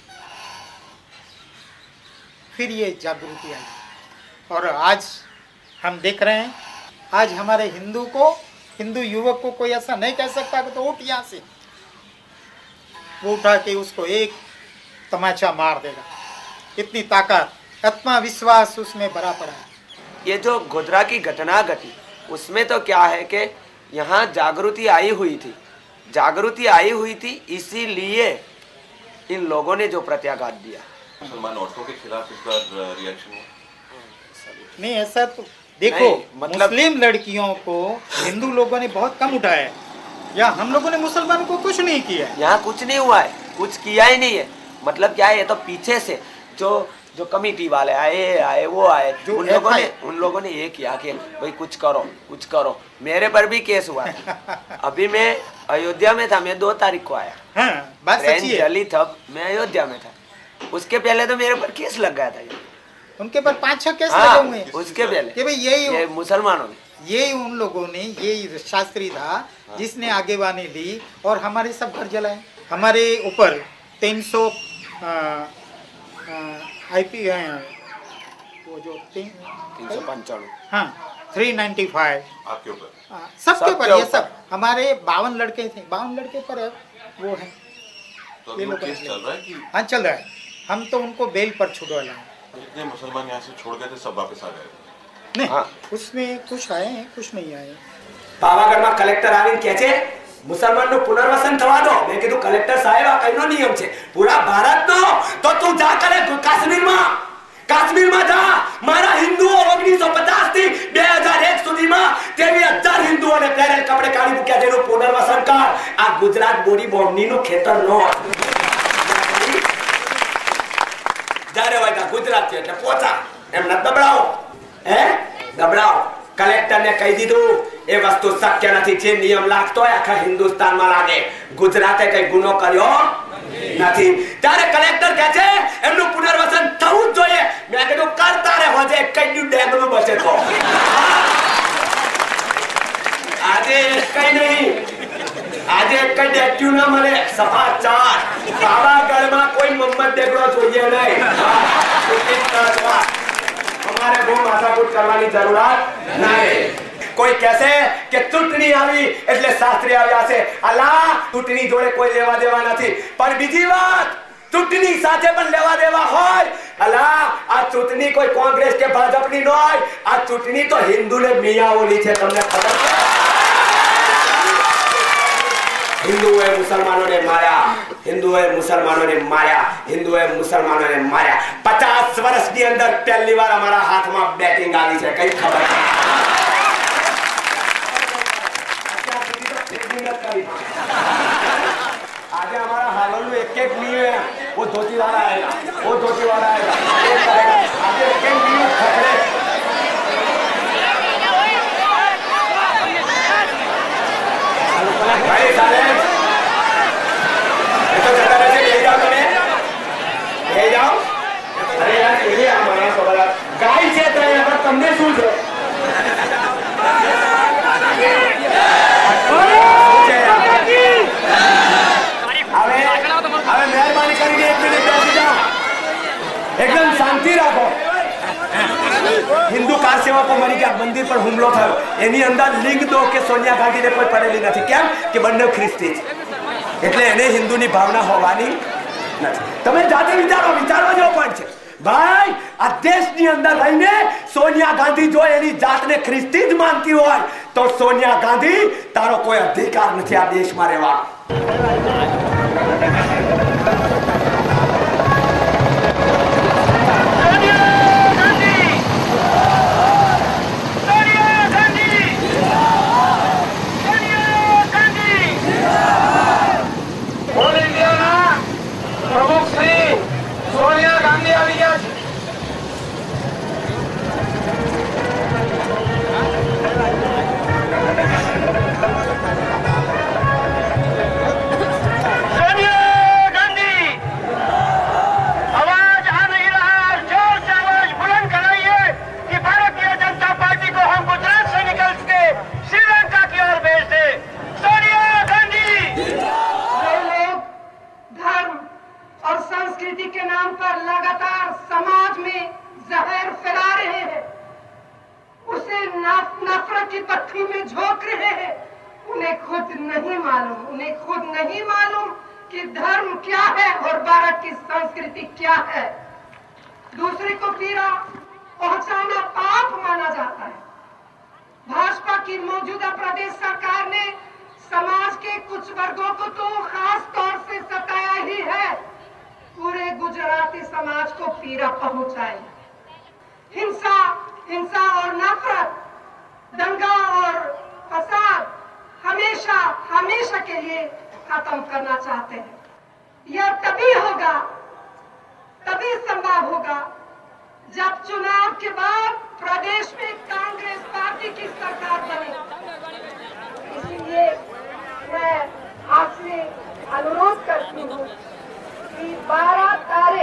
फिर ये जागृति आई और आज हम देख रहे हैं, आज हमारे हिंदू युवक को कोई ऐसा नहीं कह सकता कि तो उठ यहाँ से, वो उठा के उसको एक तमाचा मार देगा। इतनी ताकत, आत्मविश्वास उसमें भरा पड़ा है। ये जो गोधरा की घटना घटी उसमें तो क्या है कि यहाँ जागृति आई हुई थी, इसीलिए इन लोगों ने जो प्रत्याघात दिया। मुसलमान औरतों के खिलाफ इस बार रिएक्शन हुआ नहीं, ऐसा तो देखो मतलब मुस्लिम लड़कियों को हिंदू लोगों ने बहुत कम उठाया है, या हम लोगों ने मुसलमान को कुछ नहीं किया है। यहाँ कुछ नहीं हुआ है, कुछ किया ही नहीं है। मतलब क्या है, ये तो पीछे से जो कमेटी वाले आए वो आए, उन लोगों ने ये किया कि भाई कुछ करो। मेरे पर भी केस हुआ है। अभी मैं अयोध्या में था, मैं 2 तारीख को आया। हाँ, बात ट्रेन सच्ची है। जली तब मैं अयोध्या में था। उसके पहले तो मेरे पर केस लग गया था। उनके पर 5-6 केस लगे हुए हैं। उसके पहले कि भाई यही मुसलमानों ने, यही उन लोगों ने, यही शास्त्री था जिसने आगेवानी ली और हमारे सब घर जलाए। हमारे ऊपर 300 IP वो जो 395, हाँ 395 आपके ऊपर, सबके पर ये सब हमारे 52 लड़के थे। 52 लड़के पर वो है। तो अभी केस चल रहा है कि? हाँ चल रहा है। हम तो उनको बेल पर छुड़वा लाए। जितने मुसलमान यहाँ से छोड़ गए थे सब वापस आ गए? नहीं, उसमें कुछ आए हैं, कुछ नहीं आए। पावागढ़ में कलेक्टर आવીને કહે છે મુસલમાનનું પુનર્વસન થવા દો। મેં કીધું કલેક્ટર સાહેબ આ કઈનો નિયમ છે પૂરા ભારતનો? તો તું જા કરે કાશ્મીરમાં જા। મારા હિન્દુઓ 1950 થી 2001 સુધીમાં 23,000 હિન્દુઓને પહેરેલ કપડે કાઢી મૂક્યા, જેનું પુનર્વસન કર। આ ગુજરાત બોડી બોમ્બનીનું ખેતર નો જ્યારે હોય ગુજરાત છે એટલે પોચા એમ ન દબડાવો, દબડાવો। કલેક્ટર ને કહી દીધું એ વસ્તુ શક્ય નથી। જે નિયમ લાગતો હોય આખા હિન્દુસ્તાનમાં લાગે। ગુજરાતે કઈ ગુનો કર્યો નથી। ત્યારે કલેક્ટર કહે છે એમનું પુનર્વસન થવું જ જોઈએ। મેં કીધું કરતા રહે હોજે કઈ ડેગલું બચે તો। આજે કઈ નહીં, આજે કઈ ડેટ્યુ ના મળે, સફા 4। પાવાગઢમાં કોઈ મોહમ્મદ ડેગલો જોઈએ નહીં। हमारे को माथाकूट करवानी जरूरत नहीं। कोई कैसे कि चूंटणी આવી એટલે શાસ્ત્રી આવ્યા છે। અલા ચૂંટણી જોડે કોઈ લેવા દેવા નથી, પણ બીજી વાત ચૂંટણી સાથે પણ લેવા દેવા હોય। અલા આ ચૂંટણી કોઈ કોંગ્રેસ કે ભાજપની ન હોય, આ ચૂંટણી તો હિન્દુને મિયાઓની છે। તમને ખબર છે? हिंदुओं मुसलमानों ने मारा, हिंदुओं मुसलमानों ने मारा, हिंदुओं मुसलमानों ने मारा। 50 वर्ष के अंदर पहली बार हमारा हाथ में बैटिंग आई है। कई खबर आज हमारा हाल एक नहीं है, वो धोती वाला आएगा, वो धोती वाला आएगा, आज एक नहीं खपड़े। भाई साले तो जता रहे ले जाओ, तुम्हें ले जाओ। अरे यार ये हमारा सवाल गाय से तो यार तुमने सुन लो। अबे मेहरबानी करके 1 मिनट बैठ जाओ, एकदम शांति रखो। हिंदू कार सेवा को मरी क्या मंदिर पर हुमलो थयो, एनी अंदर लिंग दो के सोनिया गांधी ने कोई पड़ेली નથી। કેમ કે બંને ખ્રિસ્તી છે, એટલે એને હિન્દુની ભાવના હોવાની નથી। તમે જાતે વિચારવા જેવો પણ છે ભાઈ। આ દેશની અંદર રહીને સોનિયા ગાંધી જો એની જાતને ખ્રિસ્તી જ માનતી હોય तो सोनिया गांधी तारो कोई अधिकार नहीं आ देश में रहवा। प्रमुख श्री सोनिया गांधी આવી ગયા છે। सोनिया गांधी आवाज आ नहीं रहा, जोर से आवाज बुलंद कराइए कि भारतीय जनता पार्टी को हम गुजरात से निकल के श्रीलंका की ओर भेज दे। सोनिया गांधी। धर्म और संस्कृति के नाम पर लगातार समाज में जहर फैला रहे हैं, उसे नफरत की पत्थी में झोंक रहे हैं। उन्हें खुद नहीं मालूम कि धर्म क्या है और भारत की संस्कृति क्या है। दूसरे को पीड़ा पहुंचाना पाप माना जाता है। भाजपा की मौजूदा प्रदेश सरकार ने समाज के कुछ वर्गों को तो खास तौर से सताया ही है, पूरे गुजराती समाज को पीड़ा पहुंचाई। हिंसा और नफरत, दंगा और फसाद हमेशा के लिए खत्म करना चाहते हैं। यह तभी संभव होगा जब चुनाव के बाद प्रदेश में कांग्रेस पार्टी की सरकार बने। इसलिए मैं आपसे अनुरोध करती हूँ कि 12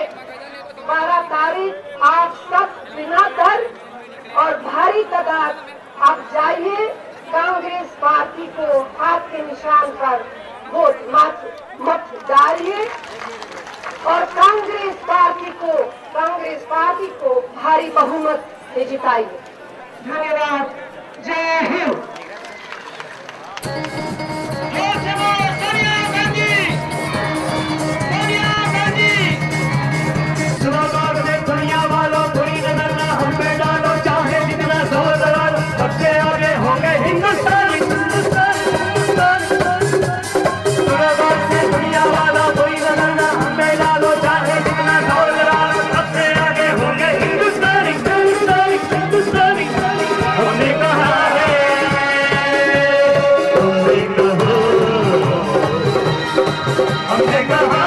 तारीख आप सब बिना डर और भारी तादाद आप जाइए, कांग्रेस पार्टी को हाथ के निशान पर वोट मत डालिए और कांग्रेस पार्टी को भारी बहुमत से जिताइए। धन्यवाद। जय हिंद। दुनिया वालों कोई नजर ना हम पे डालो, चाहे जितना जोर लगा लो, सबसे आगे हो गए हिंदुस्तान। दुनिया वालों कोई नजर ना हम पे डालो, चाहे जितना जोर लगा लो, सबसे आगे हो गए हिंदुस्तानी। हमने कहा है, हमने कहा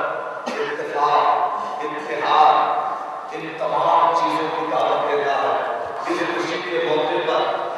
इन तमाम चीजों की दावत देता है।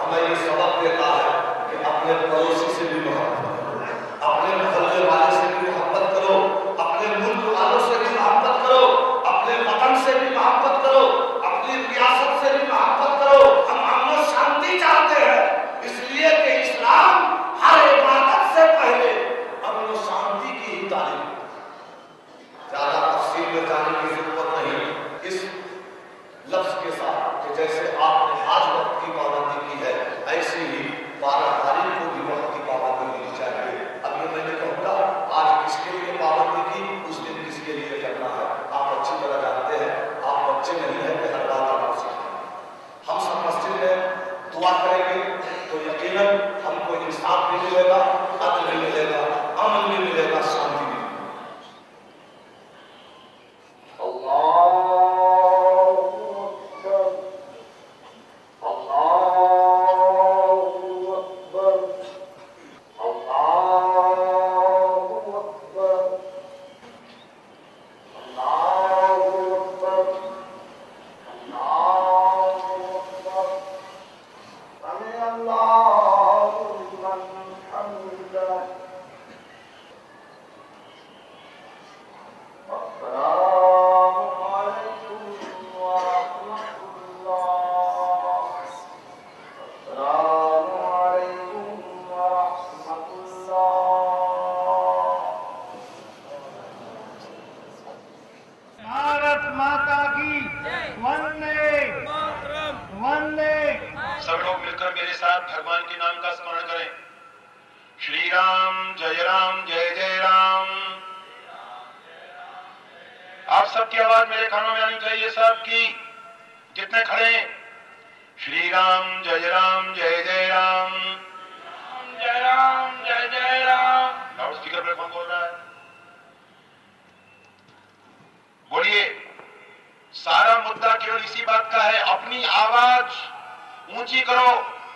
हमें ये सबक देता है कि अपने पड़ोसी से भी मोहब्बत करो, अपने मोहल्ले वाले से भी मोहब्बत करो, अपने मुल्क वालों से भी मोहब्बत करो, अपने वतन से भी मोहब्बत करो, अपनी रियासत से भी मोहब्बत करो। हम अमन शांति चाहते हैं, इसलिए कि इस्लाम हर इबादत से पहले अमन शांति की ही तालीम। ज्यादा तफसील में जाने की जरूरत नहीं इस लफ्ज के साथ कि जैसे आपने आज वक्त की पाबंदी की है, ऐसे ही 12 तारीख को भी वक्त की पाबंदी होनी चाहिए। अब ये मैंने कहूँगा आज किसके लिए पाबंदी की, उस दिन किसके लिए करना है आप अच्छी तरह जानते हैं। आप बच्चे नहीं है कि हर बात आप सीखें। हम सब मस्जिद में दुआ करेंगे तो यकीनन हमको इंसाफ भी मिलेगा, अदल भी मिलेगा, अमन भी मिलेगा, शांति भी। सब लोग मिलकर मेरे साथ भगवान के नाम का स्मरण करें। श्री राम जय जय राम। आप सबकी आवाज मेरे कानों में आनी चाहिए, सबकी, जितने खड़े हैं। श्री राम जय जय राम। जय जय राम। लाउड स्पीकर पर कौन बोल रहा है? बोलिए। सारा मुद्दा केवल इसी बात का है, अपनी आवाज ऊंची करो।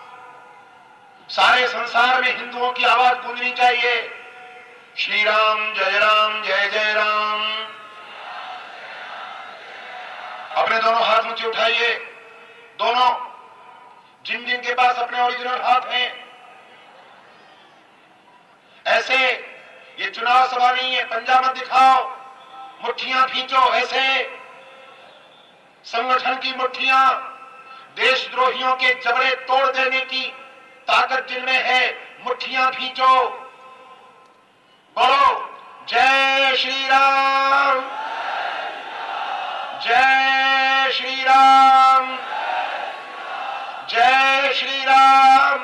सारे संसार में हिंदुओं की आवाज गूंजनी चाहिए। श्री राम जय जय राम। अपने दोनों हाथ ऊंचे उठाइए, दोनों, जिन जिन के पास अपने ओरिजिनल हाथ हैं। ऐसे, ये चुनाव सभा नहीं है, पंजा मत दिखाओ, मुट्ठियां खींचो। ऐसे संगठन की मुट्ठियां, देशद्रोहियों के जबड़े तोड़ देने की ताकत जिनमें है, मुट्ठियां खींचो। बोलो जय श्री राम, जय श्री राम, जय श्री राम।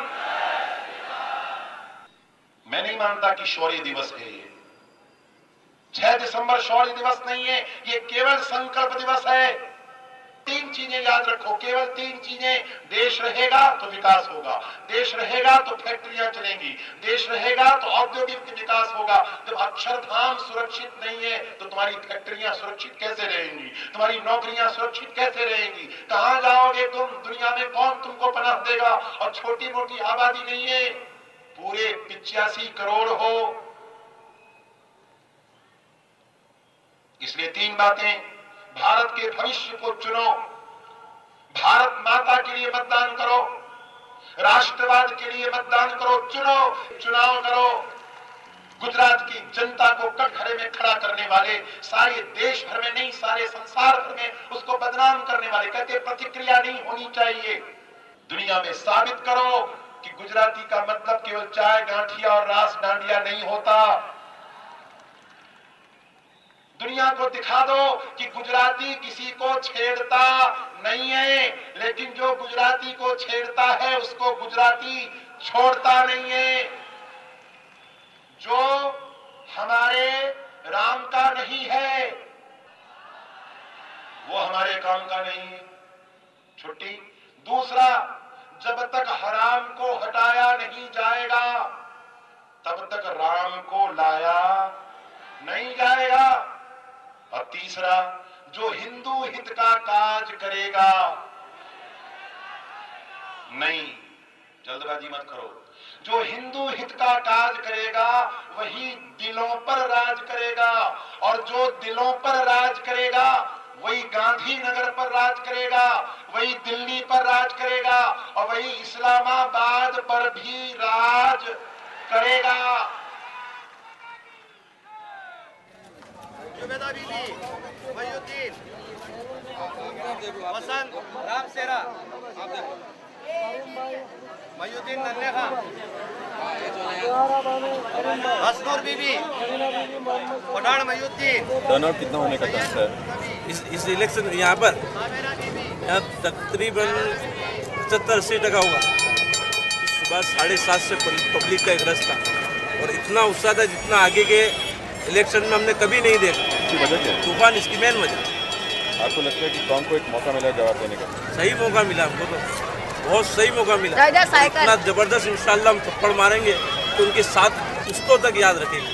मैं नहीं मानता कि शौर्य दिवस है ये। 6 दिसंबर शौर्य दिवस नहीं है, ये केवल संकल्प दिवस है। 3 चीजें याद रखो, केवल 3 चीजें। देश रहेगा तो विकास होगा, देश रहेगा तो फैक्ट्रियां चलेंगी, देश रहेगा तो औद्योगिक विकास होगा। जब अक्षरधाम सुरक्षित नहीं है तो तुम्हारी फैक्ट्रियां सुरक्षित कैसे रहेंगी, तुम्हारी नौकरियां सुरक्षित कैसे रहेंगी? कहां जाओगे तुम? दुनिया में कौन तुमको पनाह देगा? और छोटी मोटी आबादी नहीं है, पूरे 85 करोड़ हो। इसलिए 3 बातें। भारत के भविष्य को चुनो, भारत माता के लिए मतदान करो, राष्ट्रवाद के लिए मतदान करो, चुनाव करो। गुजरात की जनता को कटघरे में खड़ा करने वाले, सारे देश भर में नहीं, सारे संसार भर में उसको बदनाम करने वाले, कहते प्रतिक्रिया नहीं होनी चाहिए। दुनिया में साबित करो कि गुजराती का मतलब केवल चाय गांठिया और रास डांडिया नहीं होता। दुनिया को दिखा दो कि गुजराती किसी को छेड़ता नहीं है, लेकिन जो गुजराती को छेड़ता है उसको गुजराती छोड़ता नहीं है। जो हमारे राम का नहीं है वो हमारे काम का नहीं है। छुट्टी। दूसरा, जब तक हराम को हटाया नहीं जाएगा तब तक राम को लाया नहीं जाएगा। और तीसरा, जो हिंदू हित का काज करेगा, नहीं, जल्दबाजी मत करो, जो हिंदू हित का काज करेगा वही दिलों पर राज करेगा, और जो दिलों पर राज करेगा वही गांधीनगर पर राज करेगा, वही दिल्ली पर राज करेगा और वही इस्लामाबाद पर भी राज करेगा। जुबेदा बीबी, मयूद्दीन, वसंत, राम सेरा, मयूद्दीन नन्हे खां, हसनूर बीबी, पठान मयूद्दीन। टर्नआउट कितना होने का चांस है इस इलेक्शन यहाँ पर? यहाँ तकरीबन 75-80% होगा। सुबह 7:30 से पब्लिक का एक रश था और इतना उत्साह था जितना आगे के इलेक्शन में हमने कभी नहीं देखा। तूफान इसकी मेन वजह। आपको लगता है कि कौन को एक मौका मिला जवाब देने का? सही मौका मिला हमको, तो बहुत सही मौका मिला। इतना जबरदस्त इंशाल्लाह हम थप्पड़ मारेंगे तो उनके साथ पुश्तों तक याद रखेंगे।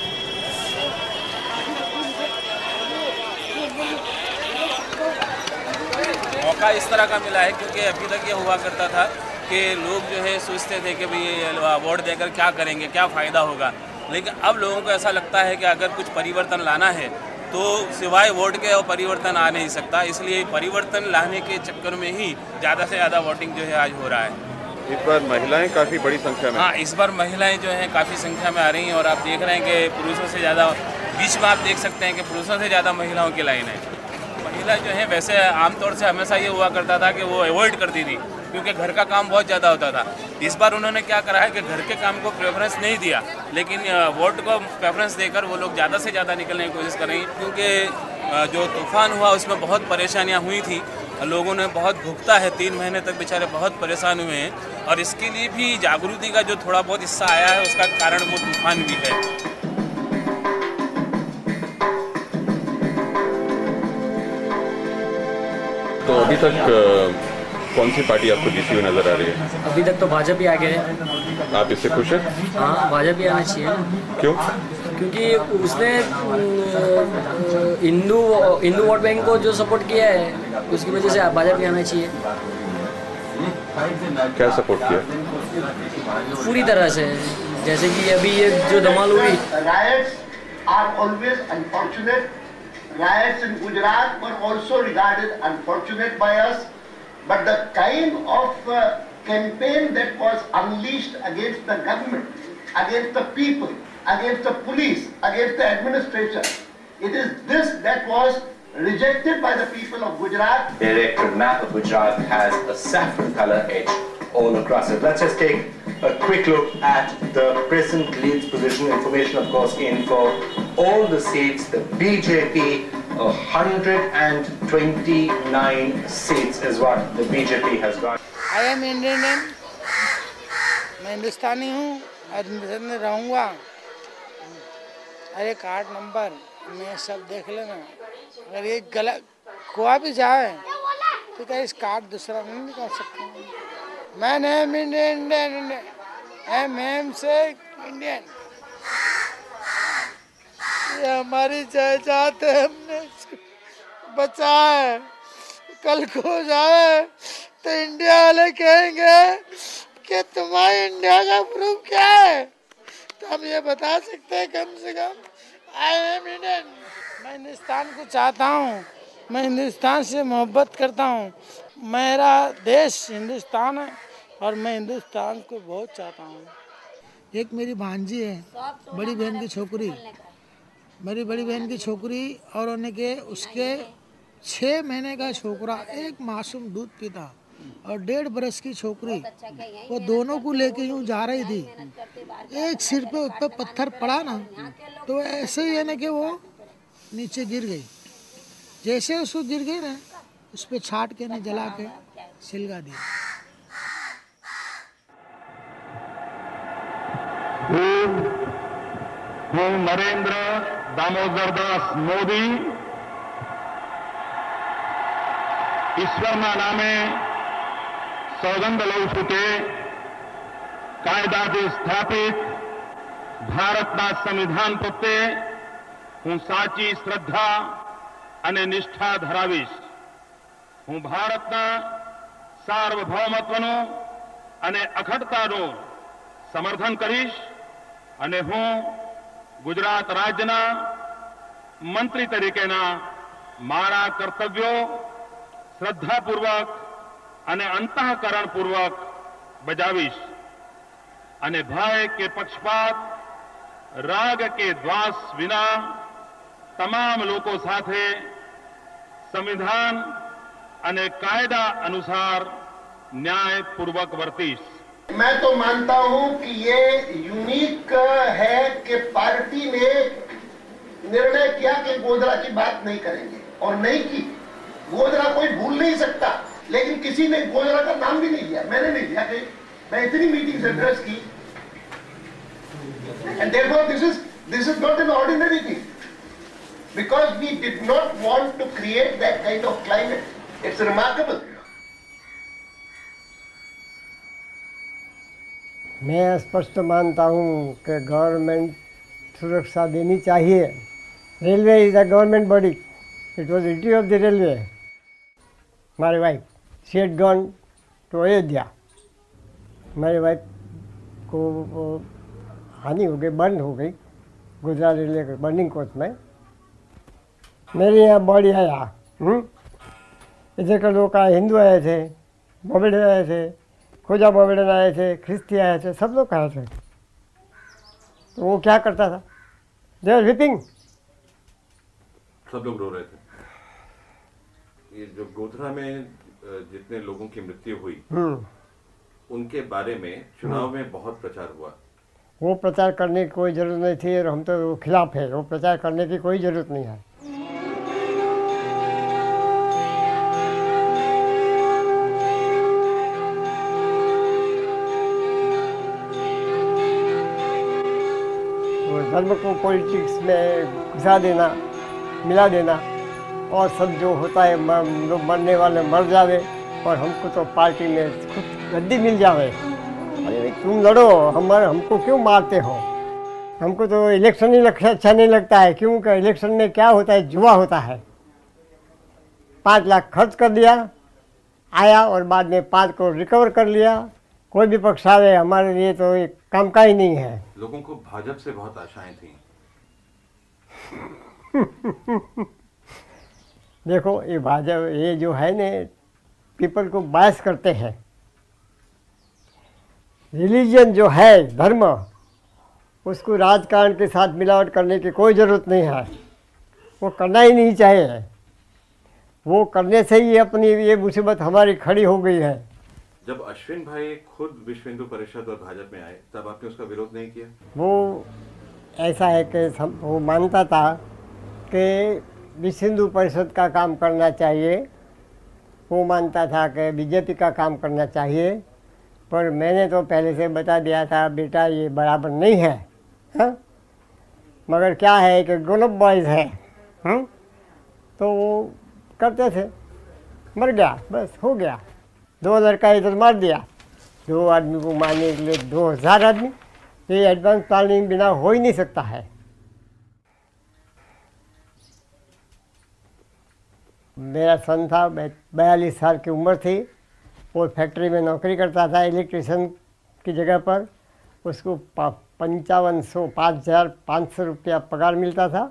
मौका इस तरह का मिला है क्योंकि अभी तक ये हुआ करता था कि लोग जो है सोचते थे कि भाई वोट देकर क्या करेंगे, क्या फ़ायदा होगा, लेकिन अब लोगों को ऐसा लगता है कि अगर कुछ परिवर्तन लाना है तो सिवाय वोट के और परिवर्तन आ नहीं सकता। इसलिए परिवर्तन लाने के चक्कर में ही ज़्यादा से ज़्यादा वोटिंग जो है आज हो रहा है। इस बार महिलाएं काफ़ी बड़ी संख्या में? हाँ, इस बार महिलाएं जो हैं काफ़ी संख्या में आ रही हैं और आप देख रहे हैं कि पुरुषों से ज़्यादा, बीच में आप देख सकते हैं कि पुरुषों से ज़्यादा महिलाओं की लाइन है। महिला जो है वैसे आमतौर से हमेशा ये हुआ करता था कि वो अवॉइड करती थी क्योंकि घर का काम बहुत ज़्यादा होता था। इस बार उन्होंने क्या करा है कि घर के काम को प्रेफरेंस नहीं दिया, लेकिन वोट को प्रेफरेंस देकर वो लोग ज़्यादा से ज़्यादा निकलने की कोशिश कर रही हैं क्योंकि जो तूफान हुआ उसमें बहुत परेशानियाँ हुई थी। लोगों ने बहुत भुगता है, 3 महीने तक बेचारे बहुत परेशान हुए हैं और इसके लिए भी जागृति का जो थोड़ा बहुत हिस्सा आया है उसका कारण वो तूफान भी है। तो अभी तक कौन सी पार्टी आपको जीती हुई नजर आ रही है? अभी तक तो भाजपा ही आगे है। आप इससे खुश हैं? हाँ, भाजपा ही आना चाहिए। क्यों? क्योंकि उसने हिंदू वोट बैंक को जो सपोर्ट किया है उसकी वजह से भाजपा ही आना चाहिए। क्या सपोर्ट किया? पूरी तरह से, जैसे कि अभी ये जो धमाल हुई। Riots are always unfortunate. Riots in Gujarat were also regarded unfortunate by us. But the kind of campaign that was unleashed against the government, against the people, against the police, against the administration, it is this that was rejected by the people of Gujarat. The electorate map of Gujarat has a saffron color edge all across it. Let's just take a quick look at the present lead position. Information, of course, in for all the seats. The BJP, 129 seats is what the BJP has got. I am Indian. मैं हिंदुस्तानी हूँ और हिंदुस्तान में रहूँगा। अरे card number मैं सब देख लेना, अगर ये गलत खोआ भी जाए तो क्या इस कार्ड दूसरा नहीं निकाल सकते? मैं नेम इंडियन एम से इंडियन। ये हमारी जायदाद है, हमने बचा है। कल को जाए तो इंडिया वाले कहेंगे कि तुम्हारे इंडिया का प्रूफ क्या है, तो हम ये बता सकते हैं कम से कम आई एम इंडियन। मैं हिंदुस्तान को चाहता हूँ, मैं हिंदुस्तान से मोहब्बत करता हूँ। मेरा देश हिंदुस्तान है और मैं हिंदुस्तान को बहुत चाहता हूँ। एक मेरी भांजी है, बड़ी बहन की छोकरी, मेरी बड़ी बहन की छोकरी और उनके उसके 6 महीने का छोकरा, एक मासूम दूध पीता और 1.5 बरस की छोकरी, वो दोनों को लेके यूँ जा रही थी। एक सिर पे ऊपर पत्थर पड़ा ना, तो ऐसे ही है ना कि वो नीचे गिर गई। जैसे उसको गिर गई ना, उस पर छाट के ना जला के सिलगा दिया। नरेंद्र दामोदर दास मोदी ઈશ્વરના નામે સોગંદ લઉં છું કે કાયદાથી સ્થાપિત ભારતના સંવિધાન પ્રત્યે હું સાચી શ્રદ્ધા અને નિષ્ઠા ધરાવીશ। હું ભારતના સાર્વભૌમત્વનું અને અખંડતાનું સમર્થન કરીશ અને હું ગુજરાત રાજ્યના મંત્રી તરીકેના મારા કર્તવ્યો શ્રદ્ધાપૂર્વક અને અંતઃકરણપૂર્વક બજાવીશ અને ભય કે પક્ષપાત રાગ કે દ્વાસ વિના તમામ લોકો સાથે સંવિધાન અને કાયદા अनुसार न्यायपूर्वक वर्तीश। मैं तो मानता हूं कि ये यूनिक है कि पार्टी ने निर्णय किया कि गोधरा की बात नहीं करेंगे और नहीं की। गोधरा कोई भूल नहीं सकता, लेकिन किसी ने गोधरा का नाम भी नहीं लिया। मैंने नहीं लिया कि मैं इतनी मीटिंग्स एड्रेस की। And therefore this is not an ordinary thing, because we did not want to create that kind of climate. It's remarkable. मैं स्पष्ट मानता हूँ कि गवर्नमेंट सुरक्षा देनी चाहिए। Railway is a government body. It was duty of the railway. My wife she had gone to Ayodhya. मेरी wife को हानि हो गई, बंद हो गई गुजरात रेलवे के बर्निंग कोच में। मेरे यहाँ बॉडी आया, इधर के लोग आए, हिंदू आए थे, बॉम्बे आए थे, खोजा बॉम्बे आए थे, ख्रिस्ती आए थे, सब लोग आए थे। तो वो क्या करता था? They are weeping. सब लोग रो रहे थे। ये जो गोधरा में जितने लोगों की मृत्यु हुई उनके बारे में चुनाव में बहुत प्रचार हुआ। वो प्रचार करने की कोई ज़रूरत नहीं थी और हम तो खिलाफ है। वो प्रचार करने की कोई ज़रूरत नहीं है। धर्म को पॉलिटिक्स में घुसा देना, मिला देना और सब जो होता है लोग मरने वाले मर जावे और हमको तो पार्टी में खुद गद्दी मिल जावे। अरे तुम लड़ो, हमको क्यों मारते हो? हमको तो इलेक्शन ही अच्छा नहीं लगता है। क्योंकि इलेक्शन में क्या होता है? जुआ होता है। 5 लाख खर्च कर दिया, आया और बाद में 5 करोड़ रिकवर कर लिया। कोई भी पक्ष आवे, हमारे लिए तो एक काम का ही नहीं है। लोगों को भाजपा से बहुत आशाएं थी। देखो ये भाजपा, ये जो है ने पीपल को बायस करते हैं। रिलीजन जो है, धर्म, उसको राजकारण के साथ मिलावट करने की कोई ज़रूरत नहीं है। वो करना ही नहीं चाहिए। वो करने से ही अपनी ये मुसीबत हमारी खड़ी हो गई है। जब अश्विन भाई खुद विश्व हिंदू परिषद और भाजपा में आए तब आपने उसका विरोध नहीं किया? वो ऐसा है कि वो मानता था कि विश्व हिंदू परिषद का काम करना चाहिए। वो मानता था कि बीजेपी का काम करना चाहिए। पर मैंने तो पहले से बता दिया था, बेटा ये बराबर नहीं है। हाँ, मगर क्या है कि गोलब बॉयज़ है, तो वो करते थे। मर गया, बस हो गया। 2 लड़का इधर मार दिया। 2 आदमी को मारने के लिए 2000 आदमी। ये एडवांस प्लानिंग बिना हो ही नहीं सकता है। मेरा सन था, 42 साल की उम्र थी। वो फैक्ट्री में नौकरी करता था इलेक्ट्रिशियन की जगह पर। उसको 5500 रुपया पगार मिलता था।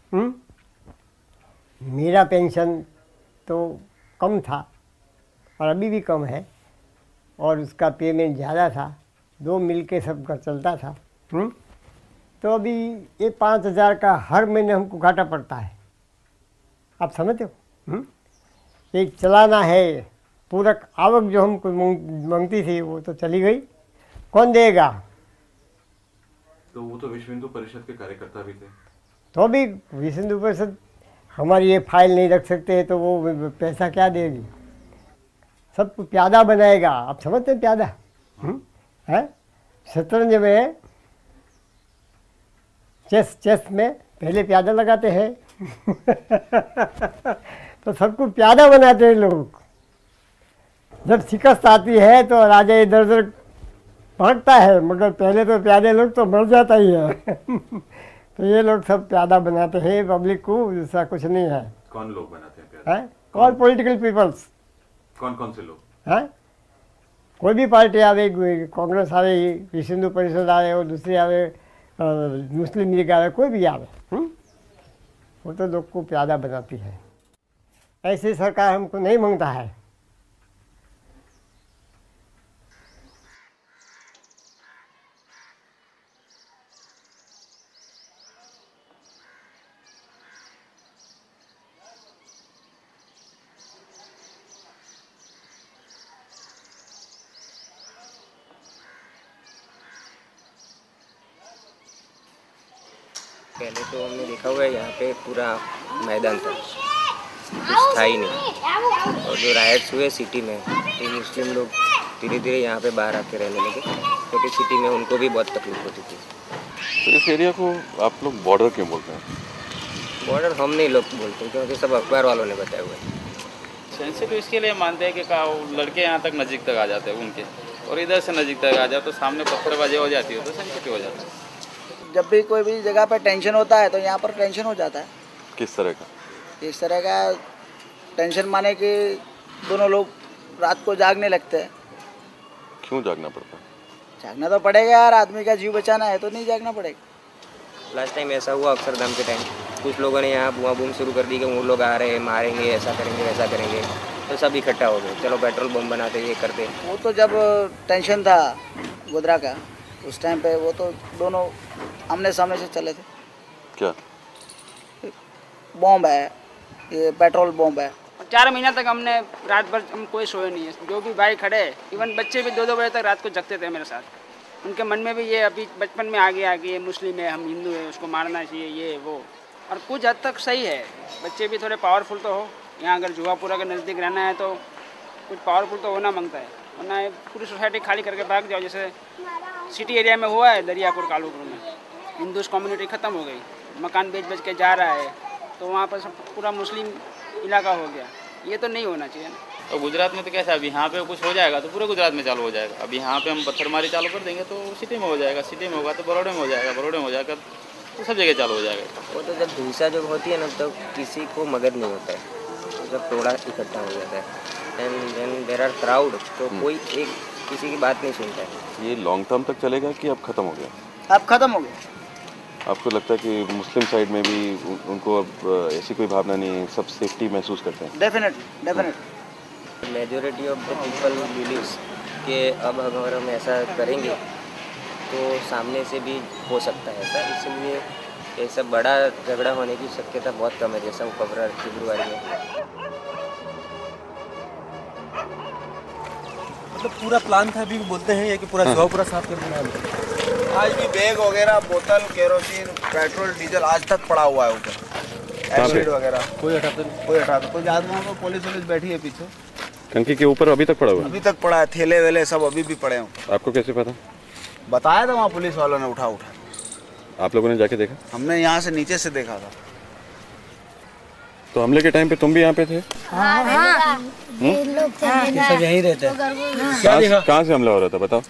मेरा पेंशन तो कम था और अभी भी कम है और उसका पेमेंट ज़्यादा था। 2 मिल के सब का चलता था। तो अभी ये 5000 का हर महीने हमको घाटा पड़ता है। आप समझते हो? एक चलाना है। पूरक आवक जो हमको मांगती थी वो तो चली गई। कौन देगा? तो वो तो विश्व हिंदू परिषद के कार्यकर्ता भी थे। तो भी विश्व हिंदू परिषद हमारी ये फाइल नहीं रख सकते तो वो पैसा क्या देगी? सबको प्यादा बनाएगा। आप समझते हैं प्यादा? है शतरंज में चेस में पहले प्यादा लगाते हैं तो सबको प्यादा बनाते हैं लोग। जब शिकस्त आती है तो राजा इधर उधर भागता है, मगर पहले तो प्यादे लोग तो मर जाता ही है तो ये लोग सब प्यादा बनाते हैं पब्लिक को, ऐसा कुछ नहीं है। कौन लोग बनाते हैं प्यादा? All political peoples. कौन कौन से लोग? हैं? कोई भी पार्टी आवे, कांग्रेस आवे, विश्व हिंदू परिषद आवे और दूसरी आवे, मुस्लिम लीग आवे, कोई भी आवे, वो तो लोग को प्यादा बनाती है। ऐसी सरकार हमको नहीं मांगता है। पहले तो हमने देखा हुआ है यहाँ पे पूरा मैदान था, कुछ था ही नहीं। और जो राइट्स हुए सिटी में, तो मुस्लिम लोग धीरे धीरे यहाँ पे बाहर आके रहने लगे, क्योंकि सिटी में उनको भी बहुत तकलीफ होती थी। तो इस एरिया को आप लोग बॉर्डर क्यों बोलते हैं? बॉर्डर हम नहीं लोग बोलते, क्योंकि सब अखबार वालों ने बताया हुआ है। सेंसिटिव इसके लिए मानते हैं कि लड़के यहाँ तक नज़दीक तक आ जाते हैं उनके, और इधर से नज़दीक तक आ जाए तो सामने पत्थरबाजी हो जाती है, तो सेंसिटिव हो जाता है। जब भी कोई भी जगह पर टेंशन होता है तो यहाँ पर टेंशन हो जाता है। किस तरह का? इस तरह का टेंशन माने कि दोनों लोग रात को जागने लगते हैं। क्यों जागना पड़ता है? जागना तो पड़ेगा यार, आदमी का जीव बचाना है तो नहीं जागना पड़ेगा। लास्ट टाइम ऐसा हुआ अक्षरधाम के टाइम, कुछ लोगों ने यहाँ बुआ बूम शुरू कर दी कि वो लोग आ रहे हैं, मारेंगे, ऐसा करेंगे वैसा करेंगे, तो सब इकट्ठा हो गए, चलो पेट्रोल बम बनाते ये करते। वो तो जब टेंशन था गोधरा का उस टाइम पे, वो तो दोनों आमने सामने से चले थे। क्या? बॉम्ब है, ये पेट्रोल बॉम्ब है। 4 महीना तक हमने रात भर हम कोई सोए नहीं है, जो भी भाई खड़े, इवन बच्चे भी 2-2 बजे तक रात को जगते थे मेरे साथ। उनके मन में भी ये अभी बचपन में आगे मुस्लिम है, हम हिंदू है, उसको मारना चाहिए, ये वो। और कुछ हद तक सही है, बच्चे भी थोड़े पावरफुल तो हो। यहाँ अगर जुआपुरा के नज़दीक रहना है तो कुछ पावरफुल तो होना मांगता है, वरना पूरी सोसाइटी खाली करके भाग जाओ। जैसे सिटी एरिया में हुआ है, दरियापुर कालूपुर में हिंदूस कम्युनिटी ख़त्म हो गई, मकान बेच के जा रहा है, तो वहाँ पर सब पूरा मुस्लिम इलाका हो गया। ये तो नहीं होना चाहिए ना। तो गुजरात में तो कैसा, अब यहाँ पे कुछ हो जाएगा तो पूरे गुजरात में चालू हो जाएगा। अब यहाँ पे हम पत्थरमारी चालू कर देंगे तो सिटी में हो जाएगा, सिटी में होगा तो बड़ौदे में हो जाएगा, बड़ौदे में हो जाएगा तो सब जगह चालू हो जाएगा। वो तो जब हिंसा जब होती है ना, तो किसी को मदद नहीं होता है, जब टोला इकट्ठा हो जाता है and then there are crowd, तो कोई एक किसी की बात नहीं सुनता है। ये लॉन्ग टर्म तक चलेगा कि अब खत्म हो गया? अब खत्म हो गया। आपको लगता है कि मुस्लिम साइड में भी उनको अब ऐसी कोई भावना नहीं है, सब सेफ्टी महसूस करते हैं? Definite majority of the people believes कि अब अगर हम ऐसा करेंगे तो सामने से भी हो सकता है ऐसा, इसलिए ऐसा बड़ा झगड़ा होने की शक्यता बहुत कम है, जैसा वो फेब्रुआरी में। मतलब पूरा प्लान था, अभी भी बोलते हैं कि पूरा जॉब पूरा साफ कर देना। आज भी बैग वगैरह, बोतल, केरोसिन, पेट्रोल, डीजल आज तक पड़ा हुआ है ऊपर, एसिड वगैरह कोई हटाता नहीं। कोई आदमी को पुलिस बैठी है पीछे टंकी के ऊपर, अभी तक पड़ा हुआ है? अभी तक पड़ा है, थैले वेले सब अभी भी पड़े हैं। आपको कैसे पता? बताया था वहाँ पुलिस वालों ने, उठा। आप लोगों ने जाके देखा? हमने यहाँ से नीचे से देखा था। तो हमले के टाइम पे तुम भी यहाँ पे थे? सब यहीं रहते हैं। कहाँ से हमला हो रहा था बताओ?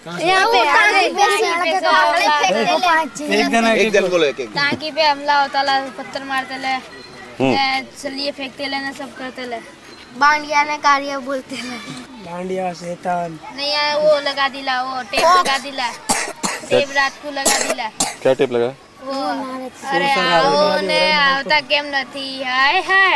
एक जन बोलो, एक टांकी पे हमला होता ला, पत्थर मारते ले, चलिए फेंकते लेना, सब करते ले। बांडिया ने कार्य बोलते ले, बांडिया शैतान नहीं वो लगा दिला, वो टेप लगा दिला, टेप रात को लगा दिला। क्या टेप लगा? वो अरे आओ ने आवता केम नहीं, हाय हाय।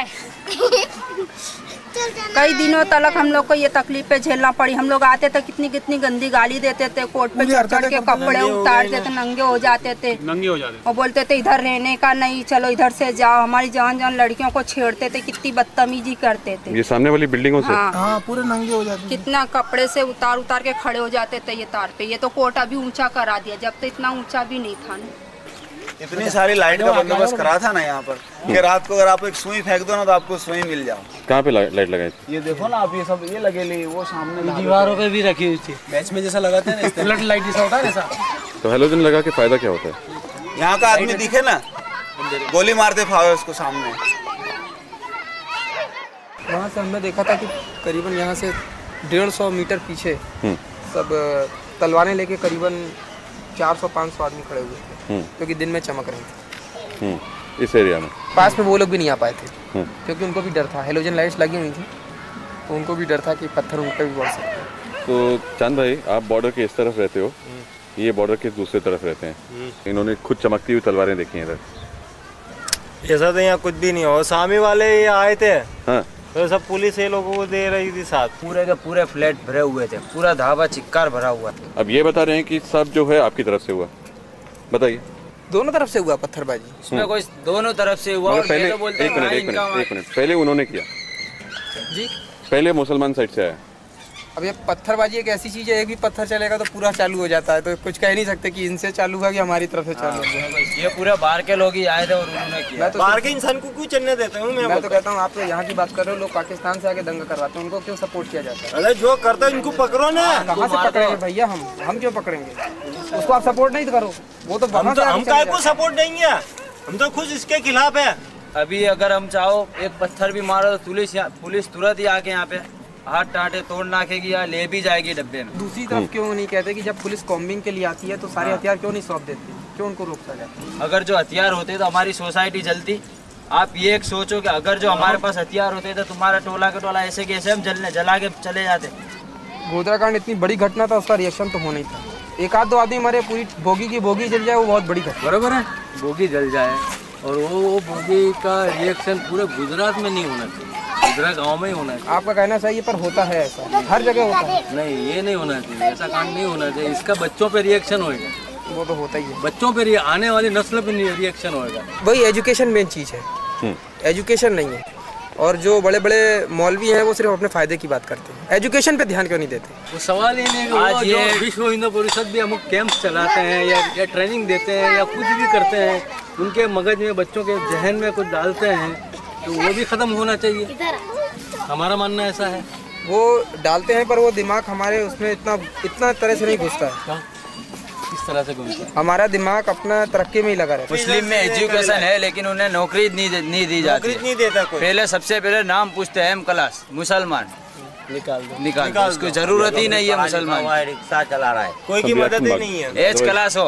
कई दिनों तक हम लोग को ये तकलीफें झेलना पड़ी। हम लोग आते थे, कितनी कितनी गंदी गाली देते थे, कोर्ट पे चढ़ के कपड़े उतारते थे, नंगे हो जाते थे और बोलते थे इधर रहने का नहीं, चलो इधर से जाओ। हमारी जान लड़कियों को छेड़ते थे, कितनी बदतमीजी करते थे। ये सामने वाली बिल्डिंगों से? हाँ, पूरे नंगे हो जाते, कितना कपड़े से उतार के खड़े हो जाते थे ये तार पे। ये तो कोर्ट अभी ऊंचा करा दिया, जब तो इतना ऊंचा भी नहीं था ना। इतनी सारी लाइट का बंदोबस्त करा था ना यहाँ पर कि रात को अगर आप एक सुई फेंक दो ना तो आपको सुई मिल जाओ। कहाँ पे लाइट लगाई थी? ये देखो ना आप, ये सब ये लगे ली, वो सामने दीवारों पे भी रखी हुई थी, मैच में जैसा लगाते हैं ना, फ्लड लाइट जैसा होता है ऐसा। तो हेलोजन लगा के फायदा क्या होता है? यहाँ का आदमी दिखे ना, गोली मारते फायर उसको सामने। वहाँ से हमने देखा था कि करीबन यहाँ से 150 मीटर पीछे सब तलवारें लेके करीबन 400-500 आदमी खड़े हुए थे, क्योंकि दिन में चमक रहे थे। इस एरिया में पास में वो लोग भी नहीं आ पाए थे, क्योंकि उनको भी डर था। हेलोजन लाइट्स लगी हुई थी तो उनको भी डर था कि पत्थर उन पर भी बढ़ सकते हैं। तो चांद भाई, आप बॉर्डर के इस तरफ रहते हो, ये बॉर्डर के दूसरी तरफ रहते हैं, इन्होंने खुद चमकती हुई तलवारें देखी हैं इधर। ऐसा तो यहाँ कुछ भी नहीं हो। सामी वाले ये आए थे, तो सब पुलिस ये लोगों को दे रही थी साथ। पूरे के पूरे फ्लैट भरे हुए थे, पूरा ढाबा चिक्कार भरा हुआ। अब ये बता रहे हैं कि सब जो है आपकी तरफ से हुआ, बताइए। दोनों तरफ से हुआ पत्थरबाजी, इसमें कोई दोनों तरफ से हुआ। पहले एक मिनट पहले उन्होंने किया जी, पहले मुसलमान साइड से आया। अब ये पत्थरबाजी एक ऐसी चीज है, एक भी पत्थर चलेगा तो पूरा चालू हो जाता है, तो कुछ कह नहीं सकते कि इनसे चालू हुआ कि हमारी तरफ से चालू हुआ। ये पूरे बाहर के लोग ही आए थे और उन्होंने किया। मैं तो बाहर के इंसान को क्यों चलने देता हूँ मैं तो कहता हूँ आप तो यहाँ की बात कर रहे हो, लोग पाकिस्तान से आके दंगा करवाते हैं, उनको क्यों सपोर्ट किया जाता है? अरे जो करता है इनको पकड़ो ना। कहाँ से पकड़ेंगे भैया, हम क्यों पकड़ेंगे उसको? आप सपोर्ट नहीं करो, वो तो हम काय को सपोर्ट देंगे, हम तो खुद इसके खिलाफ है। अभी अगर हम चाहो एक पत्थर भी मारो तो पुलिस तुरंत ही आके यहाँ पे हाथ टाटे तोड़ नाखेगी या ले भी जाएगी डब्बे में। दूसरी तरफ क्यों नहीं कहते कि जब पुलिस कॉम्बिंग के लिए आती है तो सारे हथियार क्यों नहीं सौंप देती, क्यों उनको रोका जाता? अगर जो हथियार होते तो हमारी सोसाइटी जलती। आप ये एक सोचो कि अगर जो हमारे पास हथियार होते तो तुम्हारा टोला के टोला ऐसे कैसे हम जला के चले जाते। गोधरा इतनी बड़ी घटना था, उसका रिएक्शन तो होना ही था। एक आध दो आदमी मरे, पूरी बोगी की बोगी जल जाए, वो बहुत बड़ी घटना। बराबर है, बोगी जल जाए और वो बोगी का रिएक्शन पूरे गुजरात में नहीं होना चाहिए, गुजरात गांव में ही होना चाहिए। आपका कहना सही है, पर होता है ऐसा, हर जगह होता है। नहीं, ये नहीं होना चाहिए, ऐसा कांड नहीं होना चाहिए। इसका बच्चों पे रिएक्शन होएगा, वो तो होता ही है। बच्चों पे, आने वाली नस्ल पे रिएक्शन होएगा। वही एजुकेशन मेन चीज़ है, एजुकेशन नहीं है। और जो बड़े बड़े मौलवी हैं वो सिर्फ अपने फायदे की बात करते हैं, एजुकेशन पे ध्यान क्यों नहीं देते? वो सवाल ही नहीं। आज ये विश्व हिंदू परिषद भी अमुक कैंप्स चलाते हैं या ट्रेनिंग देते हैं या कुछ भी करते हैं, उनके मगज में बच्चों के जहन में कुछ डालते हैं, तो वो भी खत्म होना चाहिए। हमारा मानना ऐसा है। वो डालते हैं पर वो दिमाग हमारे उसमें इतना तरह से नहीं घुसता है। किस तरह से घुसता है? हमारा दिमाग अपना तरक्की में ही लगा रहता है। मुस्लिम में एजुकेशन है लेकिन उन्हें नौकरी नहीं दी जाती। नहीं देता कोई। पहले सबसे पहले नाम पूछते हैं क्लास, मुसलमान निकाल दो, उसको जरूरत ही नहीं है। मुसलमान रिक्शा चला रहा है, कोई की मदद ही नहीं है। एच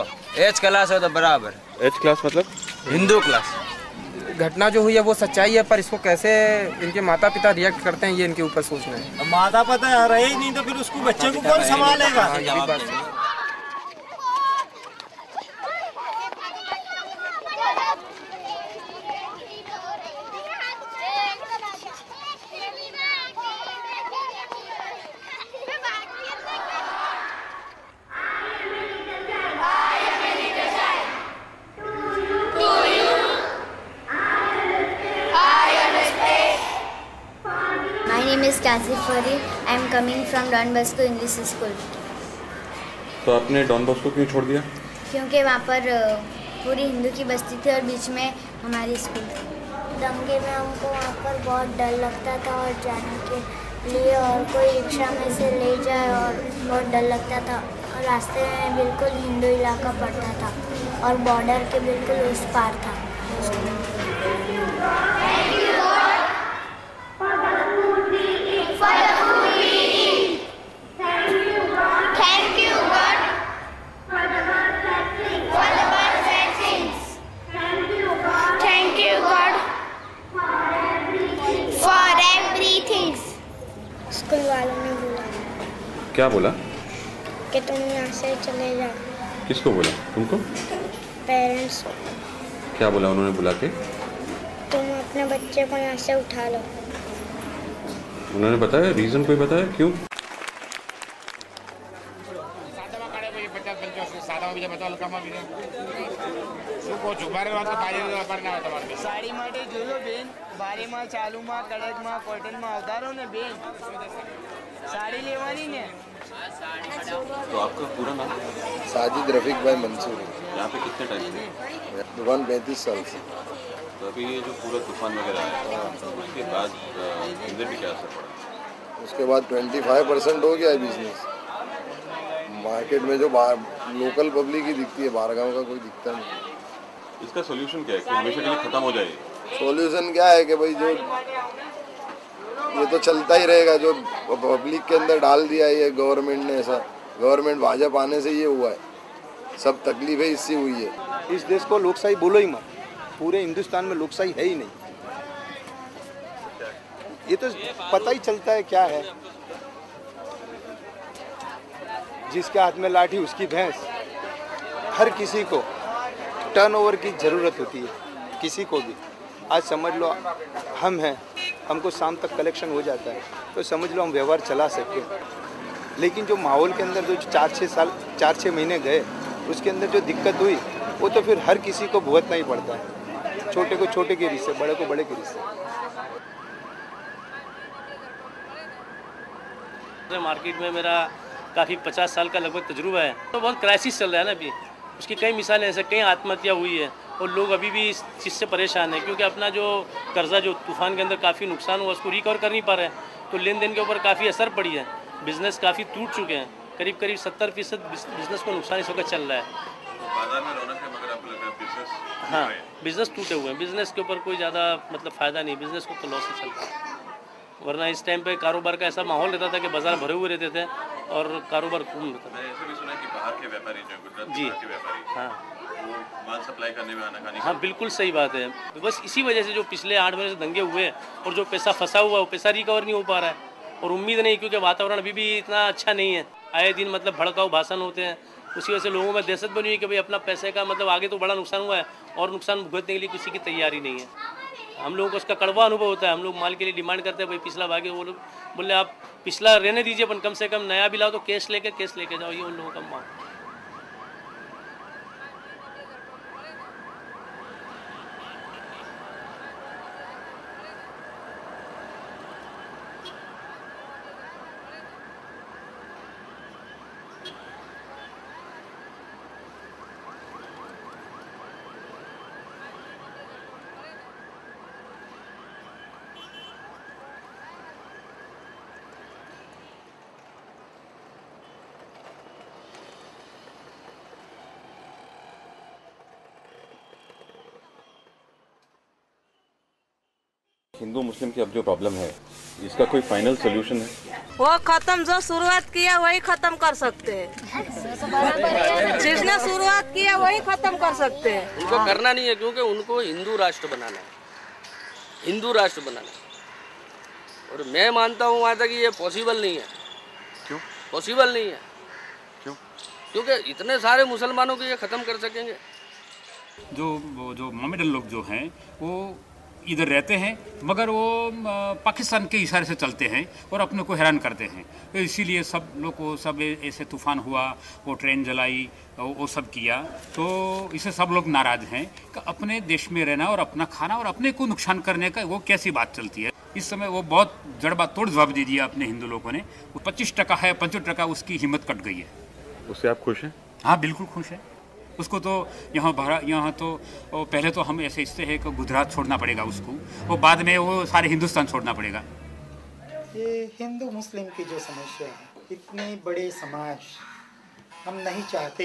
क्लास हो तो बराबर। एच क्लास मतलब हिंदू क्लास। घटना जो हुई है वो सच्चाई है, पर इसको कैसे इनके माता पिता रिएक्ट करते हैं ये इनके ऊपर सोचना है। माता पिता रहे ही नहीं तो फिर उसको बच्चे को कौन संभालेगा? My name is Kasif Farid. I am coming from Don Bosco English School. तो आपने डॉन बॉस्को क्यों छोड़ दिया? क्योंकि वहाँ पर पूरी हिंदू की बस्ती थी और बीच में हमारी स्कूल थी। दंगे में हमको वहाँ पर बहुत डर लगता था और जाने के लिए, और कोई रिक्शा में से ले जाए और बहुत डर लगता था। और रास्ते में बिल्कुल हिंदू इलाका पड़ता था और बॉर्डर के बिल्कुल उस पार था। स्कूल वालों ने बोला। क्या बोला? कि तुम यहाँ से चले जाओ। किसको बोला? तुमको? पेरेंट्स। क्या बोला उन्होंने बुला के? तुम अपने बच्चे को यहाँ से उठा लो। उन्होंने बताया रीजन? कोई बताया क्यों? साड़ी माटे જોલો બેન, બારીમાં ચાલુમાં કડકમાં કોટનમાં અવતારો ને બેન, સાડી લેવાની ને। तो आपका पूरा नाम? साजिद रफीक भाई मंसूर। यहाँ पे कितने टाइम से? दुकान 35 साल से। तो अभी ये जो पूरा तूफान वगैरह आया उसके बाद धंधे पे क्या असर पड़ा? उसके बाद 25% हो गया है बिजनेस। मार्केट में जो लोकल पब्लिक ही दिखती है, बाहर गाँव का कोई दिखता नहीं। इसका सोल्यूशन क्या है कि हमेशा के लिए खत्म हो जाए? सोल्यूशन क्या है कि भाई जो ये तो चलता ही रहेगा, जो पब्लिक के अंदर डाल दिया है ये गवर्नमेंट ने। ऐसा गवर्नमेंट भाजपा आने से ये हुआ है, सब तकलीफें इससे हुई है। इस देश को लोकशाही बोलो ही मत, पूरे हिंदुस्तान में लोकशाही है ही नहीं। ये तो पता ही चलता है क्या है, जिसके हाथ में लाठी उसकी भैंस। हर किसी को टर्नओवर की ज़रूरत होती है, किसी को भी। आज समझ लो हम हैं, हमको शाम तक कलेक्शन हो जाता है, तो समझ लो हम व्यवहार चला सकते हैं। लेकिन जो माहौल के अंदर जो 4-6 महीने गए, उसके अंदर जो दिक्कत हुई वो तो फिर हर किसी को भुगतना ही पड़ता है, छोटे को छोटे के रिश्ते, बड़े को बड़े के रिश्ते। मार्केट में मेरा काफ़ी 50 साल का लगभग तजुर्बा है, तो बहुत क्राइसिस चल रहा है ना अभी। उसकी कई मिसालें ऐसे, कई आत्महत्या हुई है और लोग अभी भी इस चीज़ से परेशान हैं, क्योंकि अपना जो कर्जा जो तूफान के अंदर काफ़ी नुकसान हुआ उसको रिकवर कर नहीं पा रहे हैं, तो लेन देन के ऊपर काफ़ी असर पड़ी है। बिजनेस काफ़ी टूट चुके हैं, करीब 70% बिजनेस को नुकसान इस वक्त चल रहा है। बाजार में रौनक है, मगर आपको लग रहा है बिजनेस? हाँ, बिजनेस टूटे हुए हैं, बिजनेस के ऊपर कोई ज़्यादा मतलब फ़ायदा नहीं, बिजनेस को तो लॉस ही चल रहा है। वरना इस टाइम पे कारोबार का ऐसा माहौल रहता था कि बाजार भरे हुए रहते थे और कारोबार खूब रहता था। मैंने ऐसे भी सुना कि बाहर के व्यापारी जो गुजरात के व्यापारी, हाँ, वो माल सप्लाई करने में आनाकानी। हाँ, बिल्कुल सही बात है। बस इसी वजह से जो पिछले 8 महीने से दंगे हुए और जो पैसा फंसा हुआ वो पैसा रिकवर नहीं हो पा रहा है, और उम्मीद नहीं, क्योंकि वातावरण अभी भी इतना अच्छा नहीं है। आए दिन मतलब भड़काऊ भाषण होते हैं, उसी वजह से लोगों में दहशत बनी हुई कि भाई अपना पैसे का मतलब आगे तो बड़ा नुकसान हुआ है और नुकसान भुगतने के लिए किसी की तैयारी नहीं है। हम लोगों को उसका कड़वा अनुभव होता है। हम लोग माल के लिए डिमांड करते हैं, भाई पिछला भागे, वो लोग बोले आप पिछला रहने दीजिए, पर कम से कम नया भी लाओ तो कैश लेके जाओ, ये उन लोगों का मांग। हिंदू मुस्लिम की अब जो प्रॉब्लम है, इसका कोई फाइनल सोल्यूशन है? वो खत्म, जो शुरुआत किया वही खत्म कर सकते हैं। जिसने शुरुआत किया वही खत्म कर सकते हैं। उनको करना नहीं है, क्योंकि उनको हिंदू राष्ट्र बनाना है, हिंदू राष्ट्र बनाना है। और मैं मानता हूँ वहाँ तक ये पॉसिबल नहीं है। क्यों पॉसिबल नहीं है? क्यों? क्योंकि इतने सारे मुसलमानों को ये खत्म कर सकेंगे। जो मोमेडन लोग जो हैं वो इधर रहते हैं, मगर वो पाकिस्तान के इशारे से चलते हैं और अपने को हैरान करते हैं। तो इसीलिए सब लोग को सब ऐसे तूफान हुआ, वो ट्रेन जलाई, वो सब किया, तो इससे सब लोग नाराज़ हैं कि अपने देश में रहना और अपना खाना और अपने को नुकसान करने का वो कैसी बात चलती है। इस समय वो बहुत जड़बा तोड़ जवाब दे दिया अपने हिंदू लोगों ने। वो 25% है, 75% उसकी हिम्मत कट गई है। उससे आप खुश हैं? हाँ, बिल्कुल खुश है। उसको तो यहाँ तो पहले तो हम ऐसे इससे है कि गुजरात छोड़ना पड़ेगा उसको, वो बाद में वो सारे हिंदुस्तान छोड़ना पड़ेगा। ये हिंदू मुस्लिम की जो समस्या है, इतने बड़े समाज, हम नहीं चाहते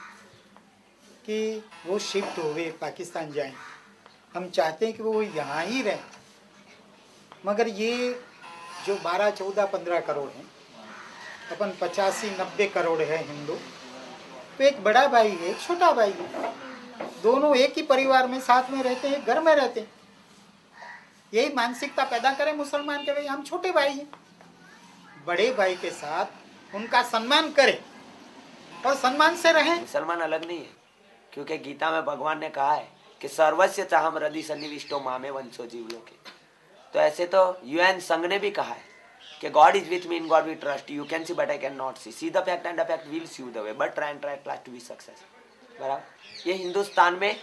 कि वो शिफ्ट हुए पाकिस्तान जाएं। हम चाहते हैं कि वो यहाँ ही रहें। मगर ये जो 12, 14, 15 करोड़ हैं, अपन 85-90 करोड़ है हिंदू, तो एक बड़ा भाई है, एक छोटा भाई है, दोनों एक ही परिवार में साथ में रहते हैं, घर में रहते हैं। यही मानसिकता पैदा करें मुसलमान के, भाई हम छोटे भाई हैं, बड़े भाई के साथ उनका सम्मान करें और सम्मान से रहें। मुसलमान अलग नहीं है, क्योंकि गीता में भगवान ने कहा है कि सर्वस्य चाहम हृदि सन्निविष्टो मामे वंशो जीवलोके। तो ऐसे तो यूएन संघ ने भी कहा है कि God is with me, in God we trust. You can see but I cannot see. See the fact and the fact will see the way. But try and try at last to be success. बराबर। ये हिंदुस्तान में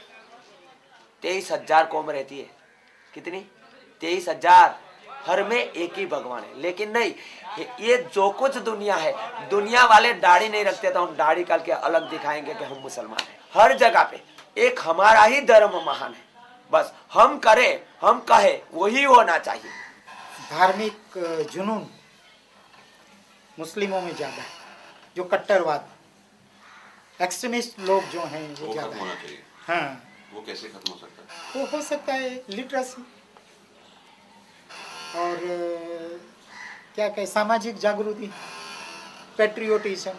23,000 कौम रहती है। कितनी? 23,000। हर में एक ही भगवान है। लेकिन नहीं, ये जो कुछ दुनिया है, दुनिया वाले दाढ़ी नहीं रखते तो हम दाढ़ी काल के अलग दिखाएंगे कि हम मुसलमान हैं। हर जगह पे एक हमारा ही धर्म महान है। बस हम करें, हम कहे, वही होना चाहिए। धार्मिक जुनून मुस्लिमों में ज़्यादा है, जो कट्टरवाद, एक्सट्रीमिस्ट लोग जो हैं वो ज़्यादा होना है। चाहिए। हाँ, वो कैसे खत्म हो सकता है? वो हो सकता है लिटरेसी और क्या कहे, सामाजिक जागृति, पेट्रियोटिज्म।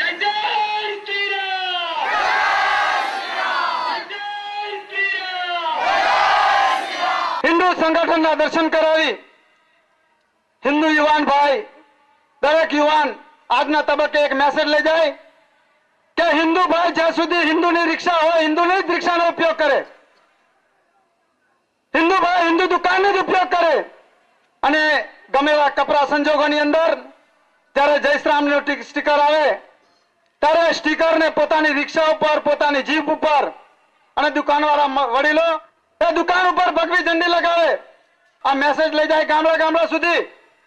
हिंदू संगठनના દર્શન કરાવી हिंदू युवान भाई, दरेक युवान આજના તબક્કે એક મેસેજ લઈ જાય કે हिंदू भाई જ્યાં સુધી हिंदूની रिक्शा હોય, हिंदूની જ रिक्शाનો उपयोग કરે, हिंदू भाई हिंदू दुकानનો જ उपयोग કરે અને ગમે એવા કપરા સંજોગોની અંદર ત્યારે જય શ્રીરામનો સ્ટીકર આવે ત્યારે સ્ટીકરને પોતાની રિક્ષા ઉપર, પોતાની જીપ ઉપર અને દુકાનવાળા વડીલો એ દુકાન ઉપર ભગવી ઝંડી લગાવે, આ મેસેજ લઈ જાય ગામડા ગામડા સુધી।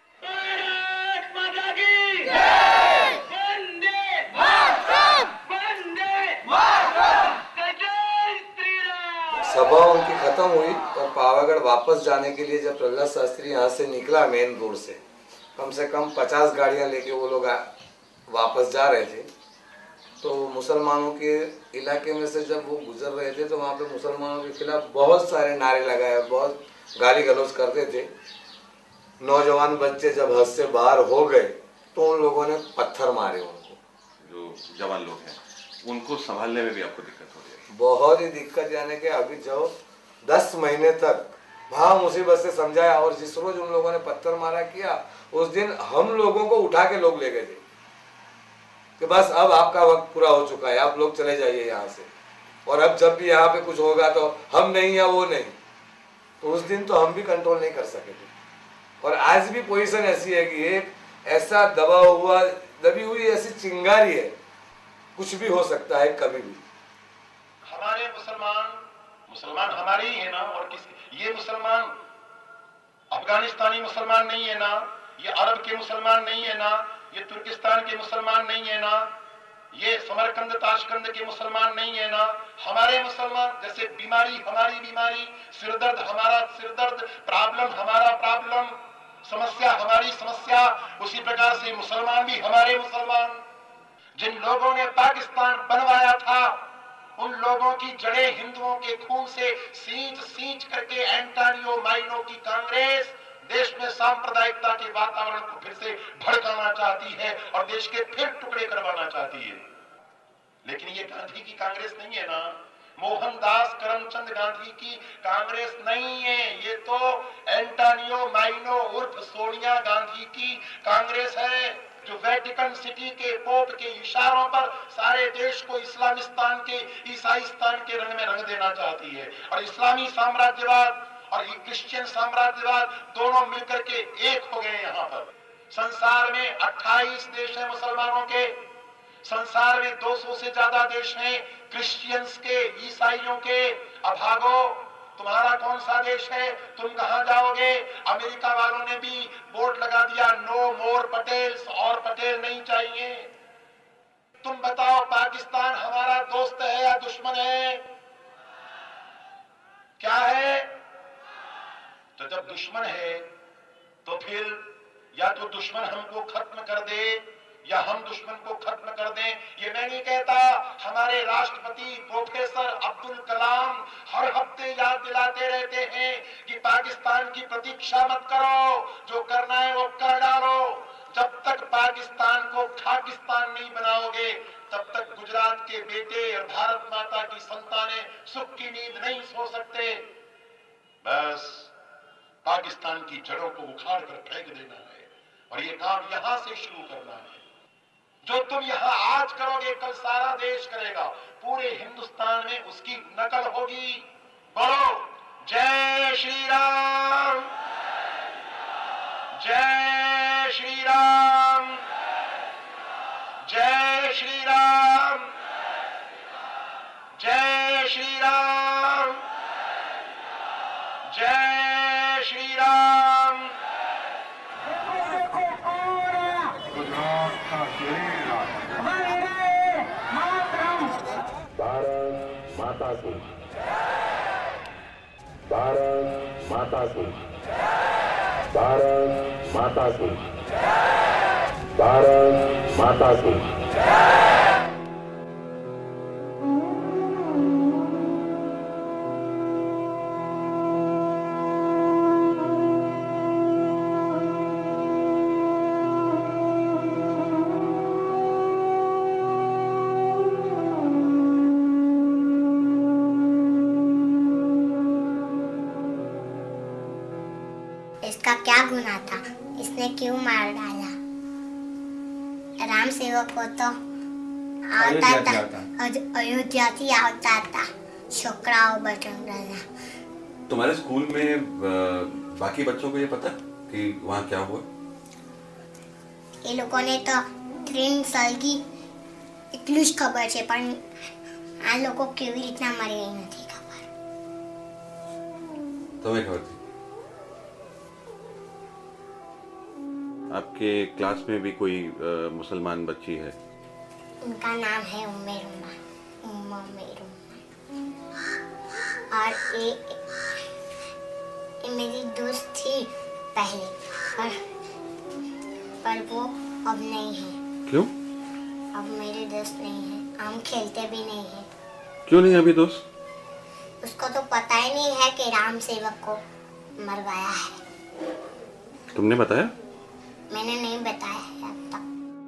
सभा उनकी खत्म हुई और पावागढ़ वापस जाने के लिए जब प्रहलाद शास्त्री यहाँ से निकला मेन रोड से कम 50 गाड़ियाँ लेके वो लोग वापस जा रहे थे, तो मुसलमानों के इलाके में से जब वो गुजर रहे थे तो वहाँ पे मुसलमानों के खिलाफ बहुत सारे नारे लगाए, बहुत गाली गलौज करते थे। नौजवान बच्चे जब हद से बाहर हो गए तो उन लोगों ने पत्थर मारे उनको। जो जवान लोग हैं उनको संभालने में भी आपको दिक्कत हो रही है? बहुत ही दिक्कत, यानी कि अभी जो 10 महीने तक भा मुसीबत से समझाया और जिस रोज उन लोगों ने पत्थर मारा किया उस दिन हम लोगों को उठा के लोग ले गए थे कि बस अब आपका वक्त पूरा हो चुका है, आप लोग चले जाइए यहाँ से, और अब जब भी यहाँ पे कुछ होगा तो हम नहीं या वो नहीं। तो उस दिन तो हम भी कंट्रोल नहीं कर सके थे, और आज भी पोजीशन ऐसी है कि एक ऐसा दबी हुई ऐसी चिंगारी है, कुछ भी हो सकता है कभी भी। हमारे मुसलमान हमारे ही है ना, और ये मुसलमान अफगानिस्तानी मुसलमान नहीं है ना, ये अरब के मुसलमान नहीं है ना, ये तुर्किस्तान के मुसलमान नहीं है ना, ये समरकंद ताशकंद के मुसलमान नहीं है ना। हमारे मुसलमान, जैसे बीमारी हमारी बीमारी, सिरदर्द हमारा सिरदर्द, प्रॉब्लम हमारा प्रॉब्लम, समस्या हमारी समस्या, उसी प्रकार से मुसलमान भी हमारे मुसलमान। जिन लोगों ने पाकिस्तान बनवाया था उन लोगों की जड़ें हिंदुओं के खून से सींच करके एंटोनियो माइनो की कांग्रेस देश में सांप्रदायिकता के वातावरण को फिर से भड़काना चाहती है और देश के फिर टुकड़े करवाना चाहती है। लेकिन ये गांधी की कांग्रेस नहीं है ना, मोहनदास करमचंद गांधी की कांग्रेस नहीं है, ये तो एंटोनियो माइनो उर्फ सोनिया गांधी की कांग्रेस है, जो वेटिकन सिटी के पोप के इशारों पर सारे देश को इस्लामिस्तान के, ईसाईस्तान के रंग में रंग देना चाहती है। और इस्लामी साम्राज्यवाद और क्रिश्चियन साम्राज्यवाद दोनों मिलकर के एक हो गए। यहाँ पर संसार में 28 देश हैं मुसलमानों के, संसार में 200 से ज्यादा देश हैं क्रिश्चियंस के, ईसाइयों के। अभागो, तुम्हारा कौन सा देश है, तुम कहां जाओगे? अमेरिका वालों ने भी बोर्ड लगा दिया, नो मोर पटेल्स, और पटेल नहीं चाहिए। तुम बताओ, पाकिस्तान हमारा दोस्त है या दुश्मन है? क्या है? तो जब दुश्मन है तो फिर या तो दुश्मन हमको खत्म कर दे या हम दुश्मन को खत्म कर दें। ये मैं नहीं कहता, हमारे राष्ट्रपति प्रोफेसर अब्दुल कलाम हर हफ्ते याद दिलाते रहते हैं कि पाकिस्तान की प्रतीक्षा मत करो, जो करना है वो कर डालो। जब तक पाकिस्तान को खाकिस्तान नहीं बनाओगे तब तक गुजरात के बेटे और भारत माता की संतानें सुख की नींद नहीं सो सकते। बस पाकिस्तान की जड़ों को उखाड़ कर फेंक देना है, और ये काम यहां से शुरू करना है। जो तुम यहाँ आज करोगे कल सारा देश करेगा, पूरे हिंदुस्तान में उसकी नकल होगी। बोलो जय श्री राम, जय श्री राम, जय श्री राम, जय श्री राम, जय श्री राम। भारत माता की, भारत माता की, भारत माता की, भारत माता की। इसका क्या गुनाह था? इसने क्यों मार डाला? राम सेवक को तो आवता था, अयोध्या थी आवता था, छोकराओ बजरंग दल। तुम्हारे स्कूल में बाकी बच्चों को ये पता? कि वहाँ क्या हुआ? એ લોકોને તો 3 સાલથી એટલું જ ખબર છે, પણ આ લોકો કેવી રીતના મરી એ નથી ખબર. तुम्हें खबर थी? आपके क्लास में भी कोई मुसलमान बच्ची है? उनका नाम है उम्मा और ये मेरी दोस्त थी पहले, पर वो अब नहीं है. क्यों? अब मेरे दोस्त नहीं है, हम खेलते भी नहीं है. क्यों नहीं अभी दोस्त? उसको तो पता ही नहीं है कि राम सेवक को मरवाया है. तुमने बताया? मैंने नहीं बताया है अब तक.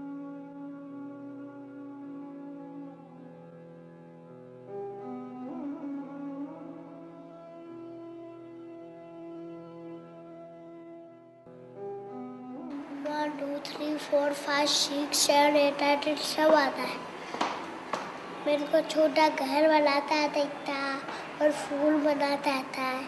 One, 2, 3, 4, 5, 6, 7, 8, 8 सब आता है. मेरे को छोटा घर बनाता आता था और फूल बनाता आता है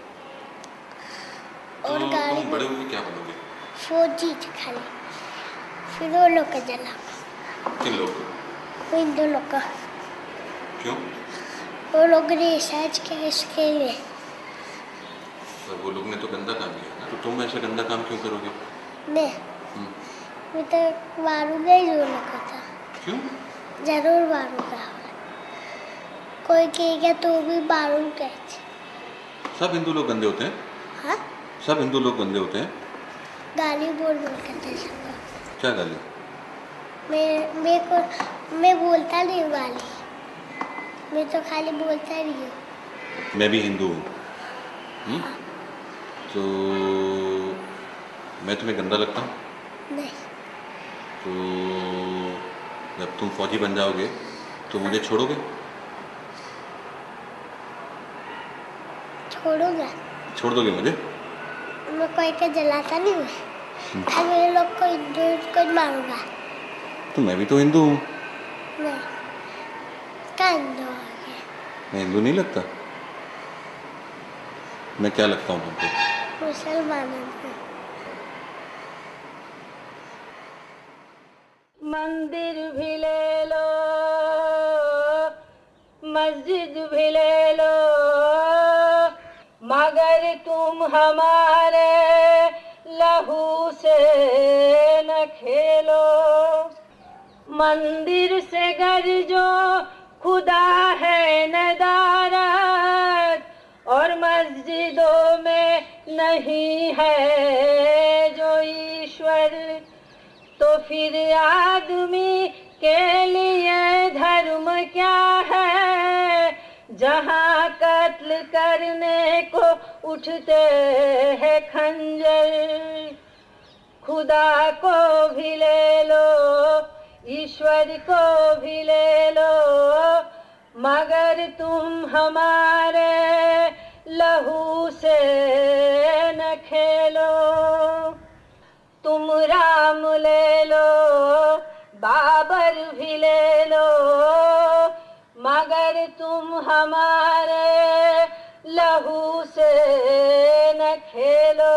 और गाड़ी. बड़े होके क्या बनोगे? फौजी खाली. फिर वो लोग का जला. किन लोग? वो हिंदू लोग का. क्यों? वो लोग ने रिसर्च किया इसके लिए. वो लोग ने तो गंदा काम किया ना, तो तुम ऐसा गंदा काम क्यों करोगे? मैं तो मारूंगा ही. जो लोग था क्यों? जरूर मारूंगा. कोई कहेगा तो भी मारूंगा. सब हिंदू लोग गंदे होते हैं? हाँ? सब हिंदू लोग गंदे होते हैं? गाली बोल करते सबको. क्या गाली? मैं बोलता नहीं हूँ गाली. मैं तो खाली बोलता नहीं हूँ. मैं भी हिंदू हूँ. तो मैं तुम्हें गंदा लगता हूँ? नहीं. तो जब तुम फौजी बन जाओगे तो मुझे छोड़ोगे? छोड़ूंगा. छोड़ दोगे मुझे? मैं कोई का जलाता नहीं हूँ. मेरे लोग को हिंदू को मारूंगा. तो मैं भी तो हिंदू हूँ. नहीं. क्या हिंदू हो गया? मैं हिंदू नहीं लगता? मैं क्या लगता हूँ तुमको? मुसलमान. मंदिर भी ले लो, मस्जिद भी ले लो, मगर तुम हमारे लहू से न खेलो. मंदिर से गरजो खुदा है नदारत, और मस्जिदों में नहीं है जो ईश्वर. तो फिर आदमी के लिए धर्म क्या है, जहाँ कत्ल करने को उठते हैं खंजर. खुदा को भी ले लो, ईश्वर को भी ले लो, मगर तुम हमारे लहू से न खेलो. तुम राम ले लो, बाबर भी ले लो, मगर तुम हमारे लहू से न खेलो.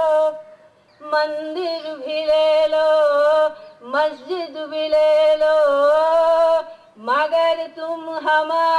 मंदिर भी ले लो, मस्जिद भी ले लो, मगर तुम हमारे